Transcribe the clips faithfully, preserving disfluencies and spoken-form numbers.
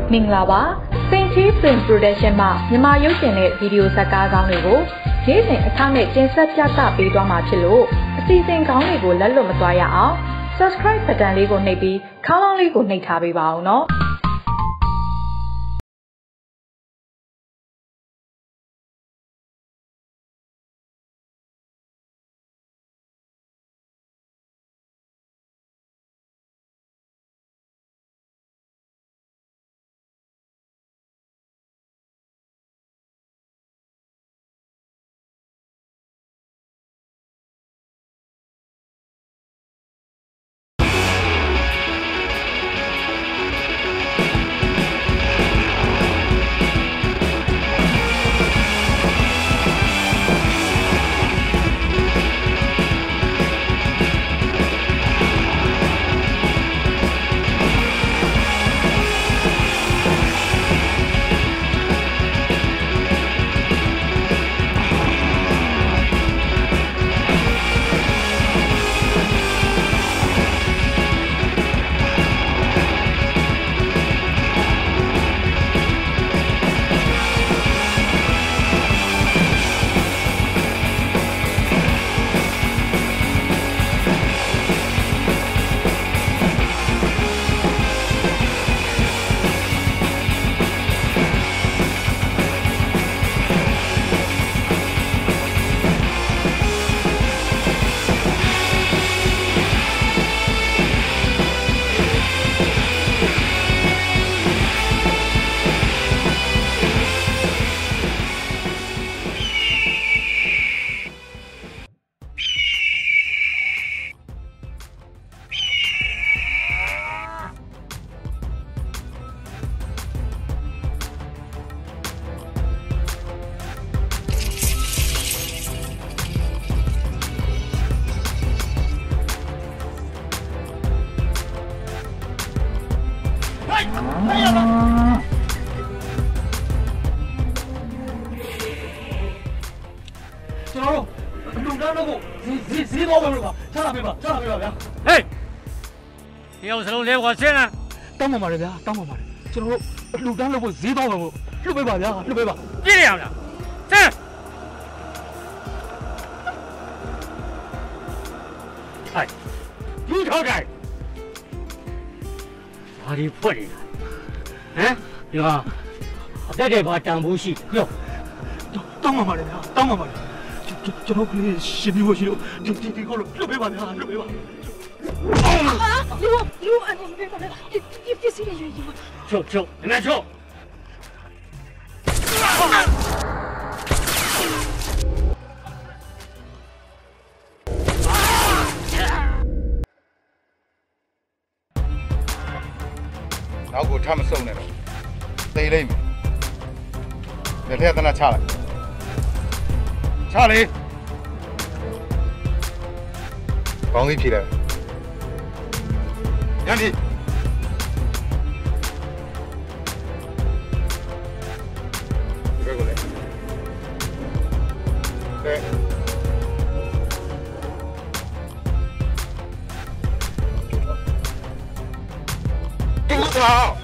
မင်္ဂလာပါစင်ချီ Film Production မှမြန်မာရုပ်ရှင်နဲ့ဗီဒီယိုဇာတ်ကားကောင်းတွေကိုနေ့စဉ်အခမဲ့တင်ဆက်ပြသပေးသွားမှာဖြစ်လို့အစီအစဉ်ကောင်းတွေကိုလက်လွတ်မသွားရအောင် Subscribe ဘတ်တန်လေးကိုနှိပ်ပြီးခေါင်းလောင်းလေးကိုနှိပ်ထားပေးပါအောင်နော်我先啊， 当妈妈的呀，当妈妈的，就那个路单路不谁当了不？六百八呀，六百八。 别这样了，这。哎，刘超仔，哪里破人了？哎，对吧？在这把张不戏哟， 当当妈妈的呀，当妈妈的，就就就那个心里我心里，就就就好了，六百八呀，六百八。 啊！刘刘安，你别过来，你你别随便原因嘛。 走走，你来走。 老古他们送的了，这一类米，每天在那掐来，掐来，放一批来。杨迪，这边过来，对，住手！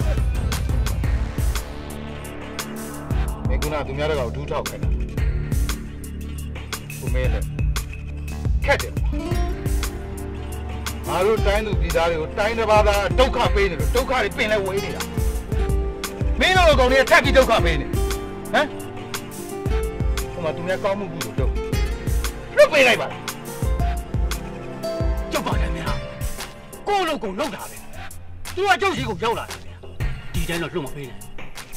没姑娘，对面那个住手开的，不没了，开的。ငါတို့တိုင်းသူပြည်သားတွေကိုတိုင်းတစ်ပါးသားဒုက္ခပေးနေလို့ဒုက္ခတွေပင်လဲဝေးနေတာမင်းတို့ကောင်တွေကထပ်ပြီးဒုက္ခပေးနေဟမ်ဟိုမှာသူများကောင်းမှုကုသိုလ်လုပ်လွတ်ပေးလိုက်ပါလားကြောက်ပါတယ်ဗျာကိုယ့်လို့ကိုယ်လုပ်တာပဲသူကကြောက်စီကိုရောက်လာတယ်ဗျာဒီတိုင်းတော့လွတ်မပေးနိုင်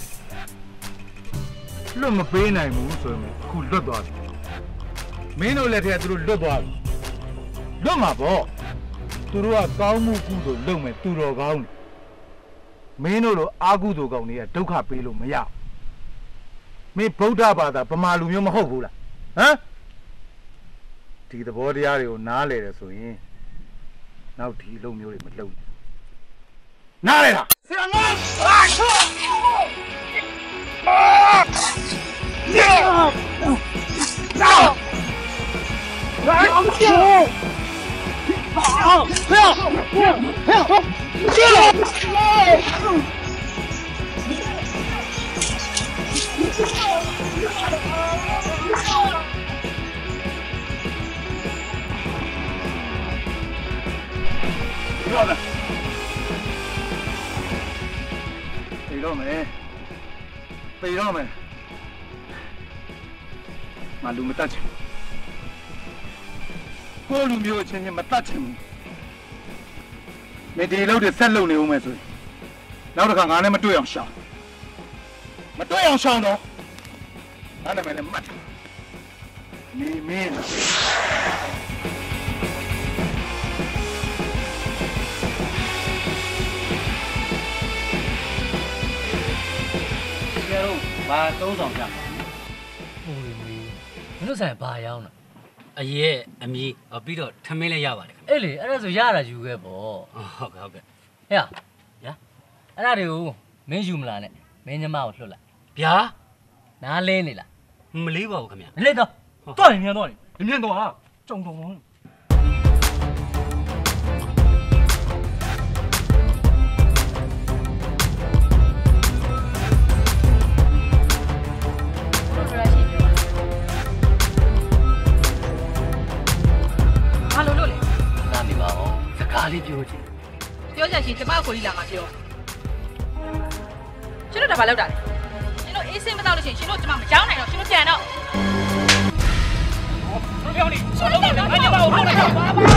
လွတ်မပေးနိုင်ဘူးဆိုရင်အခုလွတ်သွားပြီမင်းတို့လက်ထက်သူတို့လွတ်သွားပြီလွတ်မှာပေါ့သူတို့ကကောင်းမှုကုသိုလ်လုပ်မယ်သူတော်ကောင်းတယ်မင်းတို့လိုအာကုသိုလ်ကောင်တွေကဒုက္ခပေးလို့မရမင်းဗုဒ္ဓဘာသာပမာလူမျိုးမဟုတ်ဘူးလားဟမ်ဒီသဘောတရားတွေကိုနားလည်တယ်ဆိုရင်နောက်ဒီအလုပ်မျိုးတွေမလုပ်နဲ့နားလည်လားဆရာမအာချောအာနော来，走！好，不要，不要，不要，进来！ Tùy đó mẹ. Tùy đó mẹ. Mà lùm tắt chứ. Cô lùm yêu chân nhưng mà tắt chứ. Mẹ đi lâu thì xét lâu này mẹ rồi. Lâu được hàng ngày mà đuổi ông sao. Mà đuổi ông sao đó. Anh em mẹ mất. Mẹ mẹ. Bà tốn dòng chẳng. Ôi, nó sẽ bà nhau nè. À ye, em gì, ở bên đó tham mấy lấy giá vậy? Ê lì, anh nói giá là nhiều cái bộ. Ok ok. Ya, ya. Anh nói mấy chục là này, mấy trăm mau thôi là. Bia? Nào lên này là. Mà lấy vào cái gì? Lên đâu? Tôi là miền tôi, miền tôi à, trong tôi. Alo lo le. Làm gì bảo? Tất cả điပြောchứ. ပြောကြရှင်ကျမကိုကြီးလာမှာပြောရှင်တို့ဒါဘာလုပ်တာလဲရှင်တို့အေးစင်းမတော့လို့ရှင်ရှင်တို့ကျမမကြောင်းနိုင်တော့ရှင်တို့ကြံတော့ပြောနေရှင်တို့ကဘာကျမကိုလုပ်လိုက်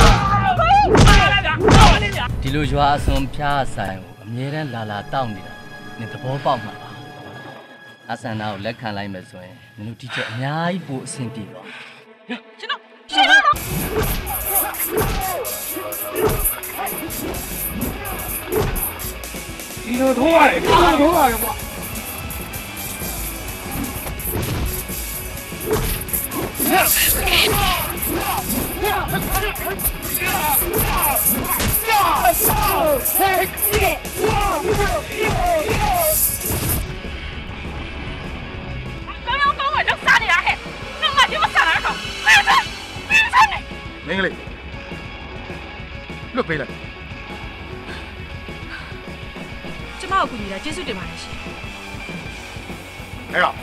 တာဒီလိုရွာအစွန်ဖျားဆိုင်ကိုအမြဲတမ်းလာလာတောက်နေတာနင်သဘောပေါက်မှာပါအဆန္ဒကိုလက်ခံလိုက်မယ်ဆိုရင်မင်းတို့ဒီချက်အများကြီးပိုအဆင်ပြေပါရှင်တို့ရှင်တို့ဒီလိုထိုးရတယ်ဒီလိုထိုးရတယ်ကွာမင်းကလေးလွတ်ပေးလိုက်ကျမကိုကူညီတာကျေးဇူးတင်ပါတယ်ရှင်အဲ့တော့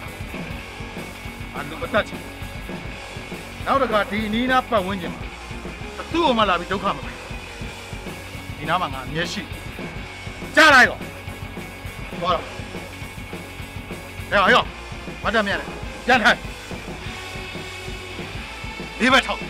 အလူမတတ်ချင်နောက်တစ်ခါဒီအနီးနားပတ်ဝန်းကျင်မှာသူ့အမလာပြီးဒုက္ခမပေးဒီနားမှာငါအမျက်ရှိကြားလိုက်တော့သွားတော့အဲ့တော့ရောမတ်တမြတ်လေပြန်ထိုင်ဒီဘက်ထောက်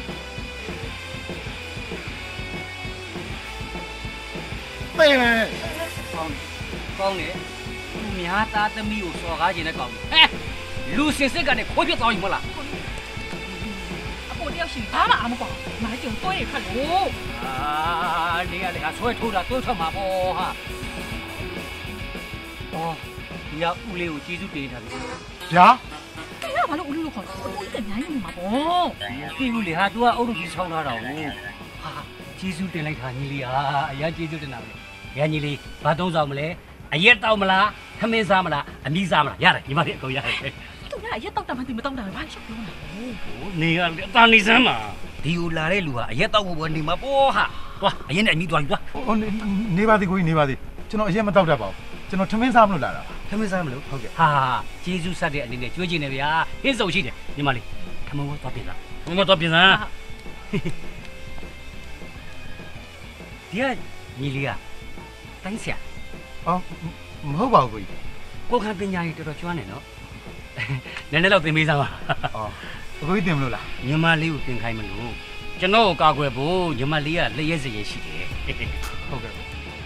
ပေးမယ်ကောင်းတယ်သူများသားသမီးကိုစော်ကားခြင်းနဲ့ကောင်းတယ်ဟဲ့လူစင်စစ်ကနေခိုးပြစ်သွားပြီမဟုတ်လားအပေါ်တယောက်ရှင်ဘာမှအားမပေါ့မားကျုံတွဲရခက်လို့အာနေရလေအဆွဲထိုးတာတိုးထွက်မှာပေါ့ဟာအော်ဒီကဦးလေးကိုကျေးဇူးတင်ထားပြီဗျာအဲ့ဒါဘာလို့ဦးလို့ခေါ်လဲဦးကအများကြီးနေမှာပေါ့ဒီဦးလေးဟာ तू ကအုပ်လို့ကြီးဆောင်းထားတာကိုဟာကျေးဇူးတင်လိုက်တာညီလေးဟာအရင်ကျေးဇူးတင်တာပဲရညီလေးဘာသုံးဆောင်မလဲအရက်တောက်မလားခမင်းစားမလားအမီးစားမလားရတယ်ညီမလေးအကုန်ရတယ်သူကအရက်တောက်တာမှသူမတောက်တာဘာရှောက်ပြောနေတာနေရအတန်နေစမ်းမှာဒီကိုလာတဲ့လူဟာအရက်တောက်ဖို့ပဲနေမှာပေါ့ဟာသွားအရင်နဲ့အမီးသွားယူသွားဟိုနေပါသေးကိုကြီးနေပါသေးကျွန်တော်အရင်မတောက်တတ်ပါဘူးကျွန်တော်ထမင်းစားမလို့လာတာခမင်းစားမလို့ဟုတ်ကဲ့ဟာကျေးဇူးဆက်တဲ့အနေနဲ့ကြွေးချင်တယ်ဗျာဟင်းစုံရှိတယ်ညီမလေးခမင်းဘောသွားပြင်စားခမင်းဘောသွားပြင်စားဒီကညီလေးကတိုင်းဆရာအော်မဟုတ်ပါဘူးကိုကြီးကိုခံပညာကြီးတော်တော်ကျွမ်းတယ်နော်နည်းနည်းတော့သင်ပေးစားပါအော်ကိုကြီးတင်မလို့လားညီမလေးကိုသင်ခိုင်းမလို့ကျွန်တော်ကိုကာကွယ်ဖို့ညီမလေးကလက်ရက်စရဲရှိတယ်ဟုတ်ကဲ့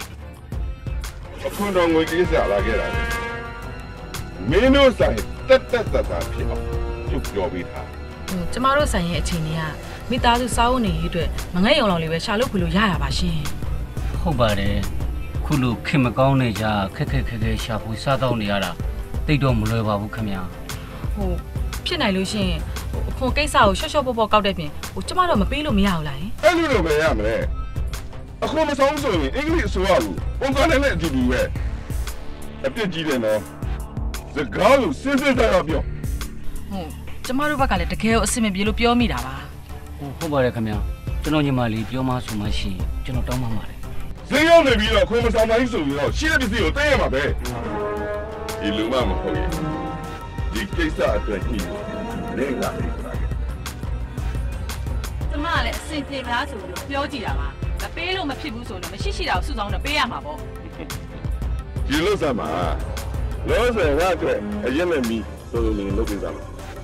အခုတော့ငွေကြီးစားလာခဲ့တာလေမင်းတို့ဆိုင်တက်တက်တက်တာဖြစ်အောင်သူပြောပြီးသားကျမတို့ဆိုင်ရဲ့အခြေအနေကမိသားစုစားဖို့နေရေးအတွက်မငဲ့ရုံလောက်လေးပဲရှာလို့ခွေလို့ရရပါရှင်ဟုတ်ပါတယ်ခုလိုခင်မကောင်းနေကြခက်ခက်ခက်ခဲရှာဖွေစားတော့နေရတာတိတ်တော့မလွယ်ပါဘူးခင်ဗျာဟိုဖြစ်နိုင်လို့ရှင်အခွန်ကိစ္စကိုရှော့ရှော့ပေါ့ပေါ့ကောက်တဲ့ပြင်ဟိုကျမတို့မပေးလို့မရဘူးလားအဲ့လိုလိုပဲရမလဲအခုမဆောင်ဆိုရင်အင်္ဂလိပ်အစိုးရကိုပုံစံနဲ့အတူတူပဲအပြစ်ကြီးတယ်နော်စကားကိုစစ်စစ်သားတော့ပြောဟုတ်ကျမတို့ဘက်ကလည်းတကယ်ကိုအဆင်မပြေလို့ပြောမိတာပါဟုတ်ပါတယ်ခင်ဗျာကျွန်တော်ညီမလေးပြောမှဆိုမှရှိရင်ကျွန်တော်တောင်းပန်ပါတယ်ဈေးရောက်နေပြီးတော့ခွင့်မဆောင်နိုင်ဆိုပြီးတော့ရှင်းတဲ့ပစ္စည်းကိုတည့်ရမှာပဲဒီလူမှမဟုတ်ရဲ့ဒီကိစ္စအတွက်ကြီးနေလာတယ်ခါကြကျမကလည်းအစင်ပြေမလားဆိုလို့ပြောကြည့်တာပါမပေးလို့မဖြစ်ဘူးဆိုတော့မရှိရှိတာကိုစုဆောင်တော့ပေးရမှာပေါ့ဒီလို့စမ်းပါလောဆယ်ကအတွက်အရင်နဲ့မီဆိုလို့လည်းလုပ်ပေးကြမှာ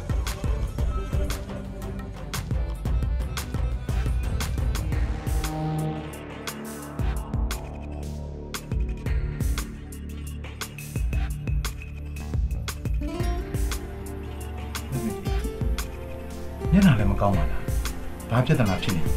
ညနာလည်းမကောင်းပါလားဘာပြဿနာဖြစ်နေလဲ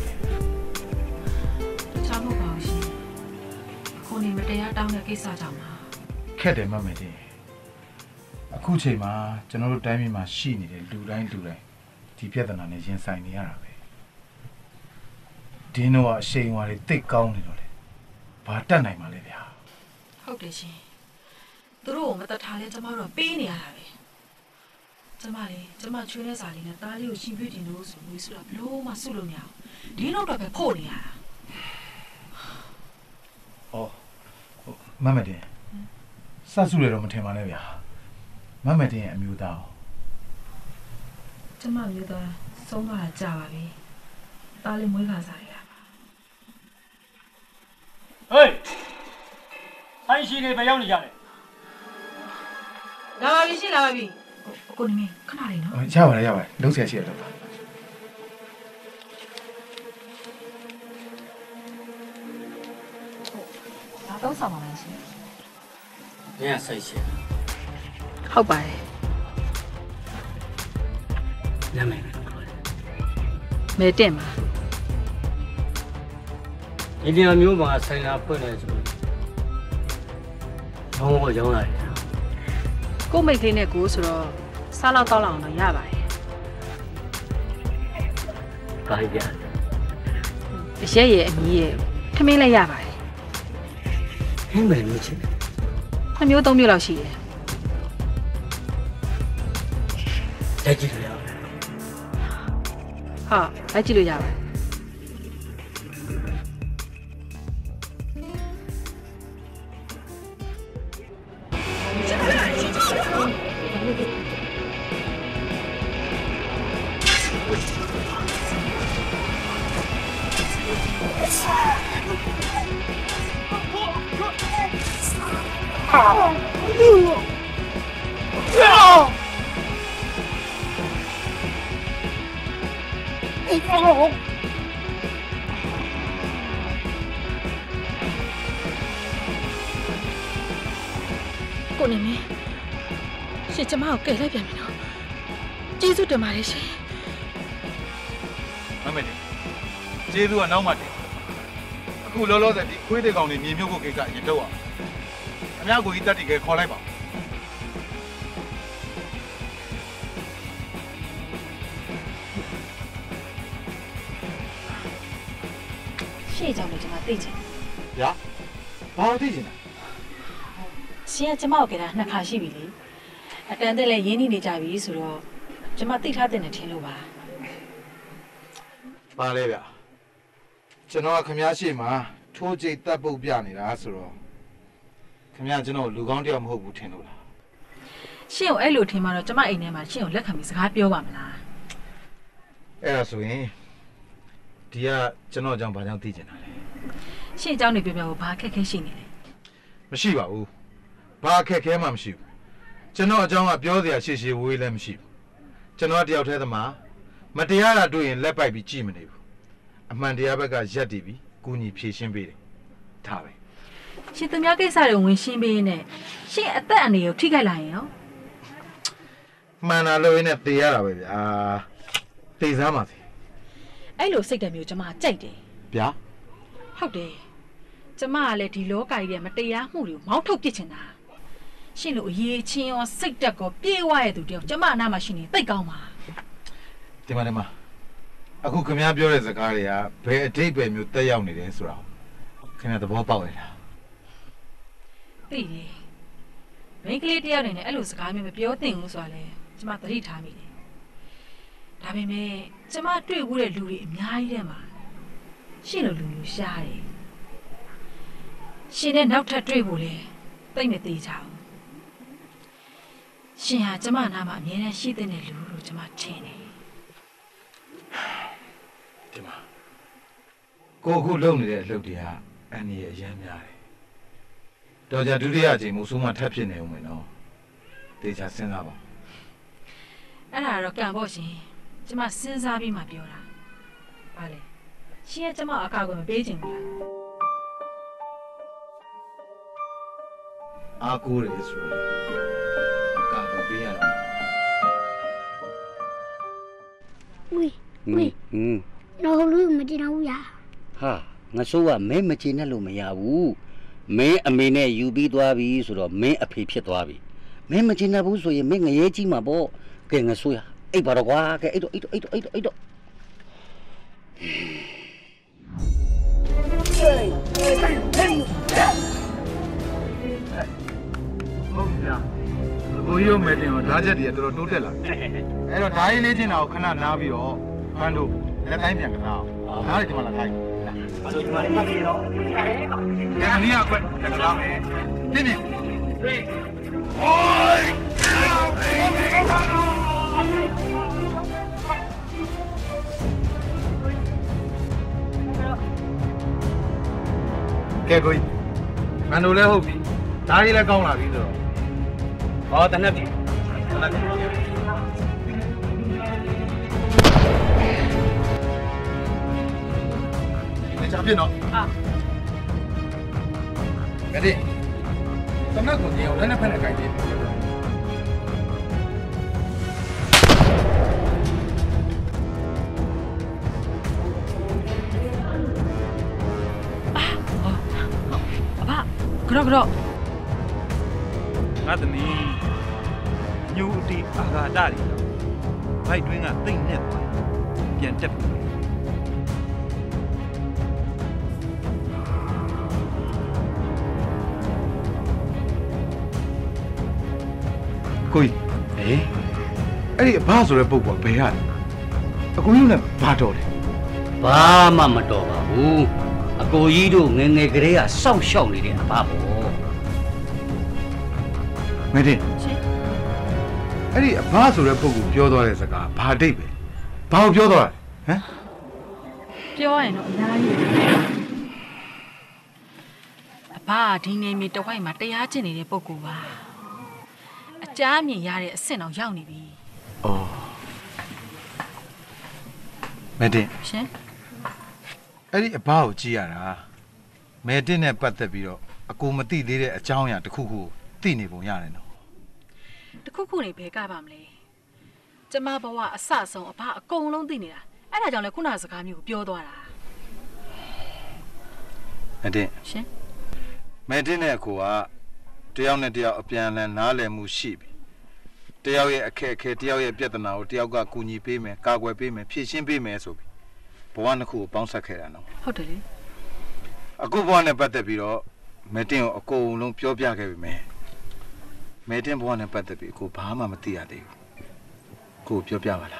ချားမပါဘူးရှင်ခုနေမတရားတောင်းတဲ့ကိစ္စကြောင့်ပါခက်တယ်မမေတင်အခုချိန်မှာကျွန်တော်တို့တိုင်းပြည်မှာရှိနေတဲ့လူတိုင်းလူတိုင်းဒီပြဿနာနဲ့ရင်ဆိုင်နေရတာပဲဒီတော့အရှိန်အဝါတွေတိတ်ကောင်းနေတော့လေဘာတတ်နိုင်မှာလဲဗျာဟုတ်တယ်ရှင်သူတို့ကိုမတတ်ထားလဲကျမတို့ပေးနေရတာပဲကျမလေးကျမချွေးတဲ့စာလေးနဲ့တားလေးကိုရှင်ပြတင်လို့ဆိုပြီးဆိုတာဘလို့မှစုလို့မရအောင်ဒီလောက်တော့ပဲဖို့နေရတာအော်မမတင်စစုရတော့မထင်ပါနဲ့ဗျာမမတင်ရဲ့အမျိုးသားကျမမျိုးသားဆုံးသွားတာကြာပါပြီတားလေးမွေးခါစားရတာပါဟေးဆိုင်ရှိတွေဘယ်ရောက်နေကြလဲလာပါပြီရှိလာပါပြီကိုနေမင်းခဏလေးနော်ရပါတယ်ရပါတယ်လုံးဆရာရှိရတော့ပါဘာတော့ဆောင်ပါလဲရှင်ညဆိုင်ရှိဟုတ်ပါတယ်နာမည်မဲတင်ပါဒီနေရာမျိုးမှာဆိုင်လာဖွင့်နေဆိုတော့ဘောဘောရောင်းလာတယ်ကိုမိတ်ကလေးနဲ့ကိုဆိုတော့စားလောက်တောက်လောက်အောင်တော့ရပါတယ်ဘာကြအရက်ရဲ့အမီးရဲ့ထမင်းလည်းရပါတယ်ဟင်းမယ်လို့ချင်းနှစ်မျိုးသုံးမျိုးလောက်ရှိတယ်လက်ကြည့်လို့ရပါတယ်ဟာလက်ကြည့်လို့ရပါတယ်ကိုနေမင်းရှင်ကျမကိုကယ်လိုက်ပြန်ပြီနော်ကျေးဇူးတင်ပါတယ်ရှင်မမေတင်ကျေးဇူးကနောက်မှတင်အခုလောလောဆယ်ဒီခွေးတဲ့ကောင်တွေမြေမြုပ်ဖို့ကိစ္စရင်တော့အောင်အများကိုကြီးတက်တီကခေါ်လိုက်ပါရှေ့ကြောင့်လည်းကျွန်မသိချင်ဗျာဘာလို့သိချင်လဲရှင်ကကျမကိုကြတာနှစ်ခါရှိပြီလေအတန်တက်လည်းရင်းနှီးနေကြပြီဆိုတော့ကျမသိထားတဲ့နဲ့ထင်လို့ပါပါလေဗျာကျွန်တော်ကခမားရှိမှာထိုးကြိတ်တပ်ပုတ်ပြနေတာဆိုတော့ခမားကျွန်တော်လူကောင်းတယောက်မဟုတ်ဘူးထင်လို့လားရှင်ကိုအဲ့လိုထင်မှတော့ကျမအိမ်ထဲမှာရှင်ကိုလက်ခံပြီးစကားပြောပါမလားအဲ့ဒါဆိုရင်ဒီကကျွန်တော်အကြောင်းဘာကြောင့်သိချင်တာလဲရှင်အကြောင်းတွေပြောပြဖို့ဘာအခက်ခဲရှိနေလဲမရှိပါဘူးဘာအခက်ခဲမှမရှိဘူးကျွန်တော်အကြောင်းကပြောစရာရှေ့ရှေ့ဝေးလည်းမရှိဘူးကျွန်တော်တယောက်တည်းသမားမတရားတာတွေ့ရင်လက်ပိုက်ပြီးကြည့်မနေဘူးအမှန်တရားဘက်ကရက်တည်ပြီးကူညီဖြေရှင်းပေးတယ်ဒါပဲရှင်သူများကိစ္စတွေဝင်ရှင်းပေးရင်နဲ့ရှင်အသက်အန္တရာယ်ကိုထိခိုက်လာရင်ရောမှန်တာလို့ရင်းနဲ့သေရတာပဲဗျာသေစားပါစေအဲ့လိုစိတ်ဓာတ်မျိုးကျမကြိုက်တယ်ဗျာဟုတ်တယ်ကျမကလည်းဒီလောကကြီးရဲ့မတရားမှုတွေကိုမောင်းထုတ်ပစ်ချင်တာရှင်လို့အရေးချင်းရောစိတ်တက်ကောပြေးဝရတဲ့သူတယောက်ကျမအနာမှာရှိနေသိတ်ကောင်းပါဒီမှာဒီမှာအခုခင်ဗျားပြောတဲ့စကားတွေကဘယ်အတိတ်ပဲမျိုးတက်ရောက်နေတယ်ဆိုတာခင်ဗျားသဘောပေါက်ရလားသိတယ်မိန်းကလေးတယောက်နေနဲ့အဲ့လိုစကားမျိုးမပြောသင့်ဘူးဆိုတာလေကျမသတိထားမိတယ်ဒါပေမဲ့ကျမတွေ့ဘူးတဲ့လူတွေအများကြီးထဲမှာရှင်လိုလူလူရှားတယ်ရှင်နဲ့နောက်ထပ်တွေ့ဖို့လေသိမ့်မသေးကြဘူးရှင်ဟာကျမနာမှာအမြဲတမ်းရှိတဲ့လူလို့ကျမထင်တယ်ဒီမှာကိုအခုလုံနေတဲ့အလုပ်တွေကအန်ဒီရဲ့အရန်များတယ်တော်ကြဒုတိယအချိန်မို့ဆိုမှထပ်ဖြစ်နေဦးမယ်နော်တေချာစဉ်းစားပါအဲ့ဒါတော့ကံပေါ့ရှင်ကျမစဉ်းစားပြီးမှပြောတာဘာလဲရှင်ကကျမအကောက်ကိုမပေးချင်ဘူးလားအားကိုးတယ်ဆိုတော့အကောက်ကိုပေးရတော့ဝီဝီอืมတော့လို့မကြည့်တော့ဘူးလားဟာငါဆိုးကမင်းမကြည့်နဲ့လို့မရဘူးမင်းအမေနဲ့ယူပြီးသွားပြီဆိုတော့မင်းအဖေဖြစ်သွားပြီမင်းမကြည့်နဲ့ဘူးဆိုရင်မင်းငရဲကြီးမှာပေါ့ကဲငါဆိုးရအိပ်ပါတော့ကွာကဲအိပ်တော့အိပ်တော့အိပ်တော့အိပ်တော့အိပ်တော့ဟုတ်ဗျာကိုရုံမဲ့တင်တော့ဓာတ်ချက်တွေကတော်တော်တိုးတက်လာအဲ့တော့ဓာတ်ရည်လေးချင်းတာကိုခဏနားပြီးတော့ဖန်တို့လက်တိုင်းပြန်ကစားအောင်နားလေဒီမှာလာခိုင်းအဲ့တော့ဒီမှာလေးမှတ်ပြီးတော့ကဲနီးရကွက်ကစားမယ်တင်းတင်းဟိုးကဲကိုကြီးမန်တို့လည်းဟုတ်ပြီဓာတ်ရည်လည်းကောင်းလာပြီဆိုတော့ဟောတနက်ပြီတနက်ပြီဒီချာပြင်းတော့အာကဲဒီတနက်ကိုတင်အောင်လည်းနဲ့ဖက်နဲ့ကြိုက်တယ်ကြောက်ကြောက်ငါသမီးညူအတီအာဃာတတွေဘိုက်တွင်းကတိတ်နဲ့ပြန်တက်ပြီကိုကြီးဟေးအဲ့ဒီအဘဆိုတဲ့ပုဂ္ဂိုလ်ကဘယ်ရလဲအကိုကြီးနဲ့ဘာတော်လဲဘာမှမတော်ပါဘူးအကိုကြီးတို့ငယ်ငယ်ကလေးကစောင့်ရှောက်နေတဲ့အဘပေါ့မင်းတင်အဲ့ဒီအဘဆိုတဲ့ပုဂ္ဂိုလ်ပြောသွားတဲ့စကားဘာအတိတ်ပဲဘာကိုပြောသွားလဲဟမ်ပြောရင်တော့အများကြီးအဘဒီနေမြေတဝိုက်မှာတရားကျင့်နေတဲ့ပုဂ္ဂိုလ်ပါအကြမ်းမြင်ရတဲ့အဆင့်အောင်ရောက်နေပြီအော်မင်းတင်ရှင်အဲ့ဒီအဘကိုကြည့်ရတာမဲတင်နဲ့ပတ်သက်ပြီးတော့အကူမသိသေးတဲ့အကြောင်းအရာတစ်ခုခုသိနေပုံရတယ်နော်တစ်ခုခုနေဘယ်ကပါမလဲကျမဘဝအဆဆုံးအဘအကုန်လုံးသိနေတာအဲ့ဒါကြောင့်လဲခုနကစကားမျိုးကိုပြောသွားတာမဲတင်ရှင်မဲတင်နဲ့အကူကတယောက်နဲ့တယောက်အပြန်အလှန်နားလည်မှုရှိပြီတယောက်ရဲ့အခက်အခဲတယောက်ရဲ့ပြဿနာကိုတယောက်ကကူညီပေးမယ်ကာကွယ်ပေးမယ်ဖြည့်ရှင်းပေးမယ်ဆိုပြီးဘဝနှစ်ခုကိုပေါင်းဆက်ခဲ့တာနော်ဟုတ်တယ်လေအခုဘဝနဲ့ပတ်သက်ပြီးတော့မဲတင်ကိုအကုန်လုံးပြောပြခဲ့ပြီမယ်မဲတင်ဘဝနဲ့ပတ်သက်ပြီးကိုဘာမှမသိရသေးဘူးကိုပြောပြပါလား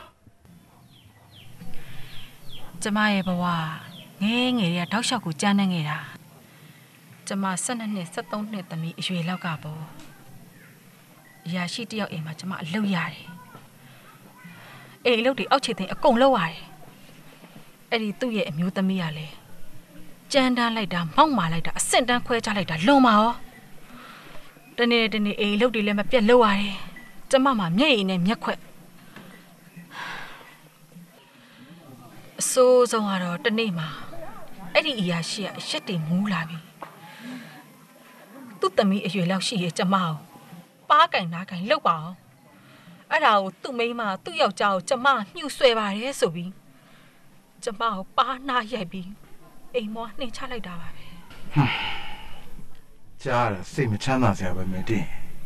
ကျမရဲ့ဘဝငယ်ငယ်ရတောက်လျှောက်ကိုကြမ်းနေခဲ့တာကျမ၁၂နှစ်၁၃နှစ်သမီးအရွယ်လောက်ကပေါ့အရာရှိတယောက်အိမ်မှာကျမအလုပ်ရတယ်အိမ်အလုပ်တွေအောက်ခြေသိမ်းအကုန်လုပ်ရတယ်အဲ့ဒီသူ့ရဲ့အမျိုးသမီးကလည်းကြမ်းတမ်းလိုက်တာမောက်မာလိုက်တာအဆင့်တန်းခွဲချလိုက်တာလွန်ပါရောတနေ့တနေ့အိမ်အလုပ်တွေလည်းမပြတ်လုပ်ရတယ်ကျမမှမျက်ရည်နဲ့မျက်ခွက်အဆိုးဆုံးကတော့တနေ့မှာအဲ့ဒီအရာရှိကအရက်တွေမူးလာပြီသူ့သမီးအရွယ်လောက်ရှိရဲ့ကျမကိုပါးကင်နားကင်လှုပ်ပါအောင်အဲ့ဒါကိုသူ့မိန်းမသူ့ယောက်ျားကိုကျမညှို့ဆွဲပါတယ်ဆိုပြီးကျမကိုပါးနာရိုက်ပြီးအိမ်မောနှင်ချလိုက်တာပါပဲကြားရစိတ်မချမ်းသာစရာပဲမတင်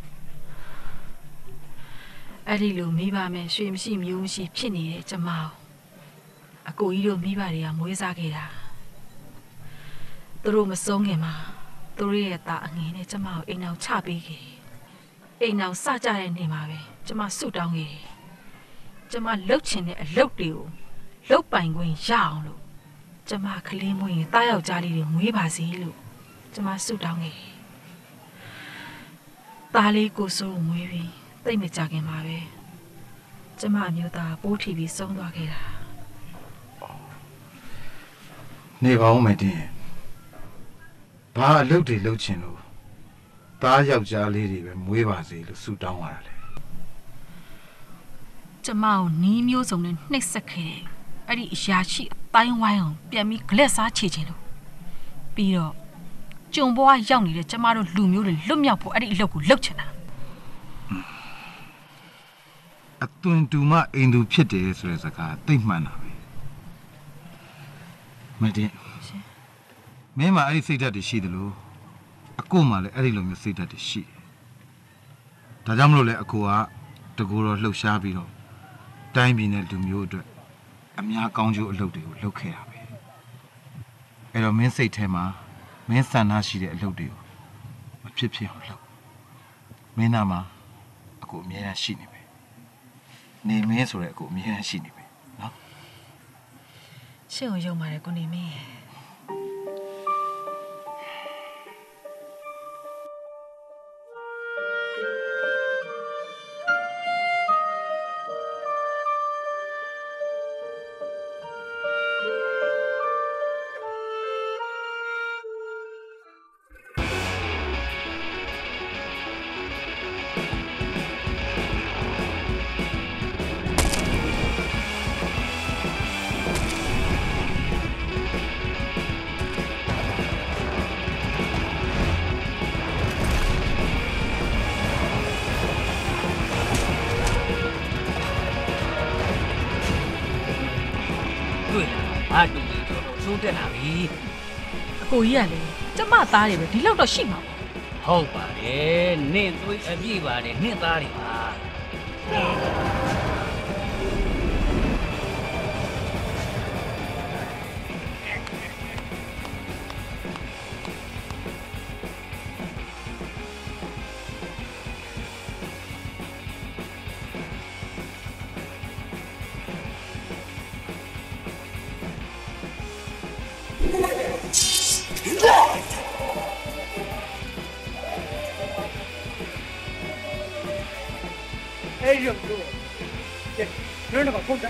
အဲ့ဒီလိုမိဘမယ်ရွှေမရှိမျိုးမရှိဖြစ်နေတဲ့ကျမကိုအကိုကြီးတို့မိဘတွေကမွေးစားခဲ့တာသူတို့မဆုံးခင်မှာသူတို့ရဲ့သားအငယ်နဲ့ကျမကိုအိမ်အောင်ချပေးခဲ့အိမ်အောင်စကြတဲ့နေ့မှာပဲကျမဆုတောင်းခဲ့တယ်ကျမလှုပ်ချင်တဲ့အလုပ်တွေကိုလှုပ်ပိုင်ခွင့်ရအောင်လို့ကျမကလေးမွေးရင်တားယောက်ျားလေးတွေမွေးပါစေလို့ကျမဆုတောင်းခဲ့တယ်သားလေးကိုစိုးမွေးပြီးသိမကြခင်ပါပဲကျမအမျိုးသားပိုးထီပြီးဆုံးသွားခဲ့တာနေပါဦးမယ်တင်ဘာအလုပ်တွေလုပ်ချင်လို့သားယောက်ျားလေးတွေပဲမွေးပါစေလို့ဆုတောင်းရတာလေကျမကိုနီးမျိုးစုံနဲ့နှိပ်စက်ခဲ့တယ်အဲ့ဒီအရာရှိအတိုင်းဝိုင်းအောင်ပြန်ပြီးဂလက်စားချေခြင်းလို့ပြီးတော့ကျုံဘွားရောက်နေတဲ့ကျမတို့လူမျိုးတွေလွတ်မြောက်ဖို့အဲ့ဒီအလုပ်ကိုလုပ်ချင်တာအသွင်တူမအိမ်သူဖြစ်တယ်ဆိုတဲ့စကားသိမှန်တာပဲမတင်မင်းမအဲ့ဒီစိတ်ဓာတ်တွေရှိတယ်လို့အကိုမှလည်းအဲ့ဒီလိုမျိုးစိတ်ဓာတ်တွေရှိတယ်ဒါကြောင့်မလို့လဲအကိုကတကူတော့လှုပ်ရှားပြီးတော့တိုင်းပြည်နဲ့လူမျိုးအတွက်အများကောင်းကျိုးအလုပ်တွေကိုလုပ်ခဲ့ရပဲအဲ့တော့မင်းစိတ်ထဲမှာမင်းဆန္ဒရှိတဲ့အလုပ်တွေကိုမဖြစ်ဖြစ်အောင်လုပ်မင်းနာမှာအကိုအမြဲတမ်းရှိနေပဲနေမင်းဆိုတဲ့အကိုအမြဲတမ်းရှိနေပဲနော်ရှင့်ကိုယုံပါတယ်ကိုနေမင်းအားတူတူဆိုးတက်လာပြီအကိုကြီးကလည်းကျမသားတွေပဲဒီလောက်တော့ရှိမှာပေါ့ဟုတ်ပါတယ်နင့်သွေးအပြည့်ပါတယ်နင့်သားတွေပါ哎呦，这人那个空着。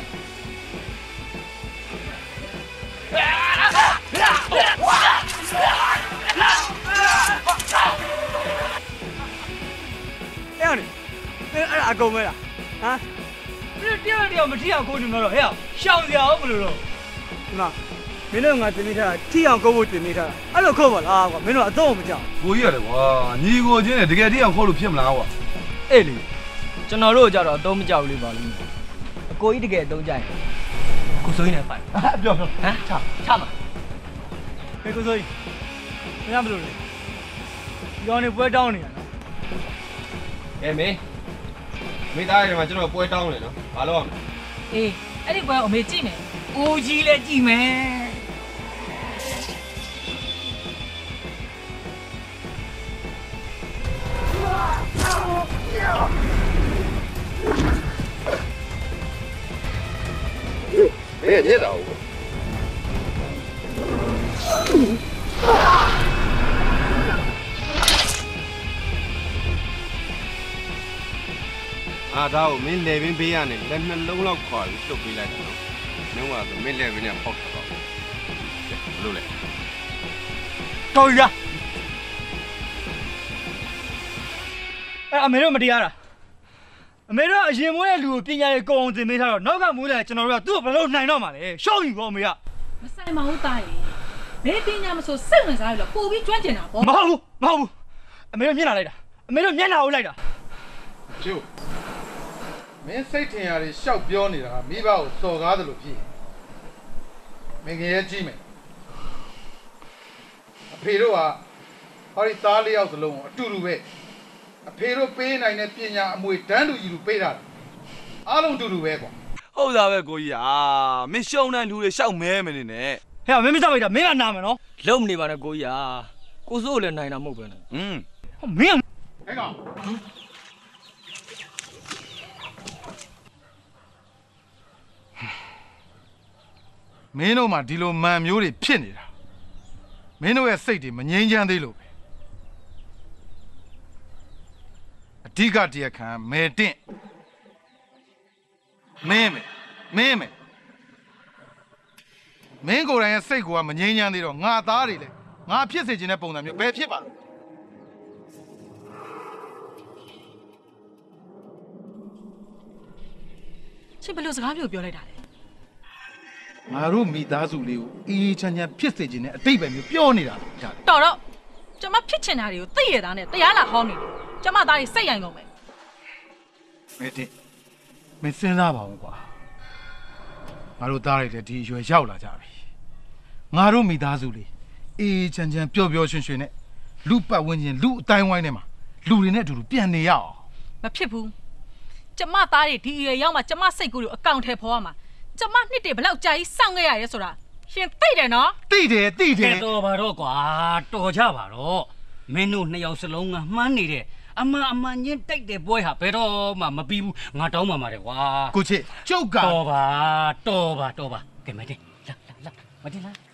哎呀你，那阿公没啦？啊？这第二条没这样过去没了？哎呀，香蕉不了。那。မင်းတို့ငါတင်မိထားတာထိအောင်ကိုဖို့တင်မိထားတာအဲ့လိုခုတ်ပါလားကွာမင်းတို့အတော့မကြောက်ကိုကြီးရတယ်ကွာညီကိုချင်းနဲ့တကယ်ထိအောင်ခုတ်လို့ဖြစ်မလားကွာအေးလေကျွန်တော်တို့ကြတော့အတော့မကြောက်လေးပါလိမ့်မယ်အကိုကြီးတကယ်အတော့ကြိုက်ကိုစိုးကြီးနဲ့ဖိုင်ပြောပြောဟမ်ချချမှာဟဲ့ကိုစိုးကြီးမရမလို့လေဒီကောင်နေပွဲတောင်းနေရနော်အေးမေမိသားရဲ့မှာကျွန်တော်ပွဲတောင်းနေနော်ဘာလို့အောင်အေးအဲ့ဒီပွဲကိုအမေကြည့်မယ်အိုးကြီးလည်းကြည့်မယ်哎，你知道？啊，到明那边边呢，那那弄了块都回来了，那话是明那边呢跑出来，录嘞， 高宇啊！哎，阿梅罗没地了。အမေတို့အရင်မွေးတဲ့လူကိုပညာရေးကောင်းအောင်သင်ပေးထားတော့နောက်ကမွေးတဲ့ကျွန်တော်တို့ကသူ့ကိုဘယ်လိုနိုင်တော့မှာလဲရှောက်ယူပေါ့အမေကမဆိုင်ပါဘူးတားရေဘယ်ပညာမဆိုစိတ်ဝင်စားရလို့ပို့ပြီးကျွမ်းကျင်တာပေါ့မဟုတ်ဘူးမဟုတ်ဘူးအမေတို့မျက်နှာလိုက်တာအမေတို့မျက်နှာကိုလိုက်တာကျိုးမင်းစိတ်ထင်ရည်ရှောက်ပြောနေတာမိဘကိုစော်ကားတယ်လို့ဖြစ်မင်းငရဲကြည့်မယ်အဖေတို့ကဟောဒီသားလေးယောက်စလုံးကိုအတူတူပဲအဖေတို့ပေးနိုင်တဲ့ပညာအမွေတန်းတူကြီးလူပေးတာအားလုံးတူတူပဲကွာဟုတ်တာပဲကိုကြီးอ่ะမင်းရှုံးတဲ့လူတွေရှောက်မဲမနေနဲ့ဟဲ့မင်းမကြောက်လိုက်တာမင်းကနာမယ်နော်လုံမနေပါနဲ့ကိုကြီးอ่ะကိုစိုးလည်းနိုင်တာမဟုတ်ပဲနဲ့อืมဟောမင်းဟဲ့ကောင်မင်းတို့မှဒီလိုမန်မျိုးတွေဖြစ်နေတာမင်းတို့ရဲ့စိတ်တွေမငြိမ်းချမ်းသေးလို့ပဲအဓိကတရားခံမဲတင့်မင်းမယ်မင်းမယ်မင်းကိုယ်တိုင်ရဲ့စိတ်ကမငြိမ်းချမ်းသေးတော့ငါသားတွေလေငါဖြစ်စေချင်တဲ့ပုံစံမျိုးဘယ်ဖြစ်ပါလဲရှင်ဘယ်လိုစကားမျိုးပြောလိုက်တာလဲငါတို့မိသားစုလေးကိုအေးချမ်းချမ်းဖြစ်စေချင်တဲ့အတိတ်ပဲမျိုးပြောနေတာကြာတော်တော့ကျမဖြစ်ချင်တာတွေကိုသိရတာနဲ့တရားလာဟောင်းနေတယ်ကျမသားတွေစိတ်ရိုင်ကုန်မယ်မဲတင်မင်းစဉ်းစားပါဦးကွာငါတို့သားတွေလည်းဒီအရွယ်ရောက်လာကြပြီငါတို့မိသားစုလေးအေးချမ်းချမ်းပျော်ပျော်ရွှင်ရွှင်နဲ့လူပတ်ဝန်းကျင်လူအတိုင်းဝိုင်းထဲမှာလူတွေနဲ့အတူတူပြန်နေရအောင်မဖြစ်ဘူးကျမသားတွေဒီအရွယ်ရောက်မှကျမစိတ်ကူးကိုအကောင့်ထဲဖော်ရမှာကျမနှစ်တွေဘလောက်ကြာကြီးစောင့်ခဲ့ရရဲဆိုတာရှင်သိတယ်နော်သိတယ်သိတယ်တော်ပါတော့ကွာတော်ကြပါတော့မင်းတို့နှစ်ယောက်စလုံးကမှန်းနေတယ်အမှန်အမှန်ချင်းတိတ်တဲ့ပွဲဟာဘယ်တော့မှမပြီးဘူးငါတောင်းပါပါတယ်ကွာကိုချစ်ကျုပ်ကတော်ပါတော်ပါတော်ပါကဲမတင်လာလာလာမတင်လား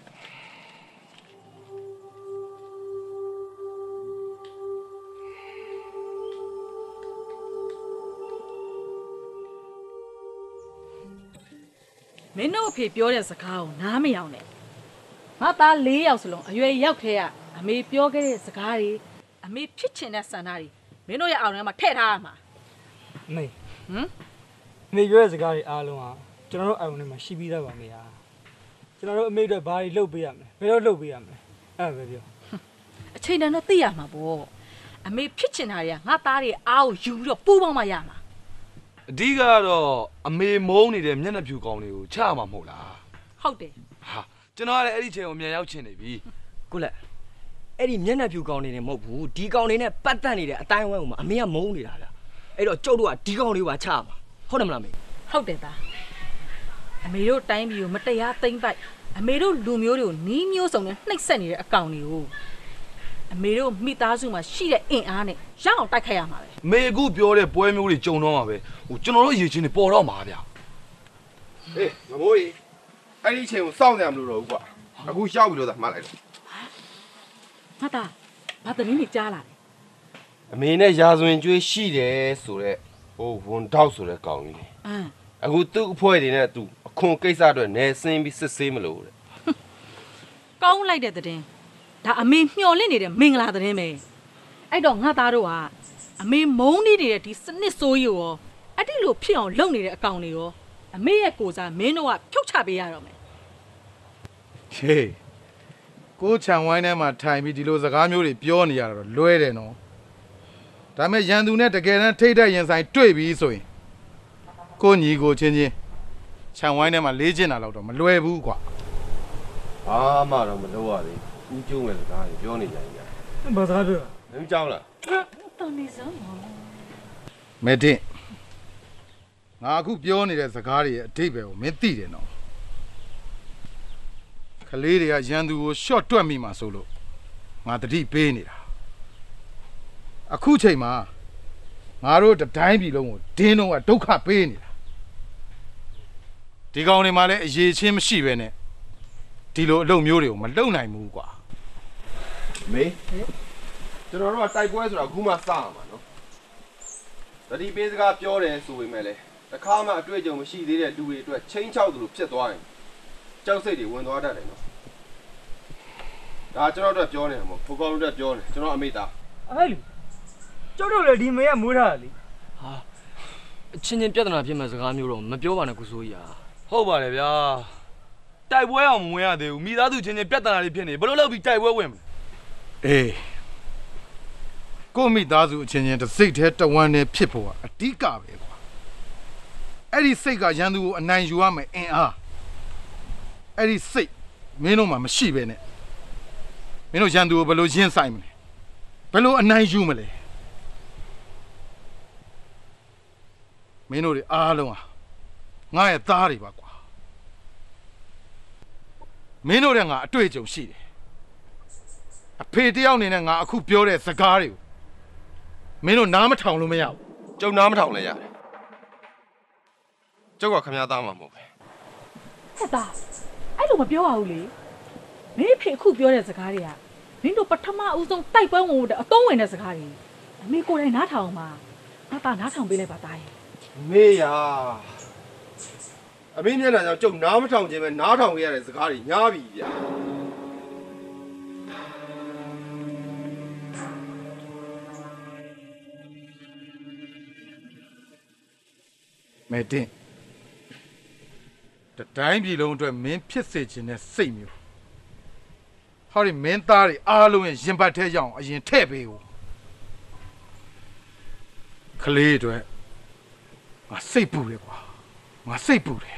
မင်းတို့အဖေပြောတဲ့စကားကိုနားမယောင်နဲ့ငါသား၄ယောက်စလုံးအရွယ်ရောက်ခဲ့ရအမေပြောခဲ့တဲ့စကားတွေအမေဖြစ်ချင်တဲ့ဆန္ဒတွေမင်းတို့ရဲ့အောင်ထဲမှာထည့်ထားရမှာမေဟမ်မေပြောတဲ့စကားတွေအားလုံးဟာကျွန်တော်တို့အောင်ထဲမှာရှိပြီးသားပါမေဟာကျွန်တော်တို့အမေတို့ဘာတွေလုပ်ပေးရမလဲဘယ်တော့လုပ်ပေးရမလဲအဲ့ဒါပဲပြောအချိန်တန်တော့သိရမှာပေါ့အမေဖြစ်ချင်တာတွေကငါသားတွေအားကိုယူပြီးတော့ပူးပေါင်းမှရမှာအဓိကကတော့အမေမုန်းနေတဲ့မျက်နှာဖြူကောင်းလေးကိုချမှာမဟုတ်လားဟုတ်တယ်ဟာကျွန်တော်ကလည်းအဲ့ဒီချိန်ကိုမြန်ရောက်ချင်နေပြီကိုလက်အဲ့ဒီမျက်နှာဖြူကောင်းနေနေမဟုတ်ဘူးဒီကောင်းလေးနဲ့ပတ်သက်နေတဲ့အတိုင်းဝဲကိုမှအမေကမုန်းနေတာဗျအဲ့တော့ကျုပ်တို့ကဒီကောင်းလေးကိုပါချမှာဟုတ်တယ်မလားမေဟုတ်တယ်သားအမေတို့တိုင်းပြည်ကိုမတရားသိမ့်ပိုက်အမေတို့လူမျိုးတွေကိုနီးမျိုးစုံနဲ့နှိပ်စက်နေတဲ့အကောင်တွေကိုအမေတို့မိသားစုမှာရှိတဲ့အင်အားနဲ့ရအောင်တိုက်ခိုက်ရမှာပဲမေအခုပြောတဲ့ပွဲမျိုးတွေကြုံတော့မှာပဲဟိုကျွန်တော်တို့ရေချင်းတွေပေါ်တော့မှာဗျဟေးမမိုးကြီးအဲ့ဒီအချိန်ကိုစောင့်နေရမလို့တော့ဘူးကွာအခုရှောက်ပြီးတော့သာမှတ်လိုက်တယ်ငါသားဘာတနည်းနေကြားလာတယ်အမေနဲ့ရာဇဝင်ကျွေးရှိတယ်ဆိုတော့ဟိုဝန်တောက်ဆိုတဲ့ကောင်ကြီးလေအင်းအခုသူ့အဖွဲတွေနဲ့သူအခွန်ကိစ္စအတွက်နေစင်းပြီးစစ်ဆေးမလို့တဲ့ကောင်းလိုက်တဲ့တဲ့ဒါအမေမျှော်လင့်နေတဲ့မင်္ဂလာတဲ့ပဲအဲ့တော့ငါသားတို့ကအမေမုန်းနေတဲ့ဒီစနစ်ဆိုးကြီးရောအဲ့ဒီလိုဖြစ်အောင်လုပ်နေတဲ့အကောင်တွေရောအမေရဲ့ကိုစားမင်းတို့ကဖြုတ်ချပေးရတော့မယ်ဟေးကိုချံဝိုင်းထဲမှာထိုင်ပြီးဒီလိုစကားမျိုးတွေပြောနေရတာတော့လွဲတယ်နော်ဒါပေမဲ့ရန်သူနဲ့တကယ်တမ်းထိတ်တဲ့ရင်ဆိုင်တွေ့ပြီးဆိုရင်ကိုညီကိုချင်းချင်းခြံဝိုင်းထဲမှာလေးကျင်တာတော့မလွယ်ဘူးကွာဘာမှတော့မလုပ်ရသေးဘူးကျုံးမဲ့စကားတွေပြောနေကြတယ်ဘာစကားပြောမင်းကြောက်လားတော်နေစမ်းမဲတင်ငါအခုပြောနေတဲ့စကားတွေရဲ့အဓိပ္ပာယ်ကိုမင်းသိတယ်နော်ကလေးတွေကရန်သူကိုရှော့တွက်မိမှာဆိုလို့ငါတတိပေးနေတာအခုချိန်မှာငါတို့တိုင်းပြည်လုံးကိုဒင်းတော့ကဒုက္ခပေးနေတာဒီကောင်တွေမှာလည်းအရေးချင်းမရှိပဲနဲ့ဒီလိုအလုပ်မျိုးတွေကိုမလုပ်နိုင်ဘူးကွာမေကျွန်တော်တို့ကတိုက်ပွဲဆိုတာအခုမှစရမှာနော်တတိပေးစကားပြောတယ်ဆိုပေမဲ့လည်းတစ်ခါမှအတွေ့အကြုံမရှိသေးတဲ့လူတွေအတွက်ချင်းချောက်သူလိုဖြစ်သွားရင်ကြောက်စိတ်တွေဝင်သွားတတ်တယ်နော်ဒါကျွန်တော်တို့ပြောနေတာမဟုတ်ဖိုးကောင်းတို့ပြောနေကျွန်တော်အမိသားအဲ့လူကျုပ်တို့လည်းဒီမေကမွေးထားတယ်လေဟာအချင်းချင်းပြဿနာဖြစ်မဲ့စကားမျိုးတော့မပြောပါနဲ့ကုစိုးကြီးဟာဟုတ်ပါတယ်ဗျာတိုက်ပွဲအောင်မဝင်ရသေးဘူးမိသားစုချင်းချင်းပြဿနာတွေဖြစ်နေဘယ်လိုလုပ်ပြီးတိုက်ပွဲဝင်မလဲအေးကိုမိသားစုအချင်းချင်းတစ်စိတ်တည်းတဝမ်းတည်းဖြစ်ဖို့ကအဓိကပဲကွာအဲ့ဒီစိတ်ကရန်သူကိုအနိုင်ယူရမယ်အင်အားအဲ့ဒီစိတ်မင်းတို့မှမရှိပဲနဲ့မင်းတို့ရန်သူကိုဘယ်လိုရင်းဆိုင်မလဲဘယ်လိုအနိုင်ယူမလဲမင်းတို့တွေအားလုံးဟာငါရဲ့သားတွေပါကွာမင်းတို့တဲ့ငါအတွေ့အကြုံရှိတယ်အဖေတယောက်အနေနဲ့ငါအခုပြောတဲ့စကားတွေကိုမင်းတို့နားမထောင်လို့မရဘူးကျုံနားမထောင်လဲရတယ်ကျုပ်ကခမရသားမှာမဟုတ်ပဲဟုတ်တာအဲ့လိုမပြောပါဘူးလေမင်းဖေအခုပြောတဲ့စကားတွေကမင်းတို့ပထမအဦးဆုံးတိုက်ပွဲဝင်ဖို့အသုံးဝင်တဲ့စကားတွေအမေကိုယ်တိုင်နားထောင်ပါငါသားနားထောင်ပေးလိုက်ပါသားရဲ့မေးရအမေမျက်နှာကြောင့်ကျုပ်နားမထောင်ခြင်းပဲနားထောင်ခဲ့ရတဲ့စကားတွေညားပြီဗျာမဲတင်တတိုင်းပြည်လုံးအတွက်မင်းဖြစ်စေခြင်းနဲ့စိတ်မျိုးဟောဒီမင်းသားတွေအားလုံးရဲ့ရင်ပတ်ထဲရောက်အရင်ထည့်ပေးဦးကလေးတွေငါစိတ်ပူတယ်ကွာငါစိတ်ပူတယ်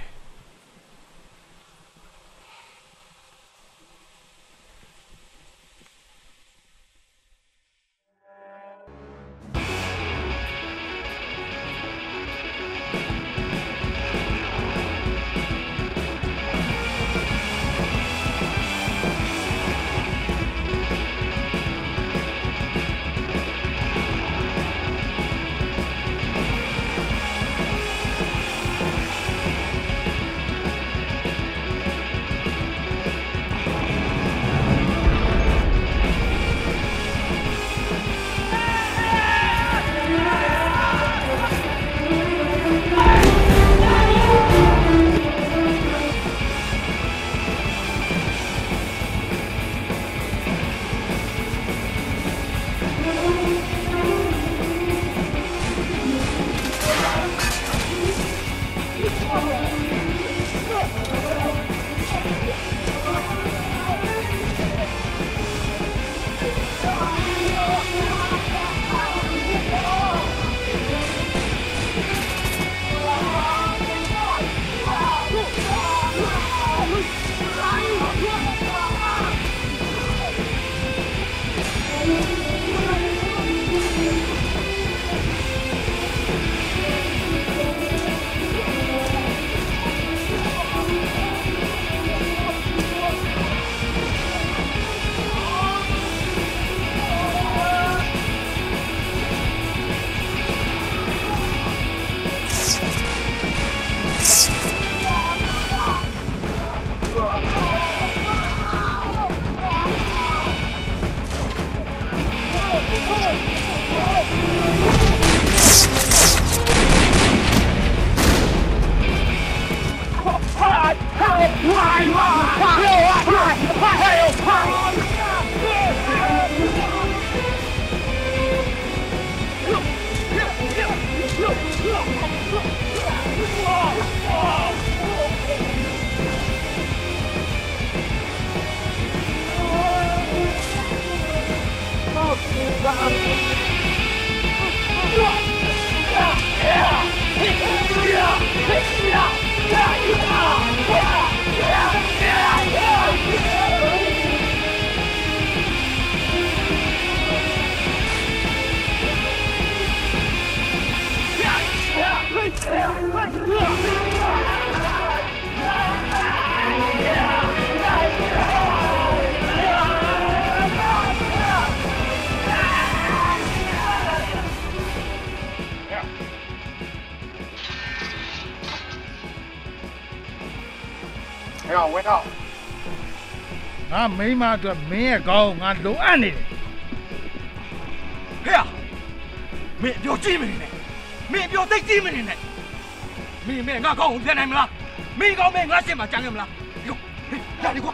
ငါမိမအတွက်မင်းရဲ့ကောင်းငါလုံအပ်နေတယ်ဟဲ့မင်းပြောကြည့်မနေနဲ့မင်းပြောသိကြည့်မနေနဲ့မင်းမဲငါကောင်းကိုပြန်နိုင်မလားမင်းကောင်းမဲငါရှင်းမှာကြမ်းရမလားရောဟေးရđiကွာ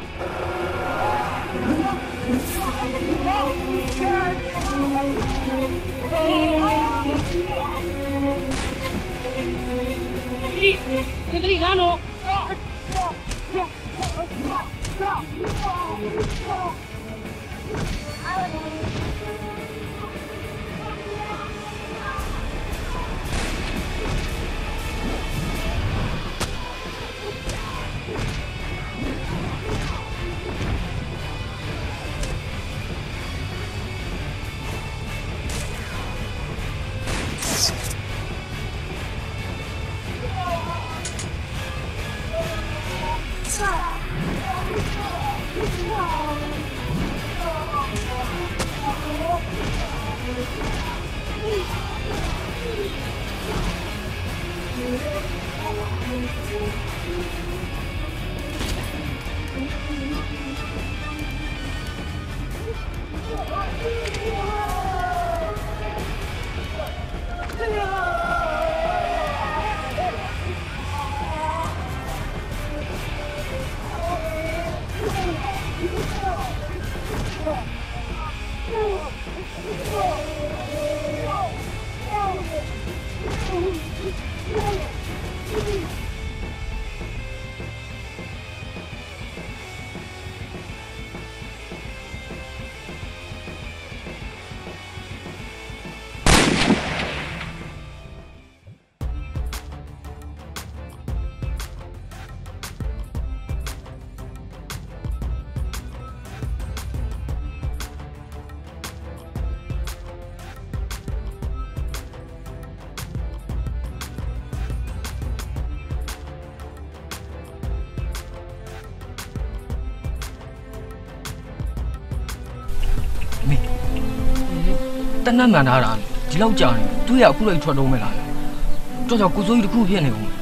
ဒီဒီကနော်တနတ်မှန်ထားတာဒီလောက်ကြာနေတွေ့ရအခုလိုက်ထွက်တော့မလားတော့ကြောင့်ကိုစိုးကြီးတခုဖြစ်နေဦးမယ်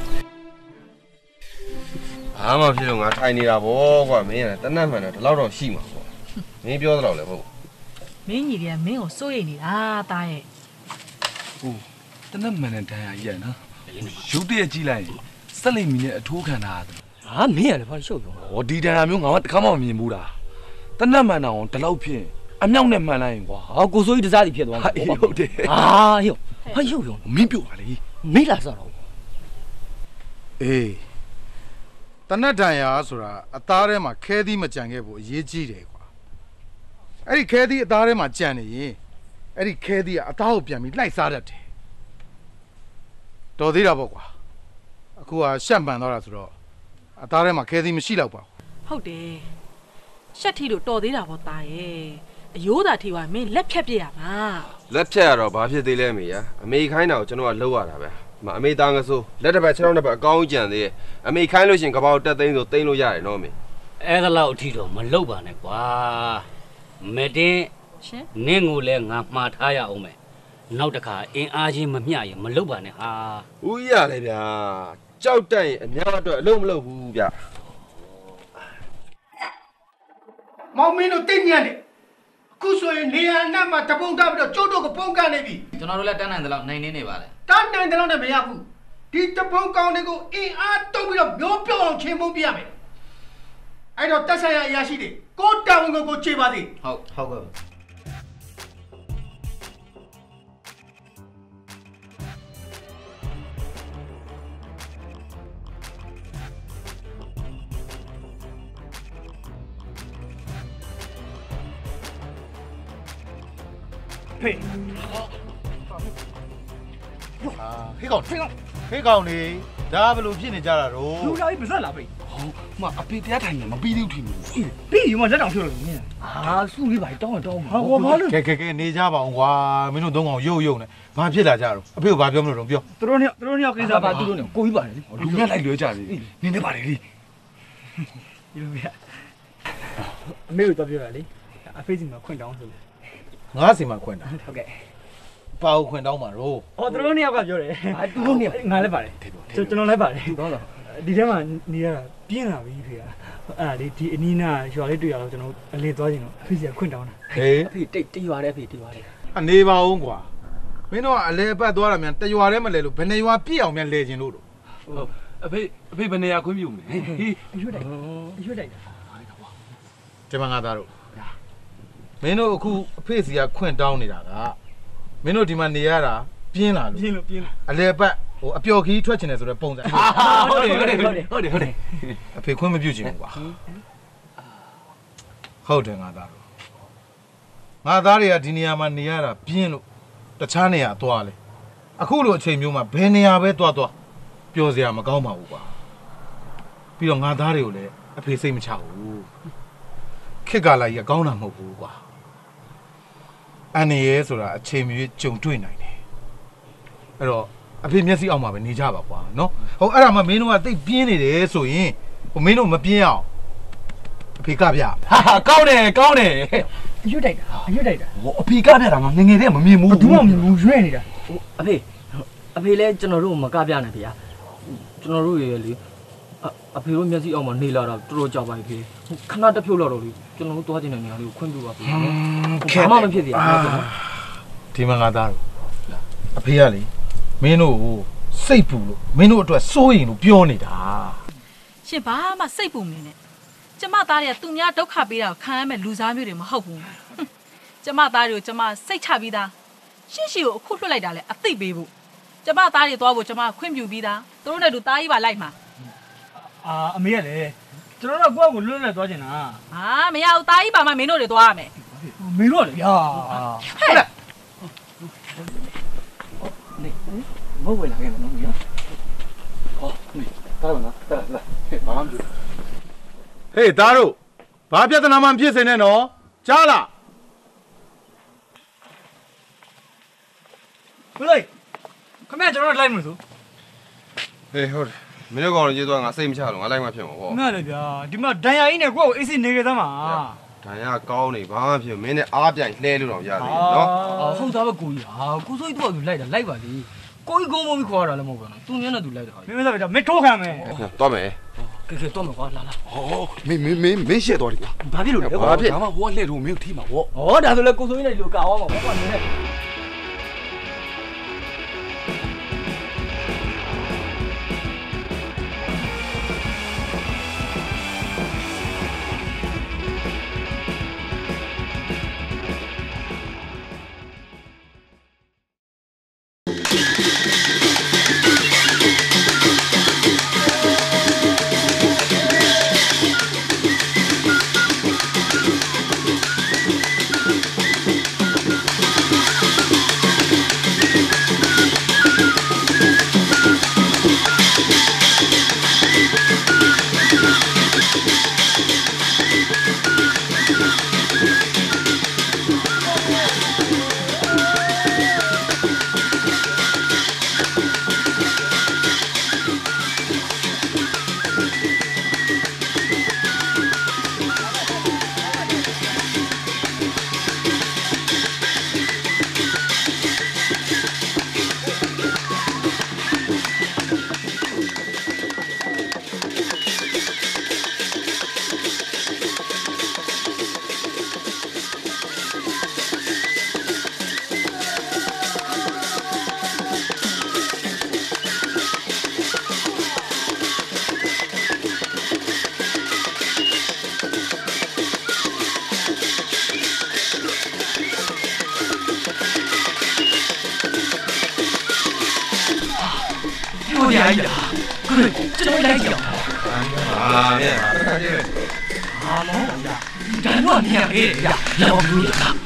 ဘာမှဖြစ်လို့ငါထိုင်နေတာဗောကွာမင်းကတနတ်မှန်တော့ဒီလောက်တော့ရှိမှာပေါ့မင်းပြောသလောက်လည်းဟုတ်မင်းကြီးတွေကမင်းကိုစိုးရိမ်နေတာတားရဲ့ဟုတ်တနတ်မှန်တဲ့ဒဏ်ရာကြီးရနော်ရုပ်တရက်ကြည့်လိုက်စက်လိမ်မီနဲ့အထိုးခံတာဟာမင်းကလည်းဘာလို့ရှုပ်ပြောဟောဒီဒဏ်ရာမျိုးငါကတခါမှမမြင်ဘူးလားတနတ်မှန်တော့ဒီလောက်ဖြစ်အမြောက်နဲ့မှန်လိုက်ရင်ကွာဟာကိုစိုးကြီးတစားစီဖြစ်သွားမှာဟုတ်တယ်ဟာဟိုဟာရုပ်ရုံမင်းပြုတ်ပါလေမေးလာစားတော့အေးတနတ်တန်ရာဆိုတာအသားထဲမှာခဲသီးမကြံခဲ့ဘူးအရေးကြီးတယ်ကွာအဲ့ဒီခဲသီးအသားထဲမှာကြံနေရင်အဲ့ဒီခဲသီးကအသားကိုပြန်ပြီးလိုက်စားတတ်တယ်တော်သေးတာပေါ့ကွာအခုကရှက်မှန်သွားတာဆိုတော့အသားထဲမှာခဲသီးမရှိတော့ပါဘူးဟုတ်တယ်ရှက်ထီလို့တော်သေးတာပေါ့တာရဲ့အယိုးသာထီကမင်းလက်ဖြတ်ပြရမှာလက်ဖြတ်ရတော့ဘာဖြစ်သေးလဲမေရအမေခိုင်းတာကိုကျွန်တော်ကလှုပ်ရတာပဲမအမေသားငဆိုးလက်တစ်ပတ်ခြေထောက်တစ်ပတ်အကောင်းကြံသေးရဲ့အမေခိုင်းလို့ရှင်ကပောက်တက်သိန်းဆိုသိန်းလို့ရတယ်နော်မေအဲ့ဒါလောက်အထိတော့မလှုပ်ပါနဲ့ကွာမတင်ရှင်နင့်ကိုလည်းငါမှားထားရအောင်မယ်နောက်တစ်ခါအင်းအားချင်းမမျှရင်မလှုပ်ပါနဲ့ဟာဦးရလေဗျာကြောက်တက်ရင်အများအတွက်အလုံးမလှုပ်ဘူးဗျမောင်မင်းတို့တိတ်ညံ့နေအခုဆိုရင်နေရာနဲ့မှတပုံတက်ပြီးတော့ကျုပ်တို့ကပုံကန်နေပြီကျွန်တော်တို့လည်းတန်းနိုင်တယ်လို့နိုင်နေနေပါလေတန်းနိုင်တယ်လို့လည်းမရဘူးဒီတပုံကောင်းတွေကိုအင်အားတုံးပြီးတော့မျိုးပြောအောင်ချင်းပုံပြရမယ်အဲ့တော့တက်ဆိုင်ရအရာရှိတွေကိုတောင်းကိုကိုခြေပါသေးဟုတ်ဟုတ်ကဲ့ဖေးအာဖေးကောင်ဖေးကောင်ဖေးကောင်နေဒါဘယ်လိုဖြစ်နေကြတာတော့လူလာကြီးပါဇက်လာဖေးဟောမအဖေတရားထိုင်နေမပြီးသေးဘူးထင်ဘူးပြီးယူမလက်တောင်ဖြုတ်လို့နင်းဟာစုလေးပါတောင်းတောင်းဟာဟောဘာလို့ကဲကဲကဲနေကြပါအောင်ကွာမင်းတို့သုံးကောင်ရုပ်ရုပ်နေဘာဖြစ်လာကြတော့အဖေကဘာပြောမလို့တော့ပြောသူတို့နှစ်သူတို့နှစ်ယောက်ကိစ္စပါသူတို့နှစ်ကိုကြီးပါတယ်လူမြတ်လိုက်လွဲကြတယ်နင်းနေပါလေလေဒီလိုမြတ်အမေတို့တော့ပြောရလေအဖေစီမှာခွင့်တောင်းဆိုငါးစီမှာခွင့်တာဟုတ်ကဲ့ပါဦးခွင့်တောင်းပါတော့ဟောသူတို့နှစ်ယောက်ကပြောတယ်ဟာသူတို့နှစ်ယောက်ငါလည်းပါတယ်ကျွန်တော်လည်းပါတယ်ဟုတ်တော့ဒီထဲမှာနေရတာပြင်းလာပြီဖေကအဲ့ဒါလေဒီအနီးနားရွာလေးတွေ့ရတော့ကျွန်တော်အလေသွားခြင်းတော့အဖေစီကခွင့်တောင်းတာဟေးအဖေတိတ်တရွာတယ်အဖေတရွာတယ်အနေပါအောင်ကွာမင်းတို့ကအလဲပတ်သွားတာမြန်တရွာထဲမလဲလို့ဘယ်နေရွာပြည့်အောင်မြန်လဲခြင်းလို့တော့ဟုတ်အဖေအဖေဘယ်နေရာခွင့်ပြုမလဲဟေးအရွတ်တိုက်အရွတ်တိုက်ဒီမှာငါသားတို့မင်းတို့အခုအဖေစီကခွင့်တောင်းနေတာကမင်းတို့ဒီမှာနေရတာပြင်းလာလို့ပြင်းလို့ပြင်းလို့အလဲပတ်ဟိုအပျော်ခီးထွက်ချင်တယ်ဆိုတော့ပုံစံဟုတ်တယ်ဟုတ်တယ်ဟုတ်တယ်ဟုတ်တယ်ဟုတ်တယ်အဖေခွင့်မပြုချင်ဘူးကွာဟုတ်တယ်ငါသားတို့ငါသားတွေကဒီနေရာမှာနေရတာပြင်းလို့တခြားနေရာသွားလေအခုလိုအချိန်မျိုးမှာဘယ်နေရာပဲသွားသွားပျော်စရာမကောင်းပါဘူးကွာပြီးတော့ငါသားတွေကိုလည်းအဖေစိတ်မချဘူးခက်ကလာကြီးကကောင်းတာမဟုတ်ဘူးကွာအန်နေရဲဆိုတာအချိန်မျိုးကြုံတွေ့နိုင်တယ်အဲ့တော့အဖေမျက်စိအောက်မှာပဲနေကြပါကွာနော်ဟိုအဲ့ဒါမှမင်းတို့ကတိတ်ပြင်းနေတယ်ဆိုရင်ဟိုမင်းတို့မပြင်းအောင်အဖေကပြဟာဟာကောင်းတယ်ကောင်းတယ်အရွတ်တိုက်တာအရွတ်တိုက်တာဟိုအဖေကပြတာမှငငယ်တည်းမမြင်ဘူးဘူးမှမမြင်ဘူးရွဲ့နေတာဟိုအဖေအဖေလည်းကျွန်တော်တို့မကပြနိုင်ဗျာကျွန်တော်တို့ရေလေအဖေတို့မျက်စိအောက်မှာနေလာတာတော်တော်ကြောက်ပါပြီခဏတစ်ဖြုတ်လောက်တော့လေကျွန်တော်တို့သွားချင်တဲ့နေရာလေးကိုခွင့်ပြုပါဗျာဘာမှမဖြစ်သေးဘူးဒီမှာငါသားတို့အဖေကလေမင်းတို့စိတ်ပူလို့မင်းတို့အတွက်စိုးရင်လို့ပြောနေတာရှင်ဘာမှစိတ်ပူမနေနဲ့ကျမသားတွေကသူများဒုက္ခပေးတာကိုခံရမဲ့လူစားမျိုးတွေမဟုတ်ဘူးကျမသားတွေကိုကျမစိတ်ချပြီးသားရှင့်ရှိကိုအခုလွှတ်လိုက်တာလေအသိပေးဖို့ကျမသားတွေသွားဖို့ကျမခွင့်ပြုပြီးသားသူတို့နဲ့တူသားကြီးပါလိုက်မှာအာအမေရလေကျွန်တော်တို့ကိုယ့်ကိုလွတ်လွတ်သွားချင်တာဟာမရဘူးသားကြီးပါမှမင်းတို့တွေသွားရမယ်မင်းတို့လေယာဟဲ့နေမဟုတ်ဝယ်လာခဲ့မလို့မရဟောနေတားပါနော်တားလာဘာမှမပြောဟေးသားတို့ဘာပြဿနာမှဖြစ်စေနဲ့နော်ကြားလားဘယ်လိုခမရကျွန်တော်လိုက်မလို့ဆိုဟေးဟုတ်တယ်မင်းတို့ကောင်ရေးသွားငါစိတ်မချလို့ငါလိုက်မှဖြစ်မှာပေါ့ငါလည်းဗျာဒီမှာဒဏ်ရာကြီးနဲ့ကိုယ့်ကိုအေးစစ်နေကြသမှာဒဏ်ရာကောင်းနေဘာမှဖြစ်မင်းနဲ့အားပြိုင်လှဲလို့တော့ရသေးနော်ဟုတ်သားပဲကိုကြီးဟာကိုစိုးကြီးတော့သူလိုက်တာလိုက်ပါလေကိုကြီးကုန်းမပြီးခေါ်ရတာလည်းမဟုတ်ဘူးနော်သူမျက်နှာသူလိုက်တာမင်းမစားပဲမင်းထိုးခံမယ်သွားမယ်ကဲကဲတော့မယ်ကွာလာလာဟောမင်းမင်းမင်းမင်းရှက်တော်တယ်ကွာဘာဖြစ်လို့လဲဘာဖြစ်ဒါမှဟိုကလှဲ့လို့မင်းကိုထိမှာပေါ့ဩဒါဆိုလဲကိုစိုးကြီးနဲ့ဒီလိုကာအောင်ပါကွာနည်းနည်း来呀！各位，这都来讲。 啊，别啊！ 啊，毛呀！咱我面黑呀，要不你看。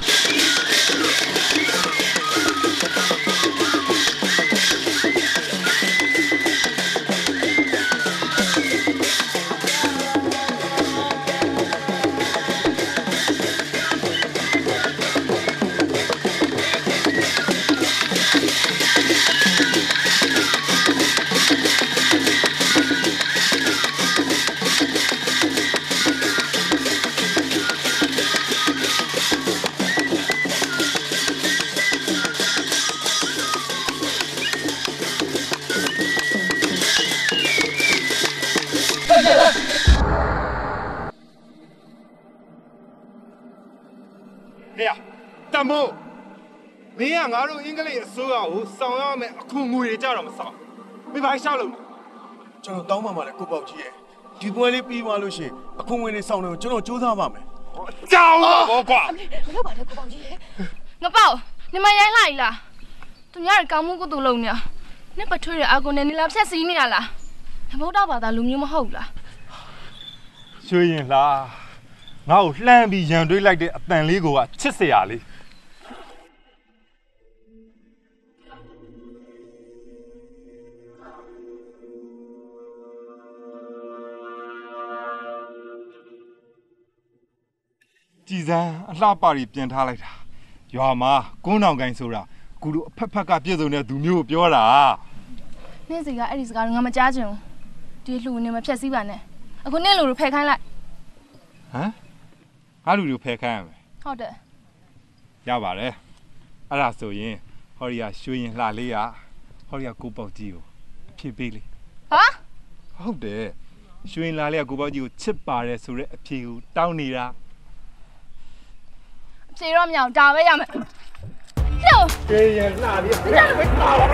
တမို့မင်းကငါတို့အင်္ဂလိပ်အစိုးရကိုစောင့်ရမယ်အခုငွေတွေကြတော့မဆောင်မင်းဘာရှောက်လို့ကျွန်တော်တောင်းပါပါလေကိုပေါက်ကြီးရဲ့ဒီပွဲလေးပြီးသွားလို့ရှိရင်အခုငွေတွေစောင့်နေကိုကျွန်တော်စူးစမ်းပါမယ်ကြောက်ပါဘောကွာမလုပ်ပါနဲ့ကိုပေါက်ကြီးရဲ့ငါပေါ့နေမရိုင်းလိုက်လားသူများရကောင်းမှုကုသိုလ်လုပ်နေနဲ့ပထွေးရအာကုန်နဲ့နေလာဖြတ်စီးနေရလားဘုရားဘာသာလူမျိုးမဟုတ်လားရွှေရင်လားငါ့ကိုလှမ်းပြီးရန်တွေးလိုက်တဲ့အတန်လေးကိုကချစ်စရာလေးကြည်စမ်းအလှပရီပြန်ထားလိုက်တာရွာမှာကုန်းတောင်ကိုင်းဆိုတာကူတို့အဖက်ဖက်ကပြည့်စုံတဲ့သူမျိုးကိုပြောတာနေ့စီကအဲ့ဒီစကားငါမကြားချင်ဘူးဒီလှူနေမဖြတ်စည်းပါနဲ့အခုနေ့လူတို့ဖယ်ခိုင်းလိုက်ဟမ်ငါလူတို့ဖယ်ခိုင်းရမယ်ဟုတ်တယ်ရပါတယ်အဲ့ဒါဆိုရင်ဟော်ရီယာရွှေရင်လှလေးကဟော်ရီယာကိုပေါက်ကြီးကိုအဖြစ်ပေးလေဟာဟုတ်တယ်ရွှေရင်လှလေးကကိုပေါက်ကြီးကိုချစ်ပါတယ်ဆိုတဲ့အဖြစ်ကိုတောင်းနေတာဖြေတော့မရအောင်ဒါပဲရမယ်ဖြေရွှေရင်လှလေးကပဲတာပါ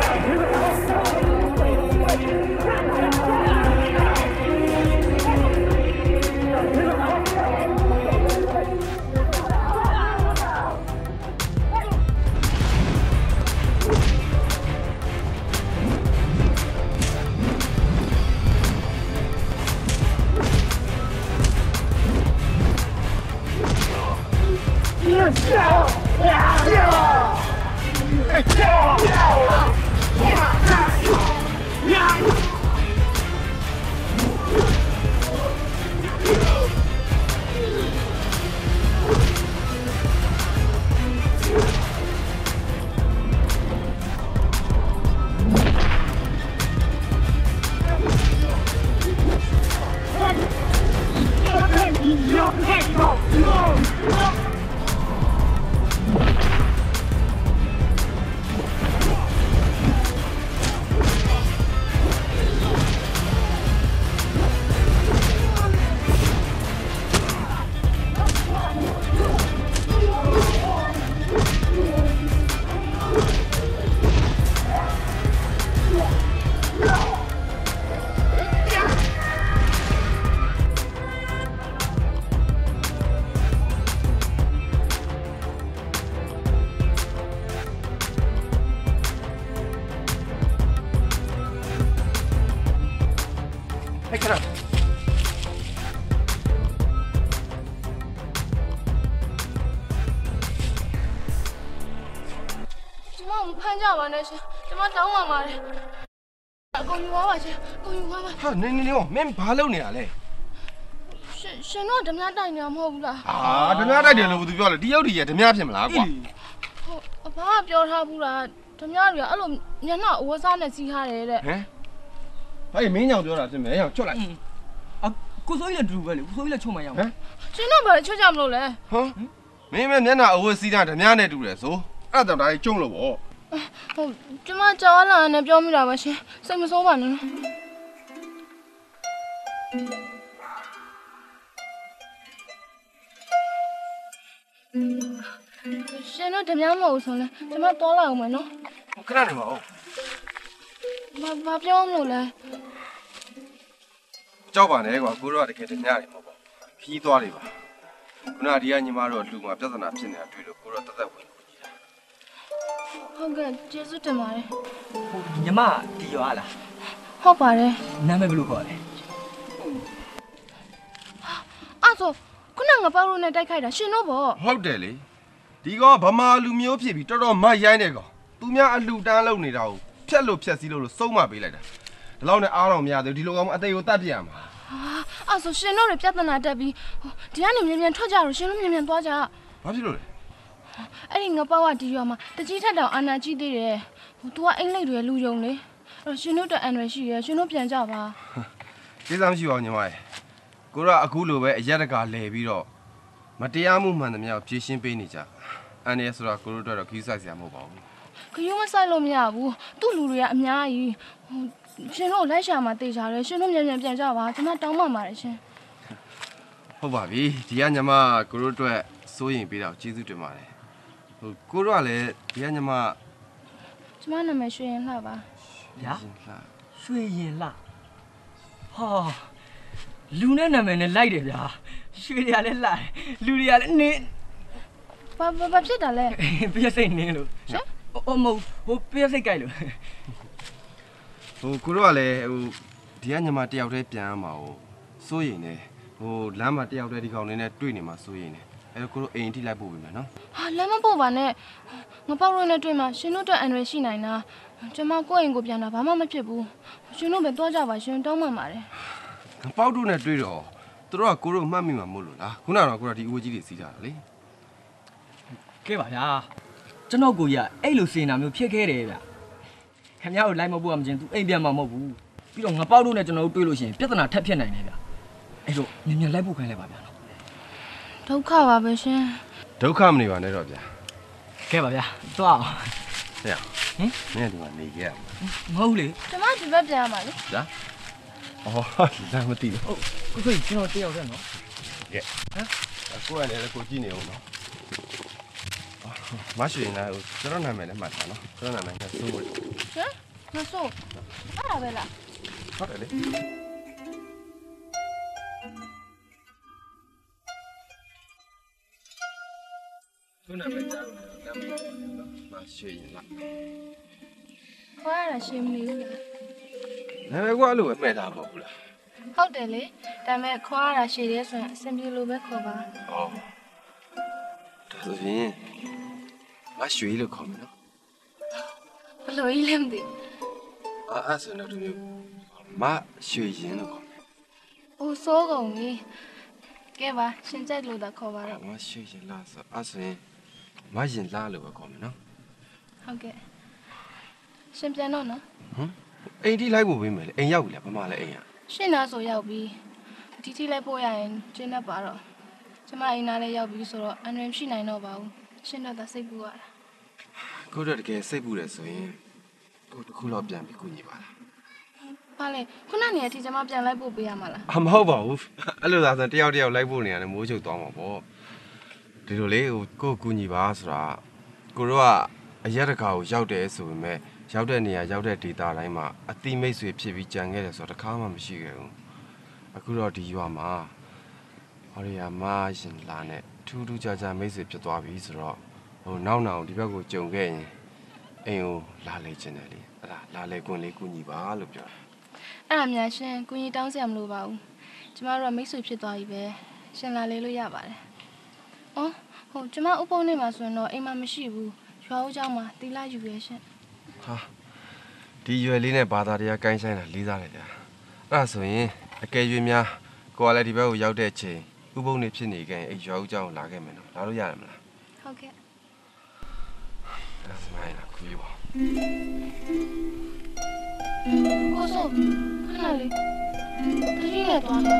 ဟာနင်းနင်းရောမင်းဘာလုပ်နေတာလဲရှင်ရှင်တို့ဓမြတိုက်နေမှာမဟုတ်ဘူးလားအာဓမြတိုက်တယ်လို့သူပြောလဲဒီရုပ်ဒီရဓမြဖြစ်မလားကွာဟုတ်အဘကပြောထားဘူးလားဓမြတွေကအဲ့လိုညနာအဝတ်စားနဲ့စီးထားတယ်တဲ့ဟမ်ဟဲ့မင်းညောင်ပြောတာပြင်မယ်ဟောချွတ်လိုက်အကိုစိုးကြီးလည်းတူပဲလေကိုစိုးကြီးလည်းချုံမရအောင်ဟမ်ရှင်တို့ဘာချွတ်ကြမလို့လဲဟမ်မင်းမမျက်နှာအဝတ်စီးတာဓမြနဲ့တူတယ်ဆိုအဲ့ဒါကြောင့်ဒါကြီးကျုံလို့ပေါ့ဟုတ်ကျမကြောက်လာနဲ့ပြောမိတာပဲရှင်စိတ်မဆိုးပါနဲ့နော်ရှင်တို့ဓမြမဟုတ်ဆိုလဲကျမတော်လာအောင်မယ်နော်ခဏနေပါဦးဘာဘာပြောမလို့လဲကြောက်ပါနဲ့ကွာကိုတို့ကတကယ်ဓမြတွေမဟုတ်ပါဘူးခီးသွားတွေပါခုနဒီကညီမတို့လူမှာပြဿနာဖြစ်နေတာတွေ့လို့ကိုတို့တသက်ဝင်ဟုတ်ကဲ့ကျေးဇူးတင်ပါတယ်ညီမတီရွာလားဟုတ်ပါတယ်နာမည်ဘယ်လိုခေါ်လဲအဲ့ဆိုခုနငါပေါ့လို့နဲ့တိုက်ခိုက်တာရှင်တို့ပေါ့ဟုတ်တယ်လေဒီကောင်ဗမာလူမျိုးဖြစ်ပြီးတော်တော်မရိုင်းနေကောင်သူများအလှတန်းလုပ်နေတာကိုဖြက်လို့ဖြက်စီးလို့လို့စုံမပေးလိုက်တာဒီလောက်နဲ့အားတော်မရသေးဘူးဒီလိုကောင်အသေးကိုတတ်ပြရမှာအဲ့ဆိုရှင်တို့တွေပြဿနာတက်ပြီးဒီကနေမြန်မြန်ထွက်ကြတော့ရှင်တို့မြန်မြန်သွားကြဘာဖြစ်လို့လဲအဲ့ဒီငါပေါ့ကဒီရွာမှာတကြီးထက်တောင်အာနာကြီးသေးတယ်ဟို तू ကအင်္ဂလိပ်တွေလူယုံလေအဲ့တော့ရှင်တို့တက်အန်ရယ်ရှိရယ်ရှင်တို့ပြန်ကြပါကိစ္စမရှိပါဘူးညီမရေကိုကအခုလိုပဲအရက်တကာလဲပြီးတော့မတရားမှုမှန်သမျှကိုဖြေရှင်းပေးနေကြအန်ရယ်ဆိုတာကိုတို့တော့ခီးဆိုင်စရာမဟုတ်ပါဘူးခရုံးမဆိုင်လို့မရဘူးသူ့လူတွေကအများကြီးဟိုရှင်တို့လိုက်ရှာမှာတေးကြတယ်ရှင်တို့မြန်မြန်ပြန်ကြပါကျွန်မတောင်းပန်ပါတယ်ရှင်ဟုတ်ပါပြီဒီကညီမကိုတို့အတွက်စိုးရင်ပေးတော့ကျေးဇူးတင်ပါတယ်ဟိုကိုတို့ကလည်းဒီကညီမကျမနာမည်ရွှေရင်လှပါဗျာရွှေရင်လှဟာလူနဲ့နာမည်နဲ့လိုက်တယ်ဗျာရွှေတွေကလည်းလှတယ်လူတွေကလည်းနင်းဘာဘာဖြစ်တာလဲပြည့်စိတ်နင်းလို့ရှင်အော်မဟုတ်ဟိုပြည့်စိတ်ကြိုက်လို့ဟိုကိုတို့ကလည်းဟိုဒီကညီမတယောက်တည်းပြန်ရမှာဟိုစိုးရင်နေဟိုလမ်းမှာတယောက်တည်းဒီကောင်လေးနဲ့တွေ့နေမှာစိုးရင်နေအဲကိုတို့အိမ်ထိလိုက်ပို့ပြီမယ်နော်ဟာလမ်းမပို့ပါနဲ့ငါပေါ့ရိုးနဲ့တွေ့မှာရှင်တို့တက်အန်ရယ်ရှိနိုင်တာကျွန်မကိုယ့်အိမ်ကိုပြန်တာဘာမှမဖြစ်ဘူးရှင်တို့ပဲသွားကြပါရှင်တောင်းပန်ပါတယ်ပေါက်တို့နဲ့တွေ့တော့သူတို့ကကိုတို့မှတ်မိမှာမို့လို့လားခုနကတော့ကိုတို့ဒီအဝကြီးတွေစီးကြတာလေကဲပါဗျာကျွန်တော်ကိုရအဲ့လိုစင်တာမျိုးဖြစ်ခဲ့တယ်ဗျခင်ဗျားကိုလိုက်မပို့ရမချင်းသူအိမ်ပြန်မှာမဟုတ်ဘူးပြီးတော့ငါပေါက်တို့နဲ့ကျွန်တော်တို့တွေ့လို့ရှိရင်ပြဿနာထပ်ဖြစ်နိုင်တယ်ဗျအဲ့တော့မြင်မြင်လိုက်ပို့ခိုင်းလိုက်ပါဗျာနော်ဒုက္ခပါပဲရှင်ဒုက္ခမနေပါနဲ့တော့ဗျာကဲပါဗျာသွားအောင်ဟဲ့ဟင်မင်းကဒီမှာနေခဲ့ရမှာမဟုတ်လေကျွန်မဒီဘက်ပြန်ရမှာလေဒါအော်ဒါမသိဘူးဟုတ်ကိုဆိုကျွန်တော်တယောက်တည်းနော်ကဲဟမ်ကိုကလည်းကိုကြည့်နေအောင်နော်မရှိရင်လည်းကျွန်တော်နာမည်လည်းမှတ်ထားနော်ကျွန်တော်နာမည်ကစိုးလို့ဟမ်မဆိုးအဲ့ဒါပဲလားဟုတ်တယ်လေကျွန်တော်နာမည်ကြားလို့မရှိရင်လားခေါ်ရတာရှင်မနေဘူးလားနာမည်ကအလိုပဲမှတ်ထားပေါ့ဘူးလားဟုတ်တယ်လေဒါပေမဲ့ခေါ်ရတာရှည်တယ်ဆိုရင်အဆင်ပြေလို့ပဲခေါ်ပါအော်ဒ所以，我学一了考没呢？ 不乐意了的。 啊啊，是那种有，我学音了考没？ 我说过你，给吧，现在录的考完了。 我学音拉是，啊是，我音拉了个考没呢？ 好嘅，先别弄呢。 嗯，哎，你来不回没嘞？哎要不了，不嘛嘞哎呀。 先拿手要比，弟弟来播呀，真的罢了。这嘛，伊拿来要比说了，安人是难弄吧？现在他谁不啊？ 嗰度嘅西部嚟所以，都佢攞ပြန်俾姑娘吧啦。 罢了，可那年提这嘛变来播不呀嘛啦？ 啊唔好吧，一路打算第二第二嚟播呢，你冇做當嘛噃。ဒီလိုလေကိုကူညီပါဆိုတာကိုတို့ကအရက်တခါကိုရောက်တယ်ဆိုပေမဲ့ရောက်တဲ့နေရာရောက်တဲ့ဒေတာတိုင်းမှာအတိမိတ်ဆွေဖြစ်ပြီးကြံခဲ့တယ်ဆိုတော့တစ်ခါမှမရှိခဲ့ဘူးအခုတော့ဒီရွာမှာဟောရီယာမရှင်လာနဲ့ထူးထူးခြားခြားမိတ်ဆွေဖြစ်သွားပြီဆိုတော့ဟိုနောက်နောက်ဒီဘက်ကိုကြုံခဲ့ရင်အိမ်ကိုလာလေချင်တယ်လေအဲ့ဒါလာလေကွန်းလေးကူညီပါလို့ပြောတယ်အဲ့ဒါများရှင်ကူညီတောင်းစရာမလိုပါဘူးကျမတို့ကမိတ်ဆွေဖြစ်သွားပြီပဲရှင်လာလေလို့ရပါတယ်အော်ဟုတ်ကျမဥပုံနေမှာဆိုရင်တော့အိမ်မှာမရှိဘူးရွာဦးเจ้าမှာတီလာယူရရှင်ဟာဒီရွယ်လေးနဲ့ဘာသာတရားကိုင်းဆိုင်တာလေးစားတယ်ဗျာအဲ့ဒါဆိုရင်အကယ်၍များကိုကလည်းဒီဘက်ကိုရောက်တဲ့ချိန်ဥပုံနေဖြစ်နေကြရင်အဲ့ရွာဦးเจ้าကိုလာခဲ့မယ်နော်လာလို့ရတယ်မလားဟုတ်ကဲ့အဲ့ဒါမှလည်းကူပါကိုစိုးခဏလေးတတိနဲ့သွားမယ်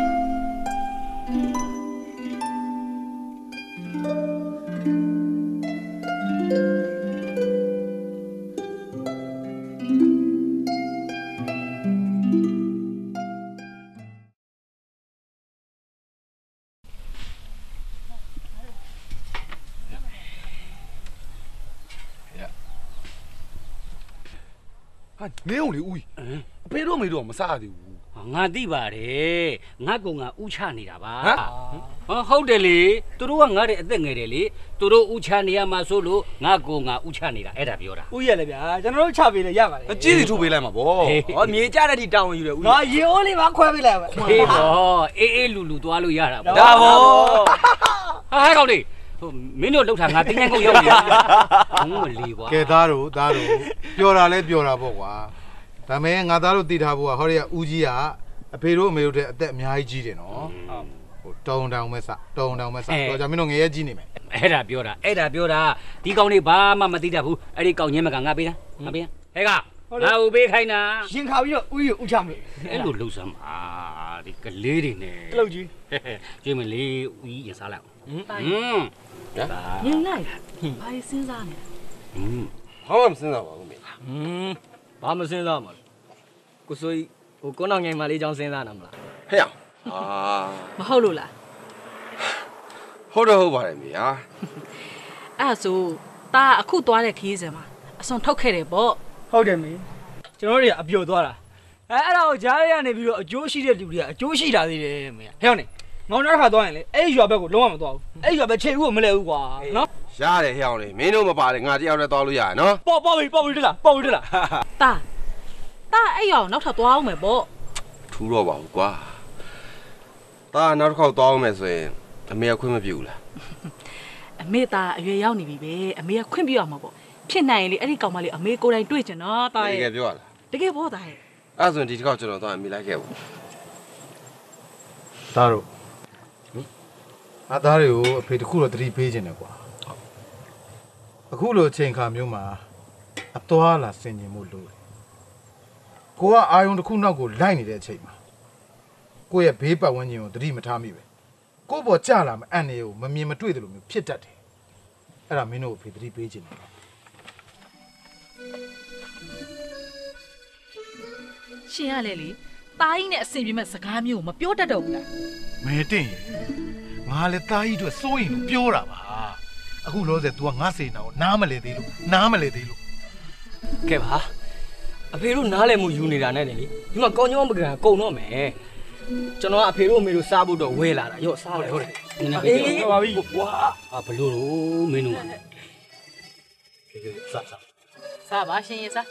မင်းတို့လေဦးအဖေတို့မေတို့မစားသေးဘူးငါသိပါတယ်ငါကငါဥချနေတာပါဟမ်ဟုတ်တယ်လေသူတို့ကငါ့ရဲ့အသက်ငယ်တယ်လေသူတို့ဥချနေရမှာဆိုလို့ငါကငါဥချနေတာအဲ့ဒါပြောတာဦးရလေဗျာကျွန်တော်တို့ချပေးလေရပါတယ်အကြီးစီထုတ်ပေးလိုက်မှာဗောဟောမြေကြတဲ့ဒီတောင်းယူတယ်ဦးငါရေအိုးလေးပါခွဲပေးလိုက်ပါဟေးဗောအေးအေးလူလူသွားလို့ရတာဗောဒါဗောဟာဟဲ့ကောင်လေးဟိုမင်းတို့လှုပ်တာငါတင်းငယ်ကုန်ရောက်နေဘူးမလီကွာကဲသားတို့သားတို့ပြောတာလဲပြောတာပေါ့ကွာဒါမဲ့ငါသားတို့သိထားဖို့ကဟောရီကဦးကြီးကအဖေတို့အမေတို့တဲ့အသက်အများကြီးကြီးတယ်နော်ဟိုတောင်းတောင်းမဲ့စတောင်းတောင်းမဲ့စတော့ကြမင်းတို့ငရဲကြီးနေမယ်အဲ့ဒါပြောတာအဲ့ဒါပြောတာဒီကောင်လေးဘာမှမသိတတ်ဘူးအဲ့ဒီကောင်ညင်းမကငါပေးတာငါပေးဟဲ့ကငါ့ကိုပေးခိုင်းတာရင်ခါပြီးတော့ဦးကြီးကိုဥချမယ်အဲ့လိုလှုပ်စမ်းပါဒီကလေးတွေနဲ့လှုပ်ကြီးကျွေးမလေးဦးကြီးရင်စားလိုက်ဟမ်ဟမ်ညင်လိုက်ဘာစဉ်းစားနေဟမ်ဘာမှမစဉ်းစားပါဘူးမေဟမ်ဘာမစဉ်းစားမှာလဲကိုစိုးကြီးဟိုကိုနောက်ငိုင်မလေးချောင်းစဉ်းစားနာမလားဟဲ့အာမဟုတ်လို့လားဟုတ်တော့ဟုတ်ပါတယ်မေဟာအဲ့ဆိုตาအခုသွားတဲ့ခီးစင်မှာအစွန်ထုတ်ခဲ့တယ်ပေါ့ဟုတ်တယ်မေကျွန်တော်တို့ကအပြုတ်သွားတာအဲအဲ့ဒါကိုကြားရရနေပြီးတော့အကျိုးရှိတဲ့လူတွေကအကျိုးရှိတာသေးတယ်မေဟဲ့ဟုတ်နေငေါနောက်တစ်ခါသွားရင်လေအဲ့ရွာဘက်ကိုလုံးဝမသွားဘူးအဲ့ရွာဘက်ချိန်ဦးကိုမလဲဘူးကွာနော်ရတယ်ဟဲ့အောင်လေမင်းတို့မပါတယ်ငါတယောက်တည်းသွားလို့ရတယ်နော်ပေါ့ပေါ့ပြီပေါ့ပြီတလားပေါ့ပြီတလားตาตาအဲ့ရွာကိုနောက်ထပ်သွားအောင်မယ်ပေါ့ထူးတော့ပါဘူးကွာตาနောက်တစ်ခေါက်သွားအောင်မယ်ဆိုရင်အမေကခွင့်မပြုဘူးလားအမေตาအရွယ်ရောက်နေပြီပဲအမေကခွင့်ပြုရမှာပေါ့ဖြစ်နိုင်ရင်လေအဲ့ဒီကောင်မလေးအမေကိုယ်တိုင်တွေ့ကျင်တော့ตาရဲ့တကယ်ပြောရလားတကယ်ပေါ့ตาရဲ့အဲ့ဆိုရင်ဒီတစ်ခေါက်ကျွန်တော်သွားအမေလိုက်ခဲ့ဘူးသားတို့အသားတွေကိုအဖေတခုတော့တတိပေးခြင်းတယ်ကွာအခုလိုအချိန်ခါမျိုးမှာအသွားလာဆင်ញင်မှုလို့ကိုကအာယုံတစ်ခုနောက်ကိုလိုက်နေတဲ့အချိန်မှာကိုရဲ့ဘေးပတ်ဝန်းကျင်ကိုတတိမထားမိပဲကိုပေါ်ကြလာမအန်နေကိုမမြင်မတွေ့တယ်လို့မျိုးဖြစ်တတ်တယ်အဲ့ဒါမင်းတို့အဖေတတိပေးခြင်းတယ်ရှင်ရလေလေတားကြီးနဲ့အဆင်ပြေမဲ့စကားမျိုးကိုမပြောတတ်တော့ဘူးလားမဲတင်ငါလည်းတားကြီးတို့စိုးရင်လို့ပြောတာပါအခုလို့ဆို तू ကငါစေနာကိုနားမလဲသေးလို့နားမလဲသေးလို့ကဲပါအဖေတို့နားလဲမှုယူနေတာနဲ့လေဒီမှာကောင်းကြောင်းပကံကုန်တော့မယ်ကျွန်တော်ကအဖေတို့အမေတို့စားဖို့တော့ဝဲလာတာရော့စားတယ်ဟုတ်တယ်နည်းနည်းအေးပါပြီကွာအာဘလို့လို့မင်းတို့စားစားစားပါရှင်ရစား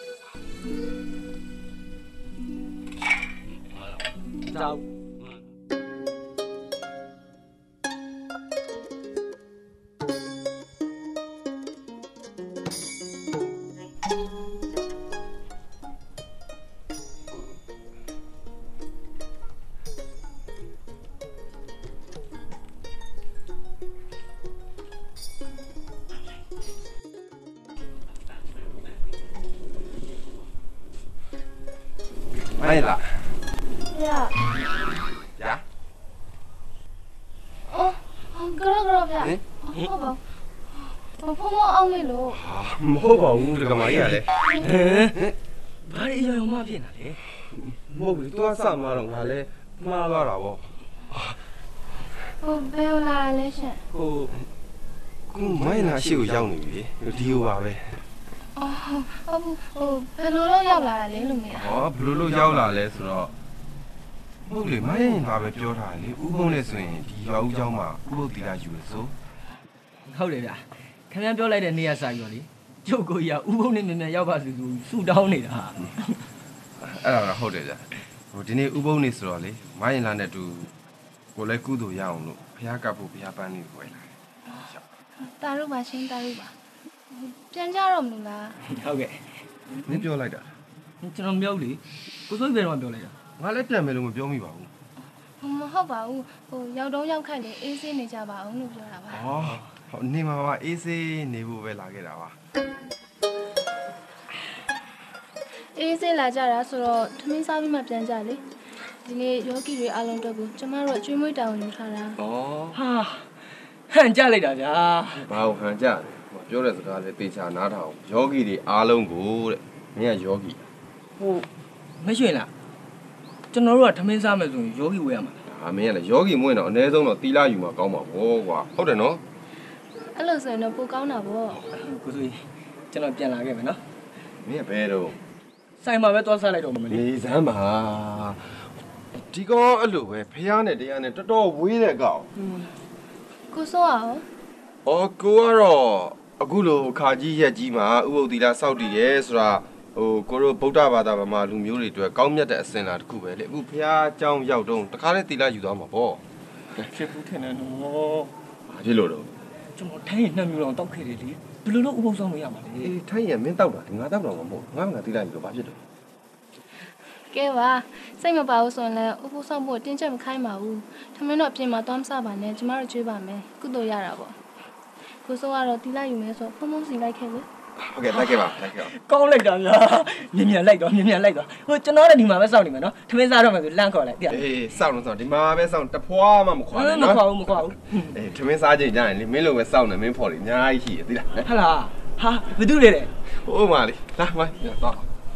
ကြောက်没啦。 呀。 呀？ 哦，ကရောကရောဗျာဟုတ်ပါဘူးဘုံမအောင်မေလို့ဟာမဟုတ်ပါဘူးဒီကမကြီးကလည်းဟမ်ဘာလို့အယောင်မဖြစ်နေလဲမဟုတ်ဘူး तू ကစမှာတော့ငါလည်းမှားသွားတာဗောဟိုဘယ်လာလဲရှင်ဟိုကိုမိုင်းလာရှိကိုရောက်နေပြီဒီဟိုပါပဲအော်ဟုတ်ဟိုဘယ်လိုလုပ်ရောက်လာတာလဲလို့မေးတာဟောဘယ်လိုလုပ်ရောက်လာလဲဆိုတော့ဟုတ်လေမိုင်းလာပဲပြောထားတယ်လေဥပုံနဲ့ဆိုရင်ဒီရွာဦးเจ้าမှာဥပုပ်တီလာယူလို့ဆိုဟုတ်တယ်ဗျာခင်ဗျားပြောလိုက်တဲ့နေရာစာရောလေကျုပ်ကိုကြီးကဥပုံနဲ့မြန်မြန်ရောက်ပါစေသူဆူတောင်းနေတာဟာအဲ့ဒါတော့ဟုတ်တယ်ဗျဟိုဒီနေ့ဥပုံနေဆိုတော့လေမိုင်းလာနဲ့တူကိုလည်းကုသိုလ်ရအောင်လို့ဘုရားကပ်ဖို့ဘုရားပန်းနေကိုဝယ်လာတယ်တာရုပ်ပါရှင်းတာရုပ်ပါပြန်ကြတော့မလို့လားဟုတ်ကဲ့မင်းပြောလိုက်တာကျွန်တော်မပြောလေကိုစိုးပြန်တော့ပြောလိုက်တာငါလည်းပြန်မယ်လို့မပြောမိပါဘူးမဟုတ်ပါဘူးဟိုရောက်တော့ရောက်ခိုက်လေအေးဆေးနေကြပါအောင်လို့ပြောတာပါဟောဟိုနေမှာပါအေးဆေးနေဖို့ပဲလာခဲ့တာပါအေးဆေးလာကြတာဆိုတော့ထမင်းစားပြီးမှပြန်ကြလေဒီနေ့ယောဂီတွေအားလုံးအတွက်ကိုကျမတို့အကျွေးမွေးတောင်းယူထားတာဩဟာဟန်ကြလိုက်တာဗျာဘာကိုဟန်ကြတယ်ပြောတဲ့စကားလေးတေချာနားထောင်ယောဂီတွေအားလုံးကိုတဲ့မင်းကယောဂီဟိုမရွှင်လားကျွန်တော်တို့ကထမင်းစားမယ်ဆိုရင်ယောဂီဝယ်ရမှာဒါမင်းကလည်းယောဂီမွေးတော့အနည်းဆုံးတော့တီလာယူမှာကောင်းပါဘောကွာဟုတ်တယ်နော်အဲ့လိုဆိုရင်တော့ပိုကောင်းတာပေါ့ကိုစိုးကျွန်တော်ပြန်လာခဲ့မယ်နော်မင်းကဘယ်တော့ဆိုင်မှာပဲသွားစားလိုက်တော့မလေးနေစမ်းပါဒီကောအဲ့လိုပဲဖះနဲ့တရားနဲ့တော်တော်ဝေးတဲ့ကောင်ကိုစိုးအောင်ဩကိုကတော့အခုလိုခါကြီးရက်ကြီးမှာဥပုပ်တီလာစောက်တည်ရဲဆိုတာဟိုကိုတို့ဗုဒ္ဓဘာသာဗမာလူမျိုးတွေအတွက်ကောင်းမြတ်တဲ့အစဉ်လာတစ်ခုပဲလေအခုဖះအကြောင်းရောက်တော့တခါတည်းတီလာယူသွားမှာပေါ့ဖြစ်ဘူးထင်တယ်နော်ဘာဖြစ်လို့တော့ကျွန်တော်ထိုင်းရင်နှစ်မျိုးတော့တောက်ခဲ့တယ်လေဘယ်လိုလုပ်ဥပုပ်ဆောင်လို့ရမှာလဲအေးထိုင်းရမင်းတောက်တာငါတောက်တော့မှာမဟုတ်ငါကတီလာယူတော့ဘာဖြစ်တော့ကဲပါစိတ်မပါဘူးဆိုရင်လည်းဥပုသ်ဆောင်ဖို့တင်းကျပ်မခိုင်းပါဘူးထမင်းတော့ပြင်မှာသွားမစားပါနဲ့ကျမတို့ကြွေးပါမယ်ကုသိုလ်ရတာပေါ့ကိုစိုးကတော့တီလိုက်ယူမယ်ဆိုဖုံဖုံစီလိုက်ခဲ့လေဟုတ်ကဲ့လိုက်ခဲ့ပါလိုက်ခဲ့ပါကောင်းလိုက်တာဗျာမြင်မြန်လိုက်တော့မြင်မြန်လိုက်တော့ဟိုကျွန်တော်လည်းဒီမှာပဲစောင့်နေမယ်နော်ထမင်းစားတော့မယ်ဆိုလန့်ခေါ်လိုက်တိရအေးစောင့်လို့စောင့်ဒီမှာပဲစောင့်တဖွာမှမခွာနဲ့မနော်ခွာဘူးမခွာဘူးအေးထမင်းစားကြကြရင်လေမင်းလိုပဲစောင့်နေမင်းဖော်လေအများကြီးရှိတယ်သိလားဟာလားဟာဘယ်သူလဲလဲဟိုမှာလေလာမတော့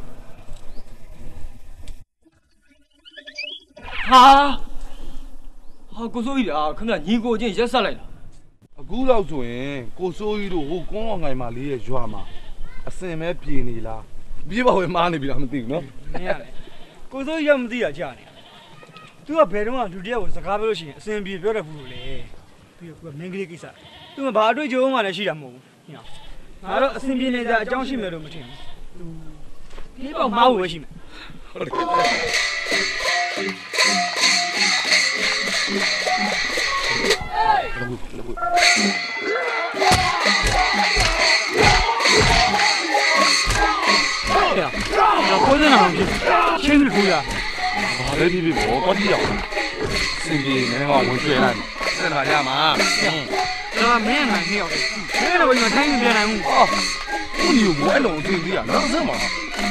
ဟာဟာကိုစိုးကြီးဗျာခင်ဗျညီကိုချင်းရက်ဆက်လိုက်တာအခုလောက်ဆိုရင်ကိုစိုးကြီးတို့ဟိုကွန်းအောင်ငိုင်မလေးရဲ့ရွာမှာအစင်မဲပြေနေလားပြေးပါဝဲမားနေပြီလားမသိဘူးနော်မင်းရလေကိုစိုးကြီးကမသိတာကြားနေသူကဘယ်တော့မှလူတယောက်ကိုစကားပြောလို့ရှိရင်အစင်ပြေပြောတတ်ဘူးလို့လေပြီးတော့ကမင်းကလေးကိစ္စသူကဘာအတွေ့အကြုံမှလည်းရှိတာမဟုတ်ဘူးငါတော့အစင်ပြေနေကြအကြောင်းရှိမယ်လို့မထင်ဘူးဒီပေါ့မောက်ဝဲရှိမယ်ဟုတ်တယ်ကိုယ်နဲ့အောင်ချင်းချင်းကိုရဘာလဲဒီဒီဘောတော့ကြောက်စင်ကြီးနည်းနည်းကဝင်ကျွေးလိုက်စင်လာရမှာတော့မင်းနိုင်နေအောင်မင်းတော့ဘယ်မှာထိုင်းမပြန်နိုင်ဘူးဟောဦးဒီဘွဲလုံးသိသေးရနော်စမ်းပါ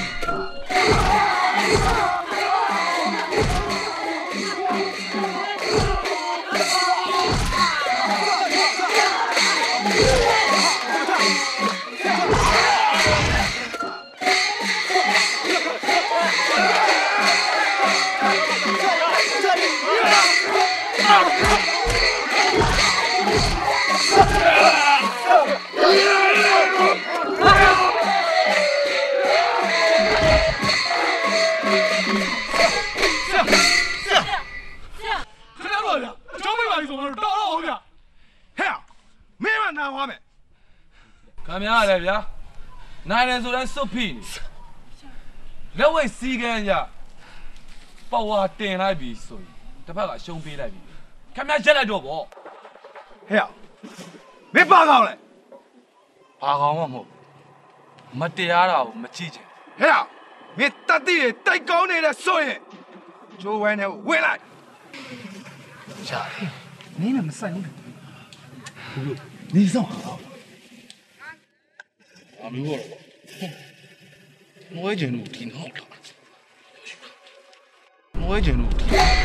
ခင်ဗျားလည်းဗျာနိုင်တယ်ဆိုတော့စွတ်ဖိနေလက်ဝိတ်စီးကန်းကြပေါ်ဝါတင်လိုက်ပြီဆိုရင်တစ်ဖက်ကရှုံးပေးလိုက်ပြီခင်ဗျားချက်လိုက်တော့ဗောဟဲ့မင်းပါကောင်းလဲပါကောင်းမှမဟုတ်မတရားတာကိုမကြည့်ချင်ဟဲ့မင်းတတိတွေတိုက်ကောင်းနေတဲ့ဆိုရင်ဂျိုးဝဲနဲ့ဝင်လိုက်ရှာနင်းလည်းမဆိုင်ဘူး你上好。啊，没过了吧？我也觉得挺好的。 ပွဲကျင်လို့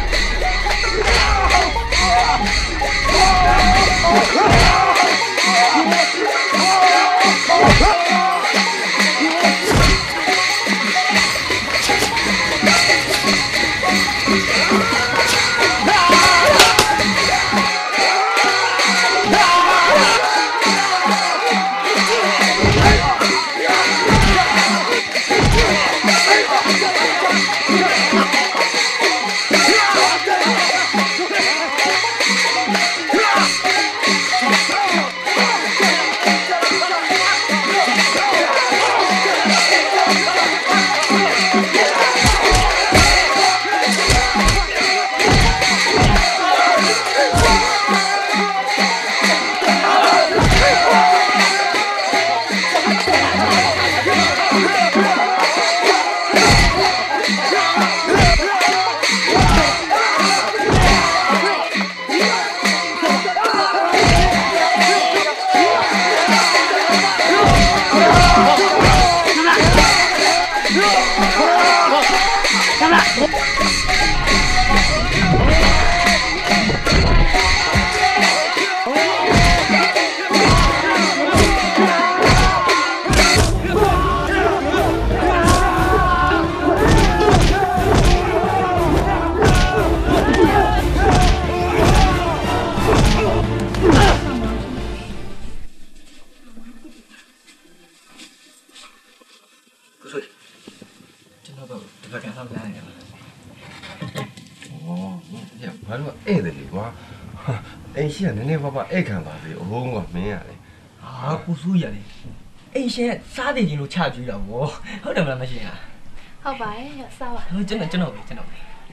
ရှင်းနည်းနည်းပါးပါအိတ်ခံပါစေအဟုံးကမင်းရလေဟာကိုစိုးရလေအိမ်ရှင်းစားတယ်ချင်းလို့ချကြွေးတာဗောဟုတ်တယ်မလားမရှင်းလားဟုတ်ပါရဲ့စားပါကျွန်တော်ကျွန်တော်ကျွန်တော်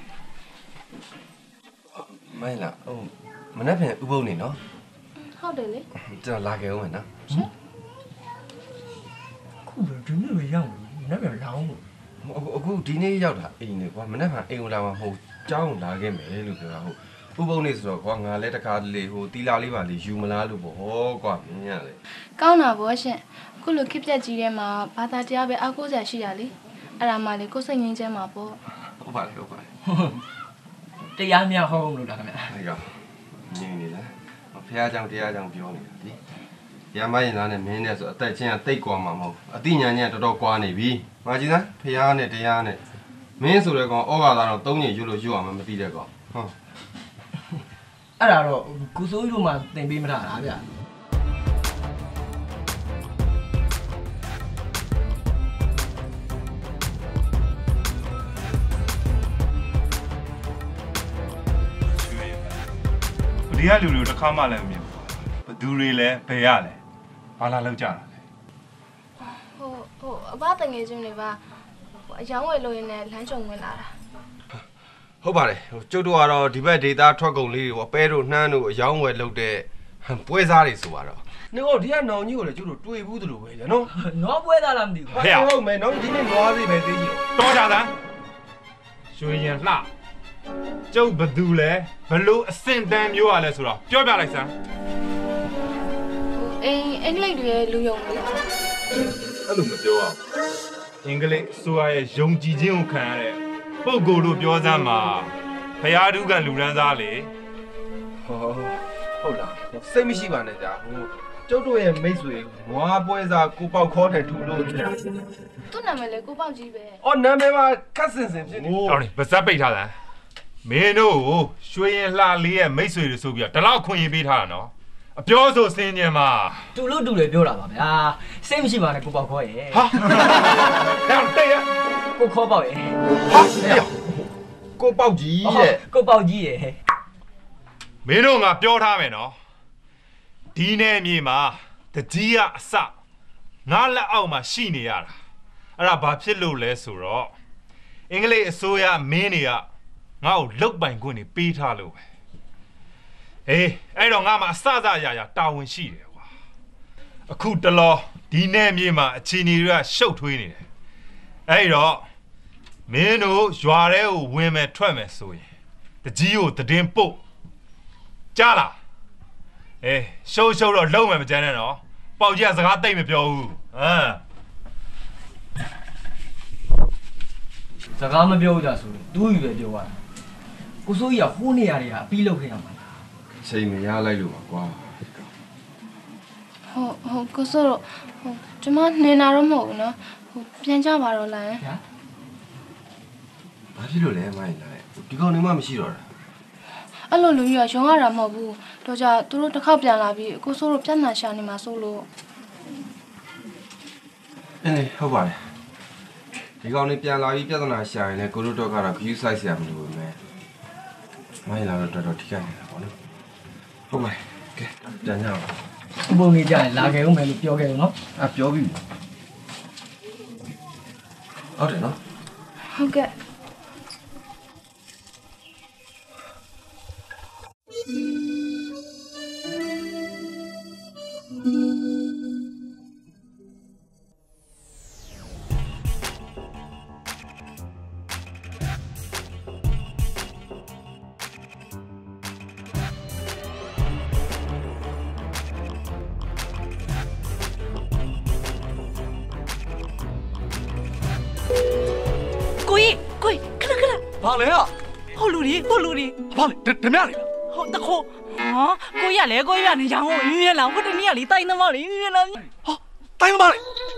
မိုင်းလားဟိုမနေ့ပြန်ဥပုပ်နေနော်ဟုတ်တယ်လေကျွန်တော်လာခဲ့ဦးမယ်နော်ရှင်ခုတော့ဒီနေ့ပဲရောက်မနေ့ပြန်လောင်းလို့အခုဒီနေ့ရောက်တာအိမ်နေကွာမနေ့ပြန်အိမ်ကိုလာမှာမဟုတ်ကြောင်းလာခဲ့မယ်လို့ပြောတာဟုတ်ဥပုံနေဆိုတော့ကွာငါလည်းတခါတလေဟိုတီလာလေးပါလေယူမလားလို့ပေါ့ဟောကွာမင်းရလေကောင်းတာဗောရှင်ခုလိုခစ်ပြက်ကြီးထဲမှာဘာသာတရားပဲအောက်ကိုစရာရှိရလေအဲ့ဒါမှလေကိုယ်စိတ်ငြိမ်းချမ်းမှာပေါ့ဟုတ်ပါလေဟုတ်ပါလေတရားများဟောလို့လားခင်ဗျာဟုတ်ကဲ့ငြိမ်နေလားဖះเจ้าတရားเจ้าပြောနေတာဒီရမရင်သားနဲ့မင်းနဲ့ဆိုအသက်ချင်းကတိတ်ကွာမှာမဟုတ်အတိညာညာတော်တော်ကွာနေပြီငါကြည့်စမ်းဖះနဲ့တရားနဲ့မင်းဆိုတဲ့ကောင်ဩဃာသာတော့သုံးညရွတ်လို့ရွတ်အောင်မသိတဲ့ကောင်ဟုတ်အဲ့ဒါတော့ကိုစိုးကြီးတို့မှသင်ပေးမထားတာဗျဒီကလူလူတစ်ခါမှလည်းမမြင်ဘူးဘသူတွေလဲဘယ်ရလဲဘာလာလောက်ကြတာလဲဟိုဟိုအဘတငယ်ချင်းတွေပါအယောင်းဝယ်လို့ရင်းနဲ့လမ်းကြုံဝင်လာတာဟုတ်ပါတယ်ဟိုကျုပ်တို့ကတော့ဒီဘက်ဒေတာထွက်ကုန်လေးတွေပေါ့ပဲတို့နှမ်းတို့အယောင်းဝယ်လုပ်တဲ့ပွဲစားတွေဆိုတော့နေတော့ဒီကနောင်ကြီးကိုလည်းကျုပ်တို့တွေ့ဘူးသလိုပဲနော်နွားပွဲသားလားမသိဘူးဟုတ်မယ်နော်ဒီနေ့နွားစီပဲသိကြီးတော့ကြတာရွှေရင်လှကျုပ်ဘသူလဲဘလို့အစင်တန်းမျိုးရလဲဆိုတော့ပြောပြလိုက်စမ်းအင်းအင်္ဂလိပ်တွေလူယုံလေးအဲ့လိုမပြောအောင်အင်္ဂလိပ်ဆိုရရဲ့ယုံကြည်ခြင်းကိုခံရတဲ့ပုဂ္ဂိုလ်တို့ပြောစမ်းမှာဖရာဒုက္ခလူရန်သားလေဟောဟုတ်လားစိတ်မရှိပါနဲ့ကြာဟိုကျုပ်တို့ရဲ့မိတ်ဆွေငွားပွဲစားကိုပေါက်ခေါ်တယ်ထူလို့သူ့နာမည်လေကိုပေါက်ကြီးပဲအော်နာမည်ပါခက်စင်စင်ဖြစ်နေဟုတ်တယ်ဗဇက်ပိတ်ထားလားမင်းတို့ရွှေရင်လှလေးရဲ့မိတ်ဆွေတွေဆိုပြီးတော့ဒီလောက်ခွင့်ရေးပေးထားတာနော်အပြောဆိုစင်းညင်မှာတူလို့တူတယ်ပြောတာပါဗျာစိတ်မရှိပါနဲ့ကိုပေါက်ခေါ်ရဲ့ဟာတော့တဲ့ရကိုခေါ်ပေါက်ရဲ့ဟာကိုပေါက်ကြီးရဲ့ကိုပေါက်ကြီးရဲ့မင်းတို့ငါပြောထားမယ်နော်ဒီနေ့မြေမှာတကြီးကအစငါလက်အောက်မှာရှိနေရတာအဲ့ဒါဘာဖြစ်လို့လဲဆိုတော့အင်္ဂလိပ်အစိုးရမင်းတွေကငါ့ကိုလုတ်ပိုင်ခွင့်နေပေးထားလို့ပဲအေးအဲ့တော့ငါမှအစစရရတာဝန်ရှိတယ်ကွာအခုတလောဒီနေ့မြေမှာအချီနီတွေကရှုပ်ထွေးနေတယ်အဲ့တော့မင်းတို့ရွာထဲကိုဝင်မယ်ထွက်မယ်ဆိုရင်တကြီးကိုတည်င်းပုတ်ကြားလားအေးရှုပ်ရှုပ်တော့လုံးမယ်မကြမ်းနဲ့နော်ပေါက်ကြီးကစကားတိတ်မပြောဘူးဟမ်စကားမပြောကြဆိုလို့တူးယူပဲပြောရတာကိုစိုးကြီးကဟိုးနေရတွေဟာပြီးလောက်ခဲ့ရမှာချိန်မရလိုက်လို့ပါကွာဟုတ်ဟုတ်ကိုစိုးတော့ဟိုကျမနေနာတော့မဟုတ်ဘူးနော်ဟိုပြန်ကြပါတော့လားဘာဖြစ်လို့လဲမိုင်းလာဒီကောင်နေမှမရှိတော့တာအဲ့လိုလူကြီးကရုံရတာမဟုတ်ဘူးတော့ကြသူတို့တစ်ခေါက်ပြန်လာပြီးကိုစိုးတို့ပြန်လာရှာနေမှာဆိုလို့အေးဟုတ်ပါတယ်ဒီကောင်လေးပြန်လာပြီးပြဿနာရှာရင်လည်းကိုတို့တော့ကတော့ view size ဆရာမလို့ပဲမိုင်းလာတော့တော်တော်ထိခိုက်နေတာပေါ့နော်ဟုတ်ပါတယ်ကဲပြန်ကြအောင်ဥပုံကြီးကြရင်လာခဲ့ဦးမယ်လို့ပြောခဲ့ဦးနော်အာပြောပြီဟုတ်တယ်နော်ဟုတ်ကဲ့ဘာလဲอ่ะဟိုလူတွေဟိုလူတွေဘာလဲဓမြတွေဟိုတခိုးဟာကိုရလေကိုရနေရောင်းကိုမြင်လာဟိုတနေ့ကလေတိုင်းသမားလေမြင်လာဟာတိုင်းသမားလေ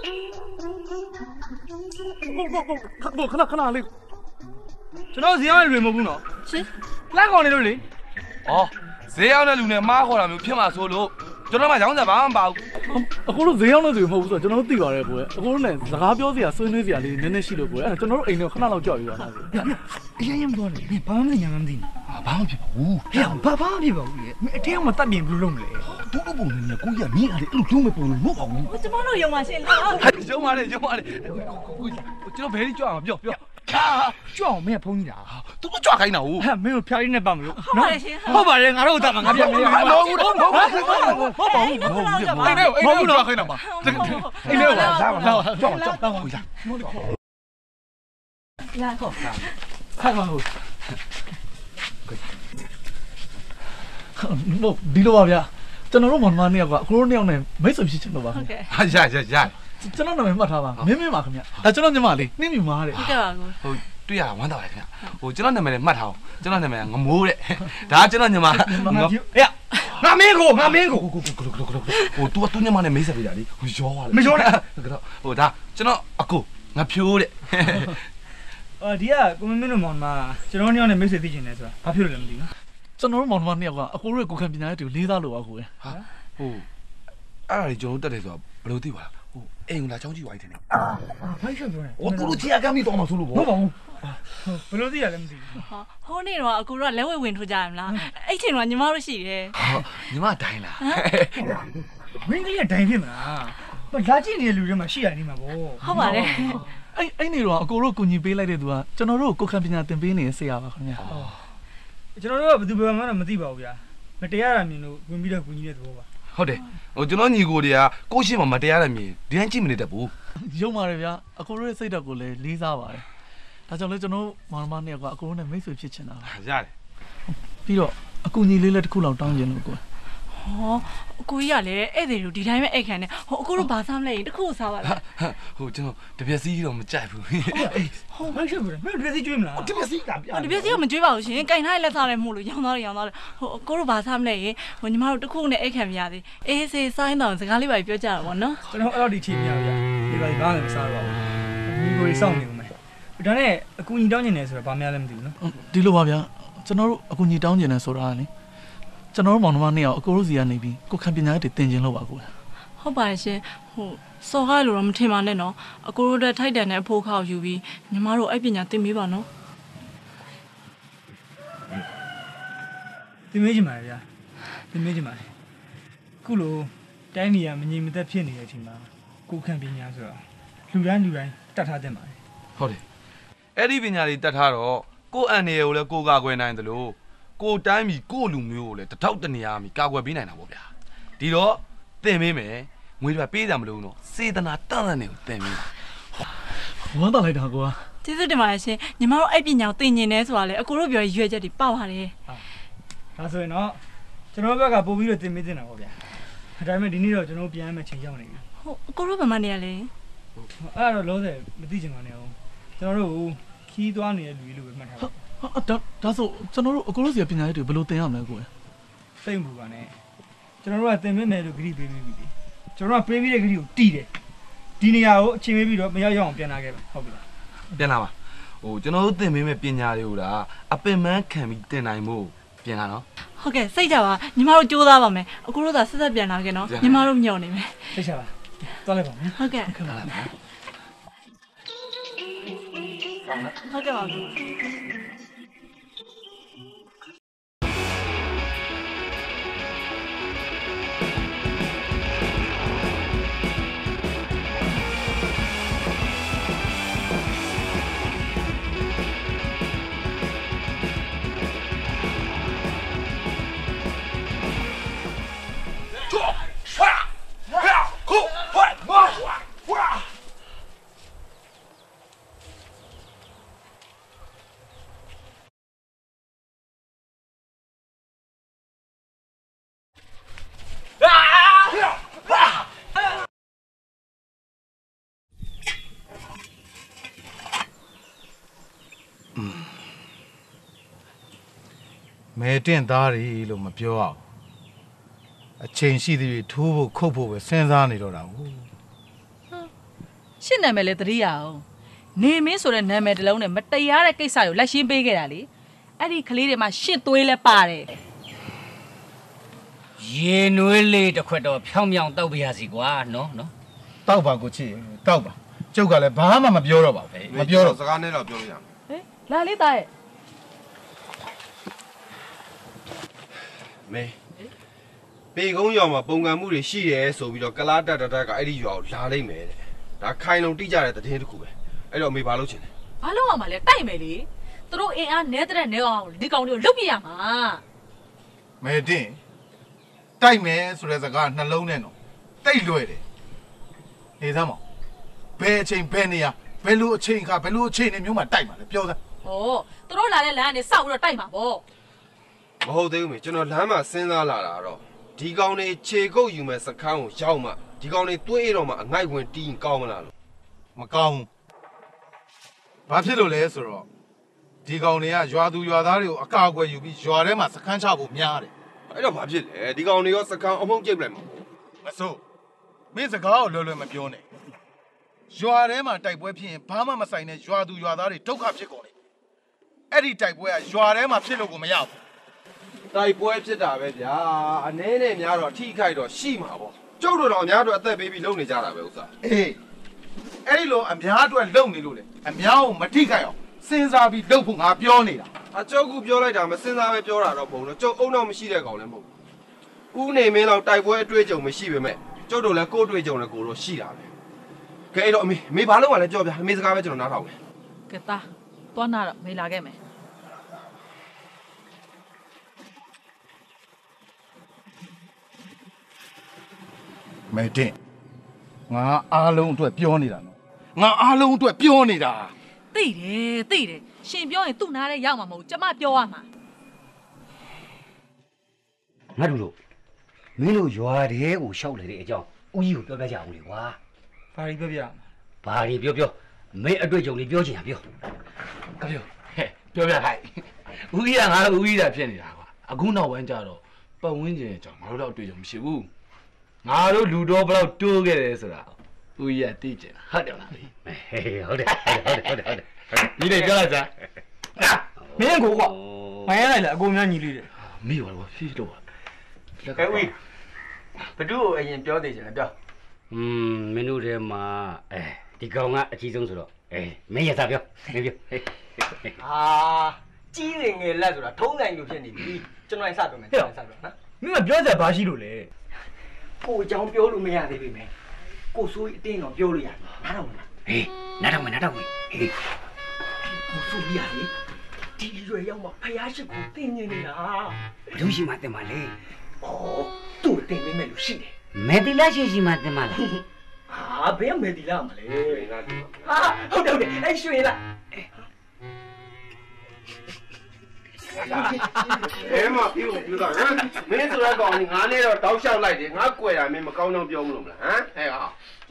ဘို့ဘို့ခဏခဏလေးကျွန်တော်ဇေယောင်းရဲ့လူမဟုတ်ဘူးနော်ရှင်လက်ကောင်နေလို့လေဩဇေယောင်းတဲ့လူနဲ့မားခေါ်တာမျိုးဖြစ်မှာဆိုလို့ကျွန်တော်မှရောင်းစားဘာမှမပါဘူးအခုလို့ဈေးရောက်နေသူမဟုတ်ဘူးဆိုတော့ကျွန်တော်တို့သိပါတယ်ကိုယ်အခုလို့လည်းစကားပြောစရာဆွေးနွေးစရာလေးနည်းနည်းရှိလို့ကိုယ်အဲ့ကျွန်တော်တို့အိမ်ထဲခဏလောက်ကြောက်ယူပါလားအရင်ရင်ပြောနေဘာမှမသိညာမှမသိဘာမှဖြစ်ပါဘူးဟဲ့ဘာဘာဖြစ်ပါဘူးလေအထဲမှာတတ်ပြင်ဘယ်လိုလုပ်မလဲတူတူပုံနဲ့ကိုကြီးကမြင်ရတယ်အဲ့လိုလုံးမပုံလို့မဟုတ်ပါဘူးကျမတို့ရုံမှာရှင်လားရုံပါလေရုံပါလေကျွန်တော်ဘယ်လိုကြွအောင်ပြောပြောဟာကြွအောင်မင်းဖုန်းကြီးတာသူကကြွခိုင်းတာဟုတ်ဟဲ့မင်းတို့ဖျားရင်းနဲ့ပတ်မလို့နော်ဟုတ်ပါတယ်ငါတို့ကငါပြန်မလို့မဟုတ်ဘူးတော့မဟုတ်ဘူးဟုတ်ပါဘူးမဟုတ်ဘူးအိမ်ထဲအိမ်ထဲတော့ခိုင်းတာပါအိမ်ထဲပါလာပါလာကြွအောင်ကြွအောင်ဟုတ်လားလာခေါ်ခိုင်းပါဦးမို့ဒီလိုပါဗျာကျွန်တော်တို့မောင်မနှစ်ယောက်ကအခုတို့နှစ်ယောက်နဲ့မိတ်ဆွေဖြစ်ချင်လို့ပါခင်ဗျာဟာရရရကျွန်တော်နာမည်မှတ်ထားပါမင်းမင်းပါခင်ဗျာဒါကျွန်တော်ညီမလေးနှင်းမြူမားတဲ့ဟုတ်ကဲ့ပါကိုဟိုတွေ့ရဝမ်းသာပါခင်ဗျာဟိုကျွန်တော်နာမည်လည်းမှတ်ထားအောင်ကျွန်တော်နာမည်ကငမိုးတဲ့ဒါကကျွန်တော်ညီမဟဲ့ငါမင်းကိုငါမင်းကိုဟို तू ကသူ့ညီမနဲ့မိတ်ဆက်ပေးတာလေဟိုရောသွားတယ်မရောနဲ့ဟိုဒါကျွန်တော်အကိုငါဖြိုးတဲ့အော်ဒီကကိုမင်းတို့မောင်မကျွန်တော်ညောင်းနဲ့မိတ်ဆက်သိကျင်နေဆိုတာဘာဖြစ်လို့လဲမသိဘူးနော်ကျွန်တော်တို့မောင်မနှစ်ယောက်ကအကိုရဲ့ကိုခံပညာရေးတူလေးစားလို့ပါကိုဟာဟိုအဲ့ဒါကြီးကျွန်တော်တက်တယ်ဆိုတာဘယ်လိုသိပါလားဟိုအိမ်ကလာချောင်းကြည့်သွားတယ်အာဘာဖြစ်ပြောလဲဟိုကိုလိုချီအကမ်းပြီးတော့မှဆိုလို့ပေါ့ဟုတ်ပါဘူးဘယ်လိုသိရလဲမသိဘူးဟာဟိုနေ့တော့အကူတော့လက်ဝဲဝင်ထိုးကြရမလားအဲ့ချိန်တော့ညီမတို့ရှိတယ်ဟာညီမဒိုင်းလားမင်းကလေးဒိုင်းဖြစ်မလားလာကြည့်နေတဲ့လူတွေမှာရှိရနေမှာပေါ့ဟုတ်ပါလေအဲ့အဲ့နေတော့အကိုတို့ကူညီပေးလိုက်တဲ့သူကကျွန်တော်တို့ကိုခံပညာသင်ပေးနေတဲ့ဆရာပါခင်ဗျာကျွန်တော်တို့ကဘယ်သူဘယ်မှမသိပါဘူးဗျာမတရားတာမြင်လို့ဝင်ပြီးတော့ကူညီတဲ့သဘောပါဟုတ်တယ်ဟိုကျွန်တော်ညီကိုတွေကကိုရှိမှမတရားတယ်မြင်ဒီတိုင်းကြည့်မနေတတ်ဘူးရုံပါတယ်ဗျာအကိုတို့ရဲ့စိတ်ဓာတ်ကိုလည်းလေးစားပါတယ်ဒါကြောင့်လဲကျွန်တော်မောင်မနှစ်ယောက်ကအကိုတို့နဲ့မိတ်ဆွေဖြစ်ချင်တာပါရတယ်ပြီးတော့အကူညီလေးလည်းတစ်ခုလောက်တောင်းချင်လို့ကိုဟောအကူကြီးကလည်းဧည့်သည်တို့ဒီတိုင်းပဲအိတ်ခံနေဟိုအကူတို့ဘာစားမလဲတခုစားပါလားဟိုကျွန်တော်တပြက်စီးတော့မကြိုက်ဘူးဟိုဘာဖြစ်လဲမင်းတပြက်စီးကျွေးမလားတပြက်စီးကပြတပြက်စီးကမကျွေးပါဘူးရှင်ကင်ထားလက်စားလည်းမဟုတ်လို့ရောင်းသားတယ်ရောင်းသားတယ်ဟိုအကူတို့ဘာစားမလဲဟိုညီမတို့တခုနဲ့အိတ်ခံပြရသေးအေးစေးဆိုင်းတောင်စကားလေးပါပြောကြတာပေါ့နော်ကျွန်တော်အဲ့တော့ဒီချိန်မရဘူးဗျာဒီပါဘာလည်းမစားတော့ဘူးညီကိုစောင့်နေဦးမယ်ဒါနဲ့အကူညီတောင်းနေတယ်ဆိုတော့ဘာမှလည်းမသိဘူးနော်ဒီလိုပါဗျာကျွန်တော်တို့အကူညီတောင်းနေတယ်ဆိုတာလေကျွန်တော်တို့မောင်နှမနှစ်ယောက်အကိုတို့စီကနေပြီးကိုခံပညာရေးတွေသင်ကျင်လို့ပါကိုဟုတ်ပါရှင်ဟိုစော်ကားလို့တော့မထင်ပါနဲ့နော်အကိုတို့တက်ထိုက်တန်တဲ့အဖိုးခောက်ယူပြီးညီမတို့အဲ့ပညာသင်ပေးပါနော်သင်ပေးကြပါဗျာသင်ပေးကြပါခုလိုတိုင်းပြည်ကမငြိမ်မသက်ဖြစ်နေတဲ့အချိန်မှာကိုခံပညာဆိုတော့လူတိုင်းလူတိုင်းတတ်ထားတဲ့ပါဟုတ်တယ်အဲ့ဒီပညာတွေတတ်ထားတော့ကိုအန်နေကိုလည်းကိုကာကွယ်နိုင်တယ်လို့ကိုတိုင်းပြည်ကိုလူမျိုးကိုလည်းတထောက်တနေရမီကာကွယ်ပေးနိုင်တာပေါ့ဗျာဒီတော့သင်ပေးမယ်ငွေတွေပေးကြမလို့နော်စေတနာတန်တဲ့နေကိုသင်ပေးဝမ်းသာလိုက်တာကွာကျေးဇူးတင်ပါတယ်ရှင်ညီမတို့အဲ့ပညာကိုသင်ကျင်နေဆိုတာလေအကိုတို့ပြောရွေးချက်တွေပေါပါတယ်ဒါဆိုရင်တော့ကျွန်တော်ဘက်ကပို့ပြီးတော့သင်ပေးတင်တာပေါ့ဗျာဒါပေမဲ့ဒီနေ့တော့ကျွန်တော်ပြန်ရမယ့်ချိန်ရောက်နေပြီဟုတ်အကိုတို့ဘာမှနေရလဲအဲ့တော့လောဆယ်မသိချင်ပါနဲ့အောင်ကျွန်တော်တို့ခီးသွားနေတဲ့လူတွေလိုပဲမှတ်ထားပါဟာဒါဒါဆိုကျွန်တော်တို့အကိုတို့စီပညာရေးတွေဘယ်လိုသင်ရမလဲကိုယ်စိတ်မပူပါနဲ့ကျွန်တော်တို့ကသင်ပေးမယ်လို့ဂရုပေးပြီးပြီကျွန်တော်ကပေးပြီးတဲ့ဂရုကိုတီးတယ်ဒီနေရာကိုအချိန်ပေးပြီးတော့မရောက်ရအောင်ပြန်လာခဲ့ပါဟုတ်ပြီလားပြန်လာပါဟိုကျွန်တော်တို့သင်ပေးမယ်ပညာတွေကိုဒါအပင်ပန်းခံပြီးသင်နိုင်ဖို့ပြန်လာနော်ဟုတ်ကဲ့စိတ်ကြပါညီမတို့ကြိုးစားပါမယ်အကိုတို့သာဆက်ဆက်ပြန်လာခဲ့နော်ညီမတို့ညော်နေမယ်စိတ်ချပါသွားလိုက်ပါမယ်ဟုတ်ကဲ့ဟုတ်ကဲ့ပါဟုတ်ကဲ့ပါမဲတင်သားရီလို့မပြောအောင်အချိန်ရှိသေးပြီထိုးဖို့ခုတ်ဖို့ပဲစဉ်းစားနေတော့တာဟုတ်ရှင်းနာမည်လေတတိယအောင်နေမင်းဆိုတဲ့နာမည်တစ်လုံးနဲ့မတရားတဲ့ကိစ္စကိုလက်ရှင်းပေးခဲ့တာလေအဲ့ဒီကလေးတွေမှာရှစ်သွေးလဲပါတယ်ရေနွေးလေးတစ်ခွက်တော့ဖြောင်းဖြောင်းတောက်ပါရစီကွာနော်နော်တောက်ပါကိုချစ်တောက်ပါကျုပ်ကလည်းဘာမှမပြောတော့ပါဘူးမပြောတော့စကားနဲ့တော့ပြောလို့ရမယ်ဟင်လာလေးသားရဲ့မေပေကုန်းရွာမှာပုံကံမှုတွေရှိတယ်ဆိုပြီးတော့ကလားတက်တက်ကအဲ့ဒီရွာကိုလာလိုက်မယ်တဲ့ဒါခိုင်လုံတိကျတဲ့သတင်းတစ်ခုပဲအဲ့တော့မေဘာလုပ်ချင်လဲဘာလုပ်ရမှာလဲတိုက်မယ်လေသူတို့အင်အားနဲတဲ့နဲအောင်ဒီကောင်တွေကိုလုတ်ပြရမှာမဲတင်တိုက်မယ်ဆိုတဲ့စကားနှလုံးနဲ့တော့တိတ်လွယ်တယ်နေသမ်းမောင်ဘယ်အချိန်ဘယ်နေရာဘယ်လိုအချိန်ခါဘယ်လိုအချိန်နဲ့မျိုးမှတိုက်မှာလဲပြောစမ်းဟောသူတို့လာတဲ့လမ်းကနေစောက်ပြီးတော့တိုက်မှာပေါ့မဟုတ်သေးဘူးမေကျွန်တော်လမ်းမှာစဉ်းစားလာတာတော့ဒီကောင်တွေခြေကုပ်ယူမဲ့စခန်းကိုရောက်မှဒီကောင်တွေတွေးတော့မှအငိုက်ဝင်တီးကောင်းမလားလို့မကောင်းဘူးဘာဖြစ်လို့လဲဆိုတော့ဒီကောင်တွေကရွာသူရွာသားတွေကိုအကာအကွယ်ယူပြီးရွာထဲမှာစခန်းချဖို့များတယ်အဲ့တော့ဘာဖြစ်လဲဒီကောင်တွေရောစခန်းအမုန်းကျိတ်လိုက်မှာမစိုးမင်းစကားကိုလွယ်လွယ်မပြောနဲ့ရွာထဲမှာတိုက်ပွဲဖြစ်ရင်ဘာမှမဆိုင်တဲ့ရွာသူရွာသားတွေဒုက္ခဖြစ်ကုန်တယ်အဲ့ဒီတိုက်ပွဲကရွာထဲမှာဖြစ်လို့ကိုမရဘူးတိုက်ပွဲဖြစ်တာပဲဗျာအနည်းနဲ့များတော့ထိခိုက်တော့ရှိမှာပေါ့ကျုပ်တို့တော့အများတို့အသက်ပေးပြီးလုပ်နေကြတာပဲဥစ္စာအေးအဲ့ဒီလိုအများအတွက်လုပ်နေလို့လေအများကိုမထိခိုက်အောင်စဉ်းစားပြီးလုပ်ဖို့ငါပြောနေတာအကျုပ်ကပြောလိုက်တာမစဉ်းစားပဲပြောတာတော့ဘုံတော့ကျုပ်အုံတော့မရှိတဲ့ကောင်လည်းမဟုတ်ဘူးဦးနေမင်းတော့တိုက်ပွဲအတွေ့အကြုံမရှိပေမဲ့ကျုပ်တို့လည်းကိုယ်တွေ့ကြုံလည်းကိုယ်တော့ရှိတာပဲကဲအဲ့တော့အမေမေဘာလို့မှလည်းကြောက်ဗျာအမေစကားပဲကျွန်တော်နားထောင်မယ်ကဲသားသွားနာတော့မေးလာခဲ့မယ်မဲတင်ငါအားလုံးအတွက်ပြောနေတာနော်ငါအားလုံးအတွက်ပြောနေတာသိတယ်သိတယ်ရှင်ပြောရင်သူ့နားထဲရောက်မှာမဟုတ်ကျမပြောရမှာငါတို့လို့မင်းတို့ရွာတဲ့ကိုရှောက်လေတဲ့အကြောင်းဦးကြီးကိုပြောပြကြအောင်လေကွာဘာကြီးပြောပြဘာကြီးပြောပြောမင်းအတွေ့အကြုံလေးပြောချင်တာပြောကပြောဟဲ့ပြောပြလိုက်ဦးကြီးကငါတို့ဦးကြီးတာဖြစ်နေတာကွာအခုနောက်ပိုင်းကျတော့ပတ်ဝန်းကျင်အကြောင်းငါတို့တော့အတွေ့အကြုံမရှိဘူးငါတို့လူတော်ဘယ်လောက်တိုးခဲ့တယ်ဆိုတာဦးကြီးကသိကျင်ဟုတ်တယ်လားဟေးဟုတ်တယ်ဟုတ်တယ်ဟုတ်တယ်ဒီလေပြောလိုက်စမ်းမင်းကိုကွာမရလိုက်လားအကုန်များညီလေးတယ်မိပါတော့ဖြီးတော့ကဲဦးဘဒုကိုအရင်ပြောသေးချင်တယ်ပြောอืมမင်းတို့ထဲမှာအဲဒီကောင်ကအကြီးဆုံးဆိုတော့အဲမင်းရတာပြောမင်းပြောဟာကြီးနေငယ်လက်ဆိုတာထုံးဆိုင်လိုဖြစ်နေပြီကျွန်တော်အစပြောမယ်ကျွန်တော်အစပြောနော်မင်းမပြောစရာဘာရှိလို့လဲကိုအကြောင်းပြောလို့မရသေးပြီမယ်ကိုဆိုးအတင်းတော့ပြောလို့ရတယ်နားတော့မလားဟေးနားတော့မနားတော့ဘူးဟေးကိုဆိုးပြရလေဒီရွယ်ရောက်မှဖယားရှိကိုတင်းနေနေတာဘယ်လိုရှိမှတင်ပါလဲဩသူ့တင်ပေးမယ်လို့ရှိတယ်မေဒီလာရှိရှိမှတင်ပါလားဟာဘယ်မေဒီလာမလဲဟာဟုတ်တယ်ဟုတ်တယ်အဲ့ရွှေလားအဲမပြောဘူးလားမင်းဆိုရကောင်ငါနဲ့တော့တောက်လျှောက်လိုက်တယ်ငါကွယ်တာမင်းမကောင်းတော့ပြောမလို့မလားဟမ်ဟဲ့ဟာကျွန်တော်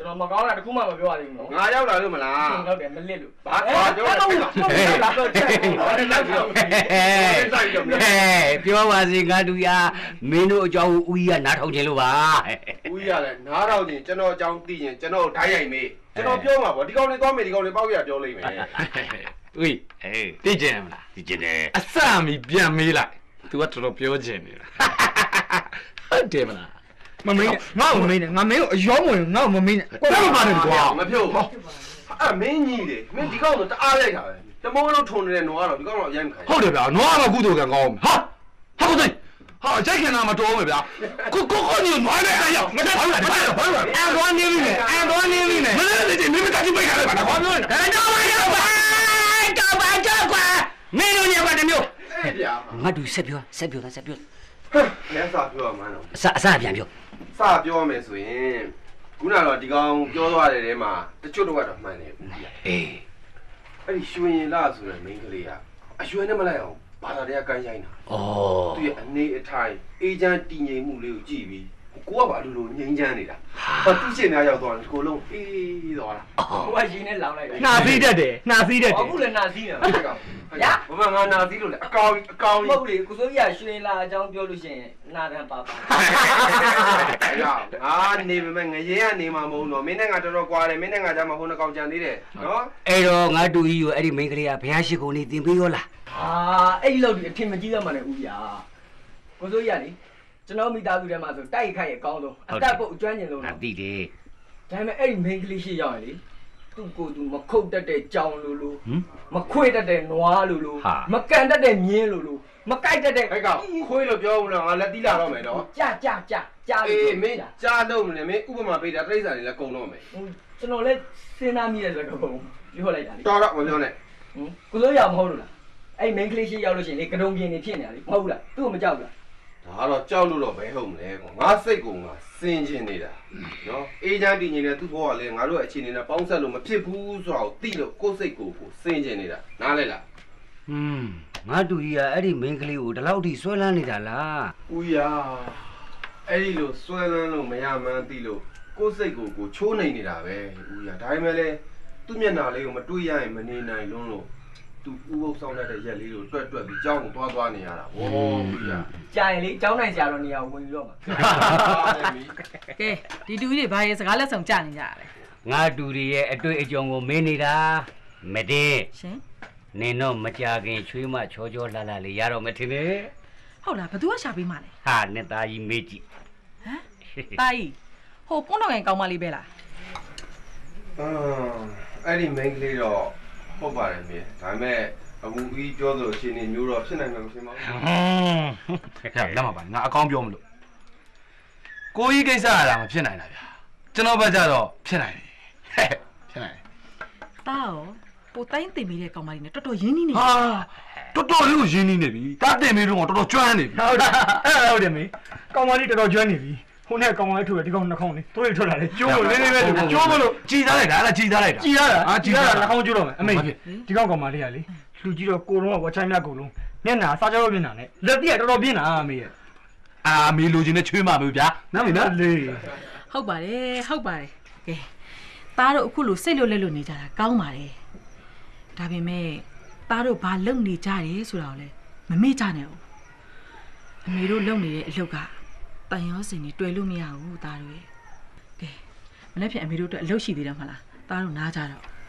နော်မကောင်းတာတခုမှမပြောရသေးဘူးနော်ငါရောက်လာလို့မလားဟုတ်တယ်မလစ်လို့ဘာဘာပြောလဲဟုတ်လားတော့ချက်ဟုတ်တယ်လောက်ပြောဟဲ့ပြောပါစေငါတူရမင်းတို့အကြောင်းဦးကြီးကနားထောင်ခြင်းလို့ပါဦးရလဲနားတော့ချင်းကျွန်တော်အကြောင်းသိရင်ကျွန်တော်ဓာတ်ရိုက်မေးကျွန်တော်ပြောမှာပေါ့ဒီကောင်လေးသွားမယ်ဒီကောင်လေးပေါက်ရပြောလိမ့်မယ်ဦးအေးသိကျင်မလားသိကျင်တယ်အစမီပြန်မေးလိုက် तू ကတော်တော်ပြောကျင်နေတာဟုတ်တယ်မလားမမင်းငါ့ကိုမမင်းနဲ့ငါမင်းကိုအယောမဝင်ငါ့ကိုမမင်းနဲ့ကွာမပါတယ်ကွာမဖြုတ်အဲ့မင်းကြီးလေမင်းဒီကောင်တော့တအားလိုက်တာပဲတမောလုံးထုံနေတဲ့နွားတော့ဒီကောင်တော့အရင်မခံဟုတ်တယ်ဗျာနွားတော့ကုသိုလ်ကံကောင်းဟာဟာကိုသိဟာကြိုက်ခင်တာမတော်ဘူးဗျာကိုကိုကိုညနွားနဲ့အဲ့ရောက်ငါဘာလဲဘာလဲဘာလဲအန်တော်နေပြီနဲ့အန်တော်နေပြီနဲ့မလဲတဲ့မင်းမတက်ကြည့်ပိတ်ခါလိုက်ပါတော့ဘာပြောလဲဒါတော့ဘာတော့ဘာတော့ဘာတော့ကွာမင်းတို့ညဘာတမျိုးအဲ့ဗျာငါတူဆက်ပြောဆက်ပြောဆက်ပြောလဲစာပြောရမှာနော်အစအစပြန်ပြောစပြောမယ်ဆိုရင်ခုနကတော့ဒီကောင်ပြောသွားတဲ့ထဲမှာတချို့တော့တော့မှန်တယ်ဦးကြီးအေးအဲ့ဒီရွှေရင်လာဆိုတဲ့မိန်းကလေးကအရွှေနဲ့မလိုက်အောင်ဘာသာတရားကမ်းရိုင်းတာဩသူရဲ့အနေအထိုင်အေးချမ်းတည်ငြိမ်မှုလေးကိုကြည့်ပြီးကိုကပါအလိုလိုငြိမ်းချမ်းနေတာဟောသူ့ရှင်များရောက်သွားတယ်ကိုလုံးအေးသွားတာဟိုကရင်းနဲ့လောင်းလိုက်တယ်နှာစီးတတ်တယ်နှာစီးတတ်တယ်အခုလည်းနှာစီးနေတာဟုတ်ကဲ့ရဘာမှငါနှာစီးလို့လေအကောင်အကောင်မဟုတ်လေကိုစိုးကြီးကရွှေလာအကြောင်းပြောလို့ရှိရင်နာတန်ပါပါရငါနေပေမဲ့ငရဲကနေမှာမဟုတ်တော့မင်းနဲ့ငါတော်တော်ကွာတယ်မင်းနဲ့ငါကြမှာဟိုနှကောင်ကြံသေးတယ်နော်အဲ့တော့ငါတူကြီးကိုအဲ့ဒီမိန်းကလေးကဘုရားရှိခိုးနေတင်ပေးရောလားအာအဲ့ဒီလောက်ဒီအထင်မကြီးတော့မှလည်းဦးပြာကိုစိုးကြီးကလေကျွန်တော်မိသားစုထဲမှာဆိုတိုက်ခိုက်ရအကောင်းဆုံးအတက်ဖို့အကျွမ်းကျင်ဆုံးတော့သိတယ်ဒါပေမဲ့အဲ့ဒီမိန်းကလေးရှိရောက်ရင်လေသူ့ကိုယ်သူမခုတ်တတ်တဲ့ကြောင်လိုလိုမခွေတတ်တဲ့နွားလိုလိုမကန်တတ်တဲ့မြင်းလိုလိုမကြိုက်တတ်တဲ့အဲ့ကောင်ခွေးလို့ပြောဦးလားငါလက်တီးလာတော့မယ်နော်ကြာကြာကြာကြာအေးမင်းကြားလို့မလဲမင်းဥပမာပေးတာတိရစ္ဆာန်တွေလည်းကုန်တော့မယ်ကျွန်တော်လည်းစဉ်းစားမိတဲ့စကားပုံပြောလိုက်တာလေတော်တော့မပြောနဲ့ကိုစိုးရမဟုတ်လို့လားအဲ့မိန်းကလေးရှိရောက်လို့ရှိရင်လေကတုံပြင်းနေဖြစ်နေတာလေမဟုတ်ဘူးလားသူ့ကိုမကြောက်ဘူးလားဒါတော့ကြောက်လို့တော့ဘယ်ဟုတ်မလဲကွာငါစိတ်ကငါစင်ကျင်နေတာနော်အေးချမ်းတည်ငြိမ်တဲ့သူ့ဘောကလည်းငါတို့ရဲ့အခြေအနေနဲ့ပေါင်းဆက်လို့မဖြစ်ဘူးဆိုတာကိုသိလို့ကိုယ်စိတ်ကိုကိုစင်ကျင်နေတာနားလဲလားဟွန်းငါတူကြီးကအဲ့ဒီမိန်းကလေးကိုဒီလောက်ထိဆွဲလန်းနေတာလားဦးရအဲ့ဒီလိုဆွဲလန်းလို့မရမှန်းသိလို့ကိုယ်စိတ်ကိုကိုချိုးနေနေတာပဲဦးရဒါပေမဲ့လည်းသူ့မျက်နှာလေးကိုမတွေ့ရရင်မနေနိုင်လုံးလို့သူဥပုပ်ဆောင်တတ်တဲ့ရက်လေးကိုတွက်တွက်ပြီးကြောင်းကိုသွားသွားနေရတာဝေါဦးရကြာရင်လေကျောင်းနိုင်ဆရာတော်နေရာဝင်ပြီးတော့မှာကဲဒီတူကြီးတွေဘာရဲ့စကားလက်ဆောင်ကြနေကြရလဲငါတူတွေရဲ့အတွေ့အကြုံကိုမင်းနေတာမတည်ရှင်နင်တော့မကြခင်ချွေးမချောချောလှလှလေးရတော့မထင်နဲ့ဟုတ်လားဘသူကရှာပေးမှလဲဟာနဲ့သားကြီးမေးကြည့်ဟမ်တာကြီးဟိုပွန်းတော်ရင်ကောင်းမလေးပဲလားအာအဲ့ဒီမိန်းကလေးတော့ဟုတ်ပါတယ်မြေဒါပေမဲ့အမူကြီးပြောသလိုရှင်နေမျိုးတော့ဖြစ်နိုင်မှာမဖြစ်ပါဘူးဟမ်လက်မပါငါအကောင်းပြောမလို့ကိုကြီးကိစ္စရတာမဖြစ်နိုင်တာဗျာကျွန်တော်ဘက်ကျတော့ဖြစ်နိုင်တယ်ဟဲ့ဖြစ်နိုင်တာရောပိုတိုင်းတင်ပြီးတဲ့ကောင်းမလေးနဲ့တော်တော်ရင်းနှီးနေဟာတော်တော်လေးကိုရင်းနှီးနေပြီတားတင်ပြီးတော့တော်တော်ကျွမ်းနေပြီဟုတ်တယ်အဲ့ဟုတ်တယ်မေကောင်မလေးတော်တော်ကျွမ်းနေပြီဟိုနဲ့ကောင်မလေးထုတ်ရဒီကောင်နှာခေါင်းလေးတွေးထွက်လာတယ်ကျိုးလို့လေးလေးပဲကျိုးမလို့ကြည်သားလိုက်တာအဲ့ဒါကြည်သားလိုက်တာကြည်ရတာအာကြည်ရတာနှာခေါင်းကျိုးတော့မယ်အမေဒီကောင်ကောင်မလေးကလေလူကြီးတော့ကိုလုံးကဝချိုင်းမြတ်ကိုလုံးမျက်နှာစားကြောမျက်နှာနဲ့လက်တိကတော်တော်ပြင်းတာအမေရဲ့အာမေလိုချင်တဲ့ချွေးမမျိုးဗျာနားမေနော်လေဟုတ်ပါတယ်ဟုတ်ပါတယ်ကဲသားတို့အခုလိုစိတ်လွတ်လက်လွတ်နေကြတာကောင်းပါတယ်ဒါပေမဲ့သားတို့ဘာလုပ်နေကြတယ်ဆိုတာကိုလည်းမမေ့ကြနဲ့ဘူးအမေတို့လုပ်နေတဲ့အလုပ်ကတန်ရောစင်နေတွေ့လို့မရဘူးသားတို့ရဲ့ကဲမနေ့ပြန်အမေတို့အတွက်အလုပ်ရှိသေးတယ်မဟုတ်လားသားတို့နားကြ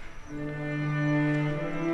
တော့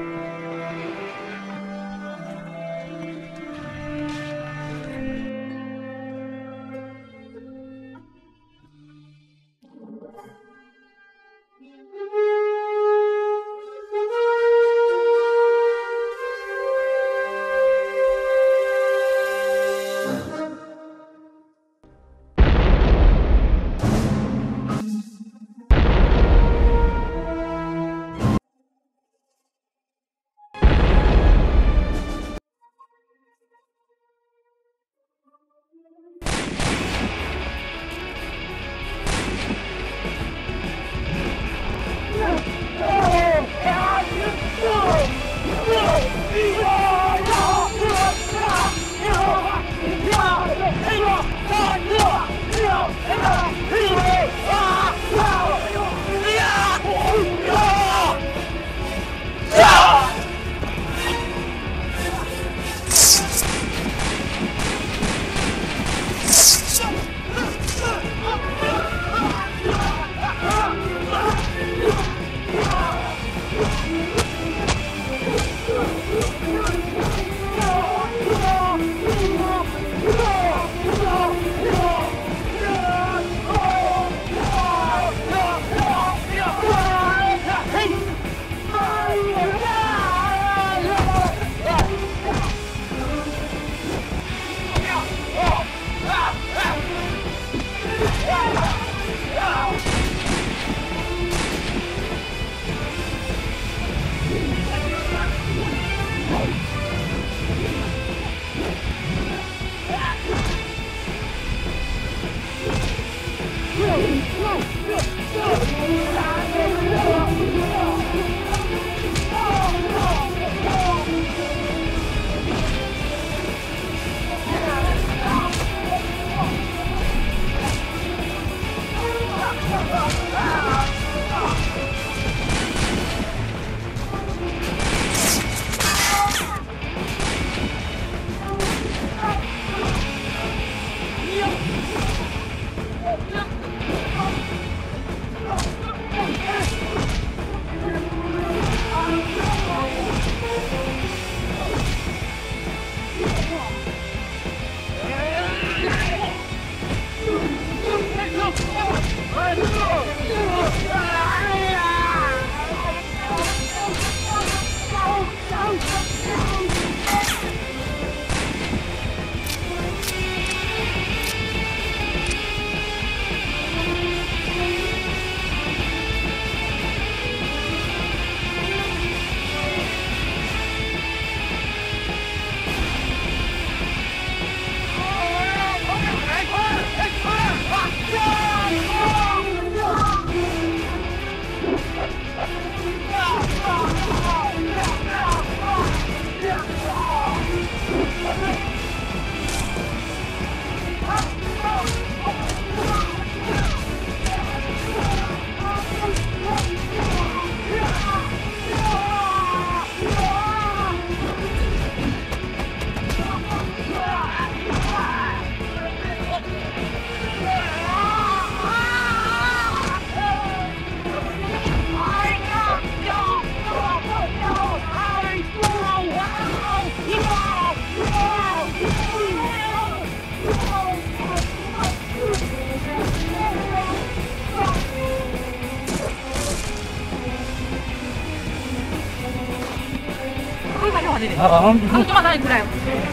ပါသေးတယ်ဟုတ်ကျွန်မသားကြီးခုလိုက်